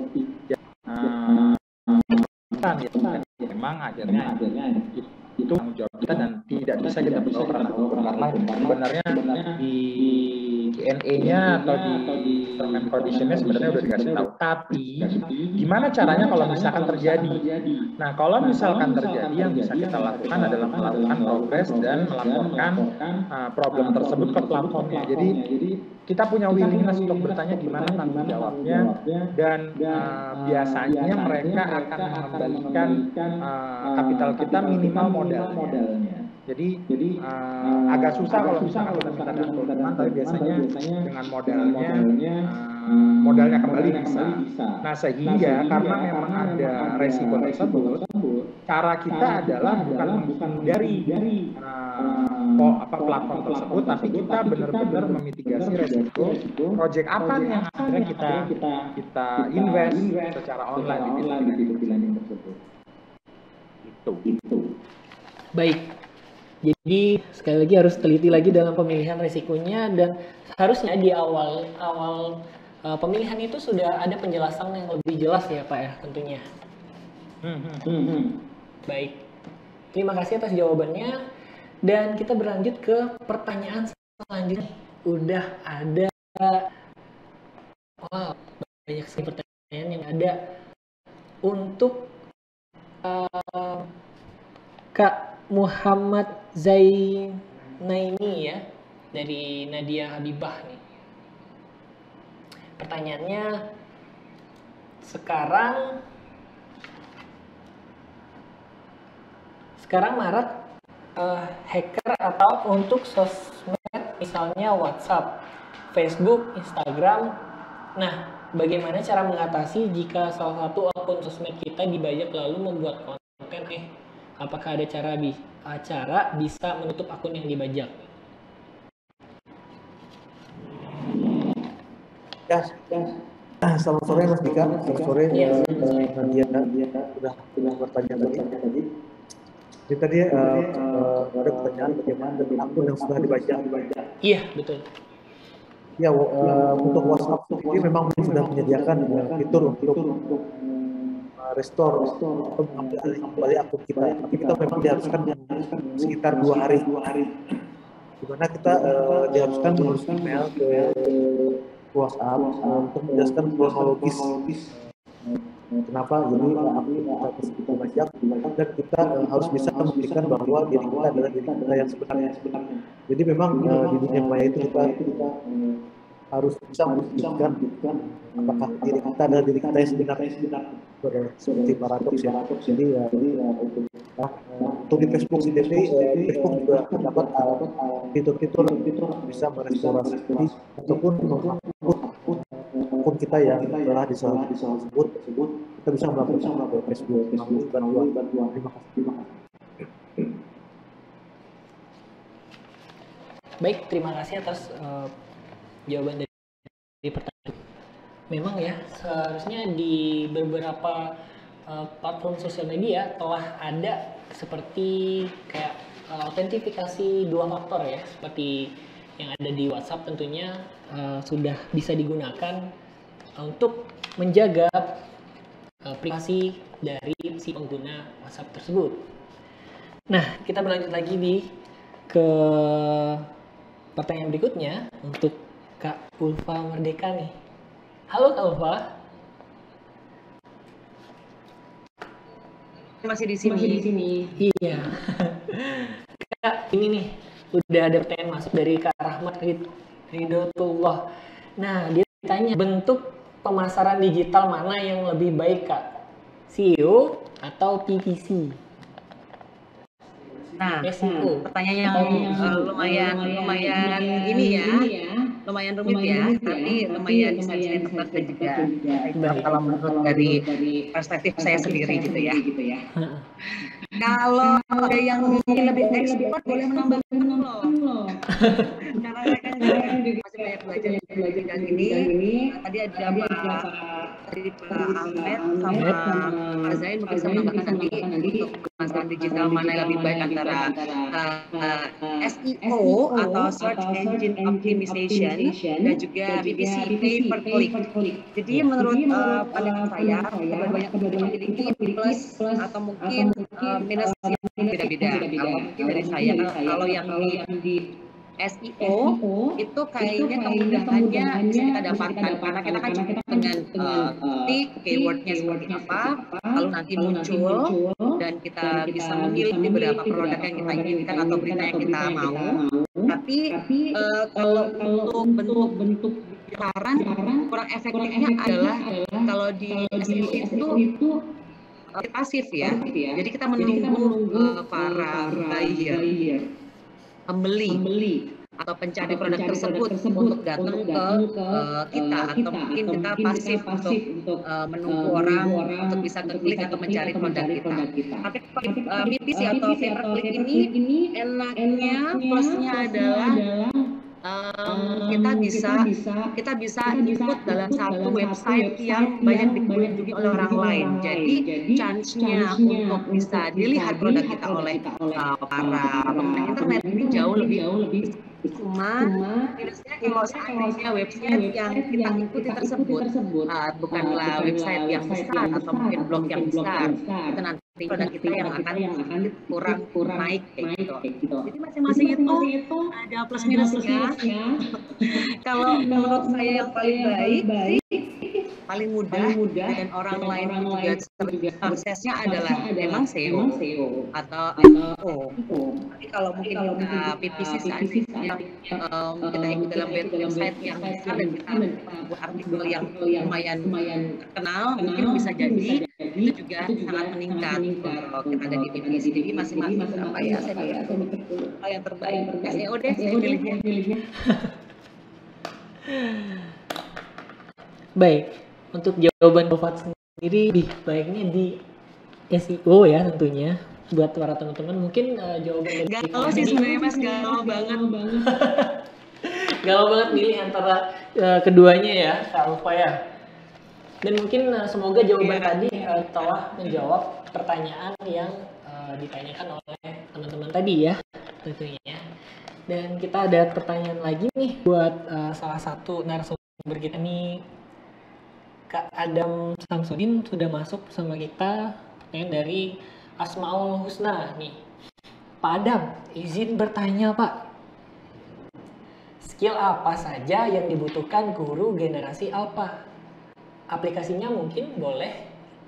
memang akhirnya itu tanggung jawab kita dan tidak bisa kita bawa karena sebenarnya di Q&A-nya atau di term and condition-nya sebenarnya udah dikasih tahu. Tapi gimana caranya kalau misalkan terjadi? Nah, kalau misalkan terjadi yang bisa kita lakukan adalah melakukan progres dan melaporkan problem tersebut ke platformnya. Jadi kita punya willingness untuk bertanya gimana tanggung jawabnya dan biasanya mereka akan mengembalikan kapital kita minimal modalnya. Jadi agak susah kalau misalkan kita minta dengan keuntungan, tapi biasanya dengan modalnya kembali bisa. Nah, sehingga karena memang ada resiko tersebut, cara kita adalah bukan dari platform tersebut, tapi kita benar-benar memitigasi resiko project apa nih yang akhirnya kita invest secara online di bilangan tersebut. Itu. Baik. Jadi sekali lagi harus teliti lagi dalam pemilihan resikonya dan harusnya di awal pemilihan itu sudah ada penjelasan yang lebih jelas ya Pak ya tentunya. Baik. Terima kasih atas jawabannya dan kita berlanjut ke pertanyaan selanjutnya. Udah ada banyak sekali pertanyaan yang ada untuk Kak Muhammad Zainaini ya dari Nadia Habibah nih. Pertanyaannya sekarang marak hacker atau untuk sosmed misalnya WhatsApp, Facebook, Instagram. Nah, bagaimana cara mengatasi jika salah satu akun sosmed kita dibajak lalu membuat konten? Apakah ada cara bisa menutup akun yang dibajak? Ya. Selamat sore Mas Dika. Selamat sore Nadia sudah bertanya tadi. Jadi tadi ada pertanyaan bagaimana dengan akun yang sudah dibajak. Iya, betul. Ya, untuk WhatsApp ini memang sudah menyediakan fitur untuk restore atau mengambil kembali akun kita. Tapi kita memang diharuskan sekitar 2 hari. Di mana kita diharuskan menulis email ke WhatsApp untuk menjelaskan kronologis kenapa jadi akun kita bajak dan kita harus bisa membuktikan bahwa diri kita adalah diri kita yang sebenarnya. Jadi memang di dunia maya itu kita harus bisa membuktikan apakah diri kita adalah diri kita yang sebenarnya seperti paradoks ya. Jadi untuk di Facebook sendiri, Facebook juga terdapat fitur-fitur bisa merestorasi ataupun menghapus akun kita yang telah disebut, kita bisa melakukan ke Facebook bantuan. Terima kasih. Baik, terima kasih atas jawaban dari pertanyaan. Memang ya, seharusnya di beberapa platform sosial media telah ada seperti kayak autentifikasi 2 faktor ya, seperti yang ada di WhatsApp tentunya sudah bisa digunakan untuk menjaga privasi dari si pengguna WhatsApp tersebut. Nah, kita berlanjut lagi di ke pertanyaan berikutnya untuk Kak Ulfa Merdeka nih. Halo Kak Ulfa. Masih di sini. Iya. Kak, ini nih udah ada pertanyaan masuk dari Kak Rahmat Ridotullah. Nah, dia tanya bentuk pemasaran digital mana yang lebih baik, Kak? SEO atau PPC? Nah, SEO. pertanyaan yang lumayan ini ya, lumayan rumit ya, tapi lumayan bisa ditebak dan juga kalau menurut dari perspektif saya sendiri gitu ya. Kalau ada yang mungkin lebih expert boleh menambahkan loh. Karena saya kan juga masih banyak belajar di bidang ini. Tadi ada Pak Ahmed sama Pak Zain mungkin bisa menambahkan nanti untuk pemasaran digital mana yang lebih baik antara SEO atau Search Engine Optimization dan juga PPC, Pay Per Click. Jadi menurut pandangan saya banyak memiliki plus atau mungkin minus yang beda-beda. Kalau mungkin dari saya, kalau yang di SEO itu kayaknya kemudahannya bisa kita dapatkan karena kita kan cukup dengan ketik keywordnya seperti apa, lalu nanti muncul dan kita bisa memilih beberapa produk yang kita inginkan atau berita yang kita mau. Tapi kalau untuk bentuk saran kurang efektifnya adalah kalau di SEO itu pasif ya. Jadi kita menunggu para buyer, pembeli atau pencari produk tersebut untuk datang ke kita atau mungkin kita pasif untuk menunggu orang untuk bisa klik atau mencari produk kita. Tapi PPC atau pay per click ini enaknya plusnya adalah kita bisa input dalam satu website yang banyak dikunjungi oleh orang lain. Jadi chance-nya untuk bisa dilihat produk kita oleh para pengguna internet ini jauh lebih. Cuma minusnya kalau seandainya website yang kita ikuti tersebut bukanlah website yang besar atau mungkin blog yang besar, itu nanti produk kita yang akan kurang naik kayak gitu. Jadi masing-masing itu ada plus minusnya. Kalau menurut saya yang paling baik sih paling mudah dan orang lain juga aksesnya adalah memang SEO atau SEO. Tapi kalau mungkin kita PPC seandainya kita ikut dalam website yang besar dan kita buat artikel yang lumayan terkenal, mungkin bisa jadi itu juga sangat meningkat kalau kita ada di PPC. Jadi masing-masing apa ya, saya hal yang terbaik SEO deh, saya pilihnya. Baik, untuk jawaban Ulfa sendiri lebih baiknya di SEO ya tentunya. Buat para teman-teman mungkin jawaban dari galau sih sebenarnya Mas, galau banget. Galau banget milih antara keduanya ya Kak Ulfa ya. Dan mungkin semoga jawaban tadi telah menjawab pertanyaan yang ditanyakan oleh teman-teman tadi ya tentunya. Dan kita ada pertanyaan lagi nih buat salah satu narasumber kita nih, Kak Adam Samsudin sudah masuk sama kita. Pertanyaan dari Asmaul Husna nih. Pak Adam, izin bertanya Pak. Skill apa saja yang dibutuhkan guru generasi Alpha? Aplikasinya mungkin boleh?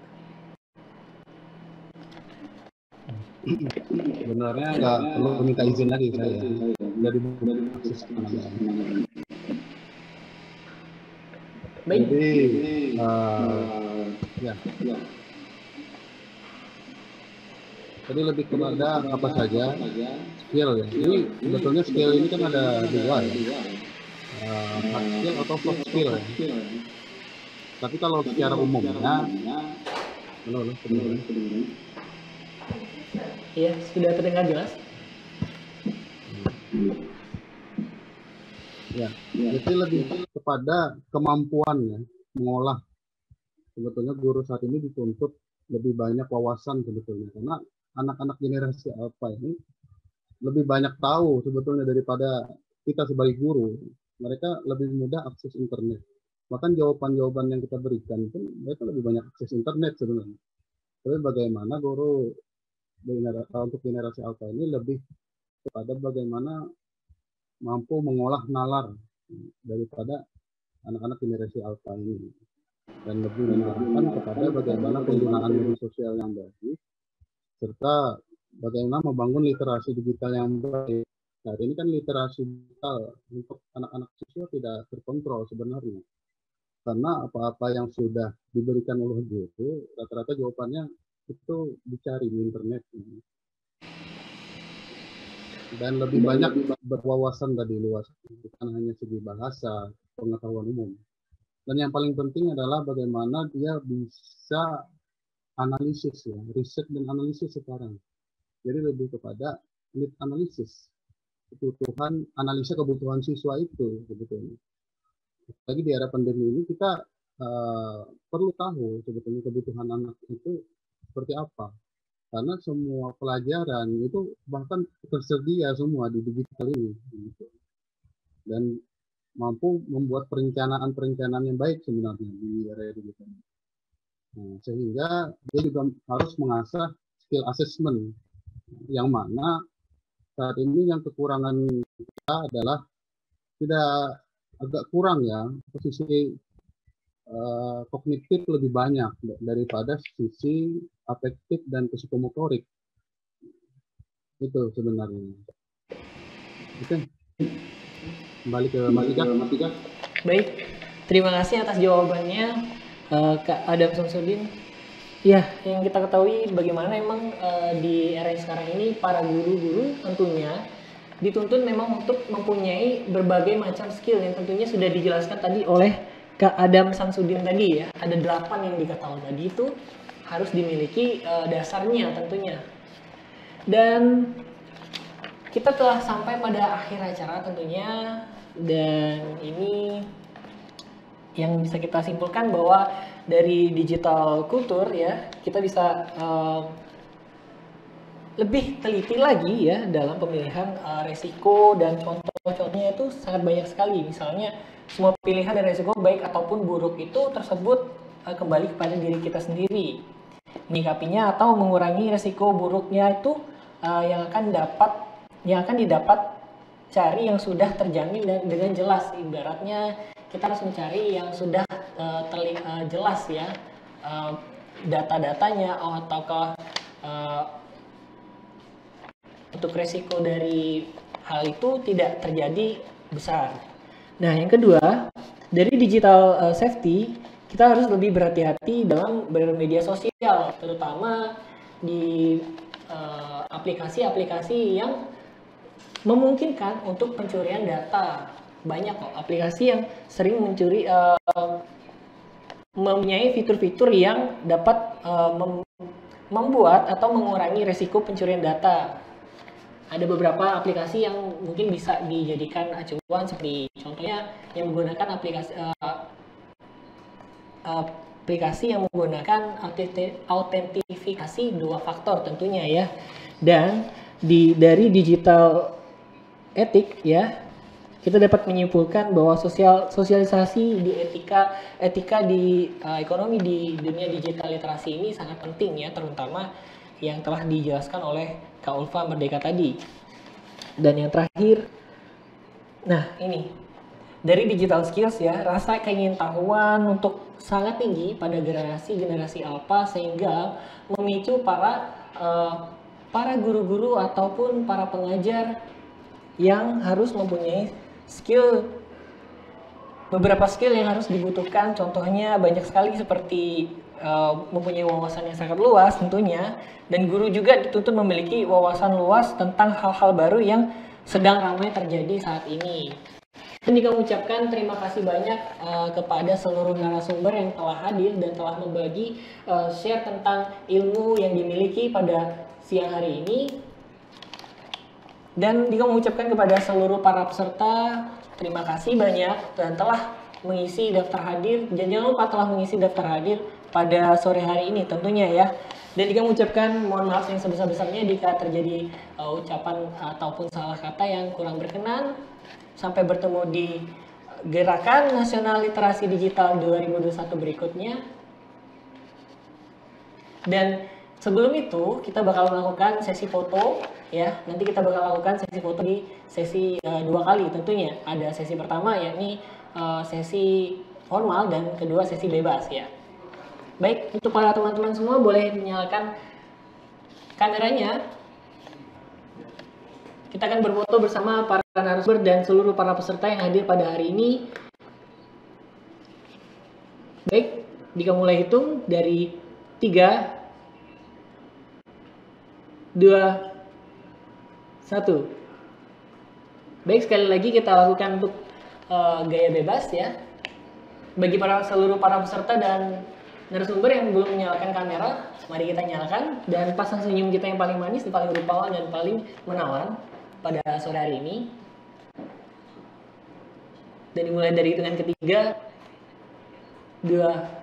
Sebenarnya nggak perlu minta izin lagi saya. Dari akses kemana-mana. Baik. Jadi Jadi lebih kepada apa saja skill ya. Ini sebetulnya skill ini kan ada dua ya. Hard skill atau soft skill ya. Tapi kalau secara umumnya, Iya, sudah terdengar jelas. Ya, jadi lebih kepada kemampuan ya, mengolah. Sebetulnya guru saat ini dituntut lebih banyak wawasan sebetulnya, karena anak-anak generasi Alpha ini lebih banyak tahu sebetulnya daripada kita sebagai guru. Mereka lebih mudah akses internet. Bahkan jawaban-jawaban yang kita berikan itu mereka lebih banyak akses internet sebenarnya. Tapi bagaimana guru untuk generasi Alpha ini lebih kepada bagaimana mampu mengolah nalar daripada anak-anak generasi alpha ini, dan lebih mengarahkan kepada bagaimana penggunaan media sosial yang baik, serta bagaimana membangun literasi digital yang baik. Saat ini kan literasi digital untuk anak-anak siswa tidak terkontrol sebenarnya, karena apa-apa yang sudah diberikan oleh guru, rata-rata jawabannya itu dicari di internet. Dan lebih banyak berwawasan tadi luas, bukan hanya segi bahasa, pengetahuan umum. Dan yang paling penting adalah bagaimana dia bisa analisis, ya, riset dan analisis sekarang. Jadi lebih kepada need analisis, kebutuhan, analisa kebutuhan siswa itu sebetulnya. Lagi di era pandemi ini kita perlu tahu sebetulnya kebutuhan anak itu seperti apa. Karena semua pelajaran itu bahkan tersedia semua di digital ini. Dan mampu membuat perencanaan yang baik sebenarnya di area digital. Nah, sehingga dia juga harus mengasah skill assessment, yang mana saat ini yang kekurangan kita adalah tidak agak kurang ya, posisi kognitif lebih banyak daripada sisi afektif dan psikomotorik. Itu sebenarnya. Oke. Kembali ke Mas Ika. Baik, terima kasih atas jawabannya Kak Adam Samsudin. Ya, yang kita ketahui bagaimana emang di era sekarang ini para guru-guru tentunya dituntut memang untuk mempunyai berbagai macam skill yang tentunya sudah dijelaskan tadi oleh Kak Adam Samsudin tadi ya. Ada 8 yang diketahui tadi itu harus dimiliki dasarnya tentunya. Dan kita telah sampai pada akhir acara tentunya, dan ini yang bisa kita simpulkan bahwa dari digital kultur ya, kita bisa lebih teliti lagi ya dalam pemilihan resiko, dan contoh-contohnya itu sangat banyak sekali. Misalnya semua pilihan dan resiko baik ataupun buruk itu tersebut kembali kepada diri kita sendiri. Menyikapinya atau mengurangi resiko buruknya itu yang akan didapat cari yang sudah terjamin dan dengan jelas. Ibaratnya kita harus mencari yang sudah jelas ya, data-datanya, ataukah untuk resiko dari hal itu tidak terjadi besar. Nah, yang kedua, dari digital safety, kita harus lebih berhati-hati dalam bermedia sosial, terutama di aplikasi-aplikasi yang memungkinkan untuk pencurian data. Banyak kok aplikasi yang sering mencuri, mempunyai fitur-fitur yang dapat membuat atau mengurangi resiko pencurian data. Ada beberapa aplikasi yang mungkin bisa dijadikan acuan, seperti contohnya yang menggunakan aplikasi yang menggunakan autentifikasi 2 faktor tentunya ya. Dan dari digital etik ya, kita dapat menyimpulkan bahwa sosialisasi di etika di ekonomi di dunia digital literasi ini sangat penting ya, terutama yang telah dijelaskan oleh Kak Ulfa Merdeka tadi. Dan yang terakhir, nah ini dari digital skills ya, rasa keingintahuan untuk sangat tinggi pada generasi alpha, sehingga memicu para guru-guru ataupun para pengajar yang harus mempunyai beberapa skill yang harus dibutuhkan. Contohnya banyak sekali, seperti mempunyai wawasan yang sangat luas tentunya, dan guru juga dituntut memiliki wawasan luas tentang hal-hal baru yang sedang ramai terjadi saat ini. Dan juga mengucapkan terima kasih banyak kepada seluruh narasumber yang telah hadir dan telah membagi share tentang ilmu yang dimiliki pada siang hari ini. Dan juga mengucapkan kepada seluruh para peserta terima kasih banyak dan telah mengisi daftar hadir, dan jangan lupa telah mengisi daftar hadir pada sore hari ini tentunya ya. Dan juga mengucapkan mohon maaf yang sebesar-besarnya jika terjadi ucapan ataupun salah kata yang kurang berkenan. Sampai bertemu di Gerakan Nasional Literasi Digital 2021 berikutnya. Dan sebelum itu kita bakal melakukan sesi foto ya. Nanti kita bakal lakukan sesi foto di sesi 2 kali tentunya. Ada sesi pertama yakni sesi formal dan kedua sesi bebas ya. Baik, untuk para teman-teman semua boleh menyalakan kameranya. Kita akan berfoto bersama para narasumber dan seluruh para peserta yang hadir pada hari ini. Baik, jika mulai hitung dari 3, 2, 1. Baik, sekali lagi kita lakukan untuk gaya bebas ya. Bagi seluruh para peserta dan narasumber yang belum menyalakan kamera, mari kita nyalakan dan pasang senyum kita yang paling manis, paling rupawan dan paling menawan pada sore hari ini. Dan dimulai dari hitungan ketiga, 2,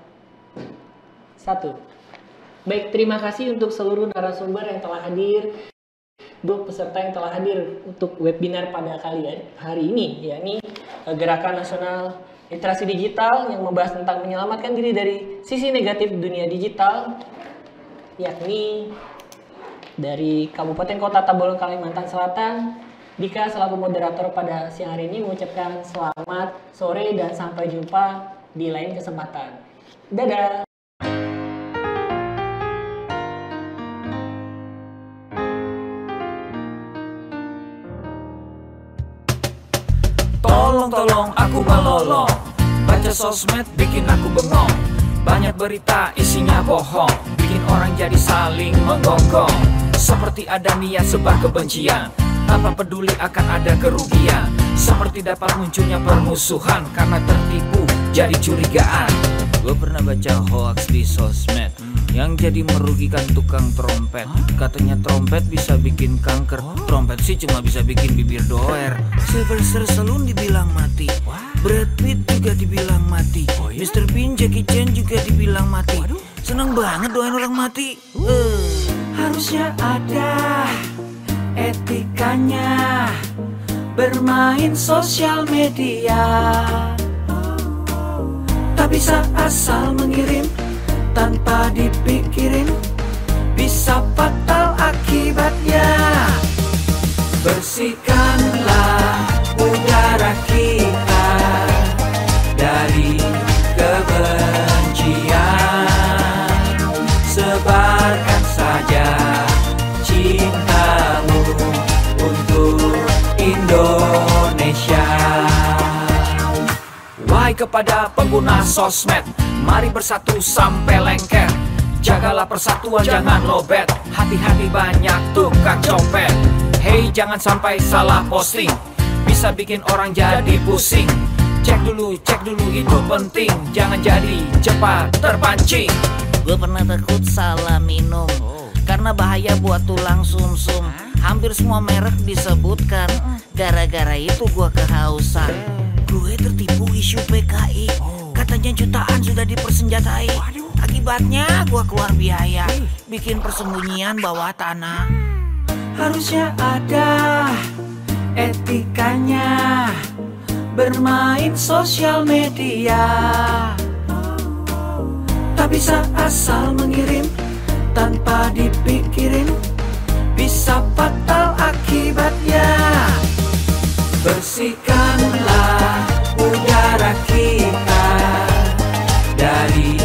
1. Baik, terima kasih untuk seluruh narasumber yang telah hadir, untuk peserta yang telah hadir untuk webinar pada hari ini, yakni Gerakan Nasional Literasi Digital yang membahas tentang menyelamatkan diri dari sisi negatif dunia digital, yakni dari Kabupaten Kota Tabalong, Kalimantan Selatan. Dika selaku moderator pada siang hari ini mengucapkan selamat sore dan sampai jumpa di lain kesempatan. Dadah! Tolong aku melolong, baca sosmed bikin aku bengong. Banyak berita isinya bohong, bikin orang jadi saling menggonggong. Seperti ada niat sebar kebencian, tanpa peduli akan ada kerugian. Seperti dapat munculnya permusuhan, karena tertipu jadi curigaan. Gue pernah baca hoax di sosmed yang jadi merugikan tukang trompet. Katanya trompet bisa bikin kanker, trompet sih cuma bisa bikin bibir doer. Sylvester Stallone dibilang mati, Brad Pitt juga dibilang mati, Mr. Bean, Jackie Chan juga dibilang mati. Seneng banget doain orang mati. Harusnya ada etikanya bermain sosial media. Tak bisa asal mengirim tanpa dipikirin, bisa fatal akibatnya. Bersihkanlah udara kita dari kebencian. Sebarkan saja cintamu untuk Indonesia. Wahai kepada pengguna sosmed, mari bersatu sampai lengket. Jagalah persatuan, jangan lobet. Hati-hati banyak tukang copet. Hey, jangan sampai salah posting, bisa bikin orang jadi pusing. Cek dulu itu penting, jangan jadi cepat terpancing. Gue pernah takut salah minum, karena bahaya buat tulang sumsum. Hampir semua merek disebutkan, gara-gara itu gue kehausan. Gue tertipu isu PKI, katanya jutaan sudah dipersenjatai. Akibatnya gue keluar biaya, bikin persembunyian bawah tanah. Harusnya ada etikanya bermain sosial media. Tak bisa asal mengirim tanpa dipikirin, bisa fatal akibatnya. Bersihkanlah udara kita dari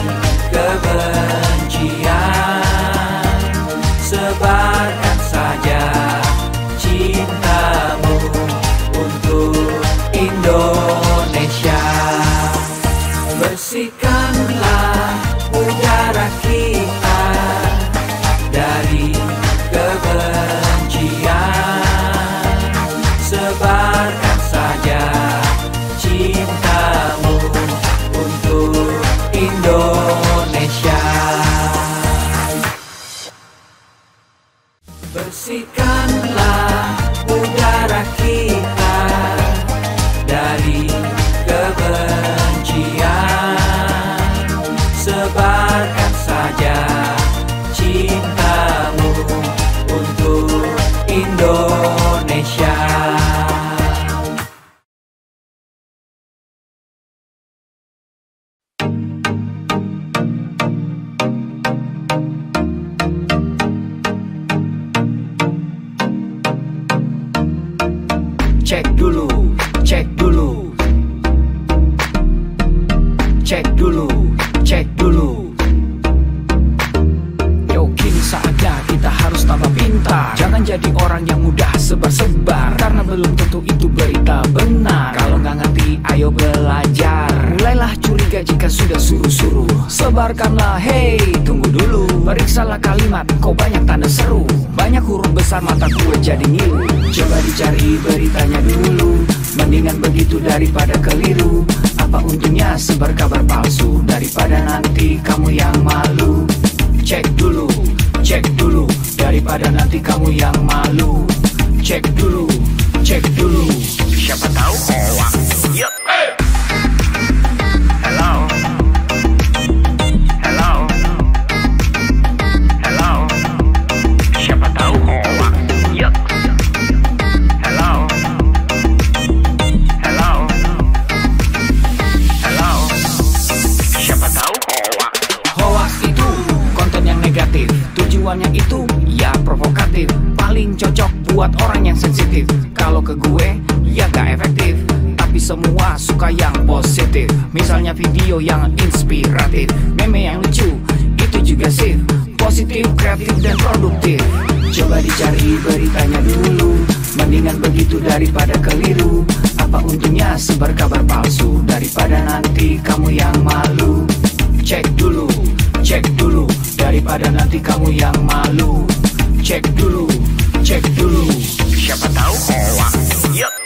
kebencian. Sebarkan saja cintamu untuk Indonesia. Bersihkanlah udara kita dari kebencian. Sebarkan saja cintamu Cek dulu, cek dulu. Cek dulu, cek dulu. Yo, kini saatnya kita harus tambah pintar. Jangan jadi orang yang mudah sebar-sebar, karena belum tentu itu berita benar. Kalau nggak ngerti, ayo belajar. Mulailah curiga jika sudah suruh-suruh. Sebarkanlah, hey, tunggu dulu. Periksalah kalimat, kok banyak tanda seru. Banyak huruf besar, mata gue jadi ngilu. Coba dicari beritanya dulu. Mendingan begitu daripada keliru. Apa untungnya sebar kabar palsu, daripada nanti kamu yang malu. Cek dulu, cek dulu, daripada nanti kamu yang malu. Cek dulu, cek dulu. Siapa tahu hoax. Yup. Hello. Hello. Hello. Siapa tahu hoax. Yup. Hello. Hello. Hello. Siapa tahu hoax. Hoax itu konten yang negatif, tujuannya itu ya provokatif. Paling cocok buat orang yang sensitif. Kalau ke gue ya gak efektif, tapi semua suka yang positif. Misalnya video yang inspiratif, meme yang lucu, itu juga sih positif, kreatif dan produktif. Coba dicari beritanya dulu. Mendingan begitu daripada keliru. Apa untungnya sebar kabar palsu, daripada nanti kamu yang malu. Cek dulu, cek dulu, daripada nanti kamu yang malu. Cek dulu, cek dulu. Siapa tahu hoax. Yup.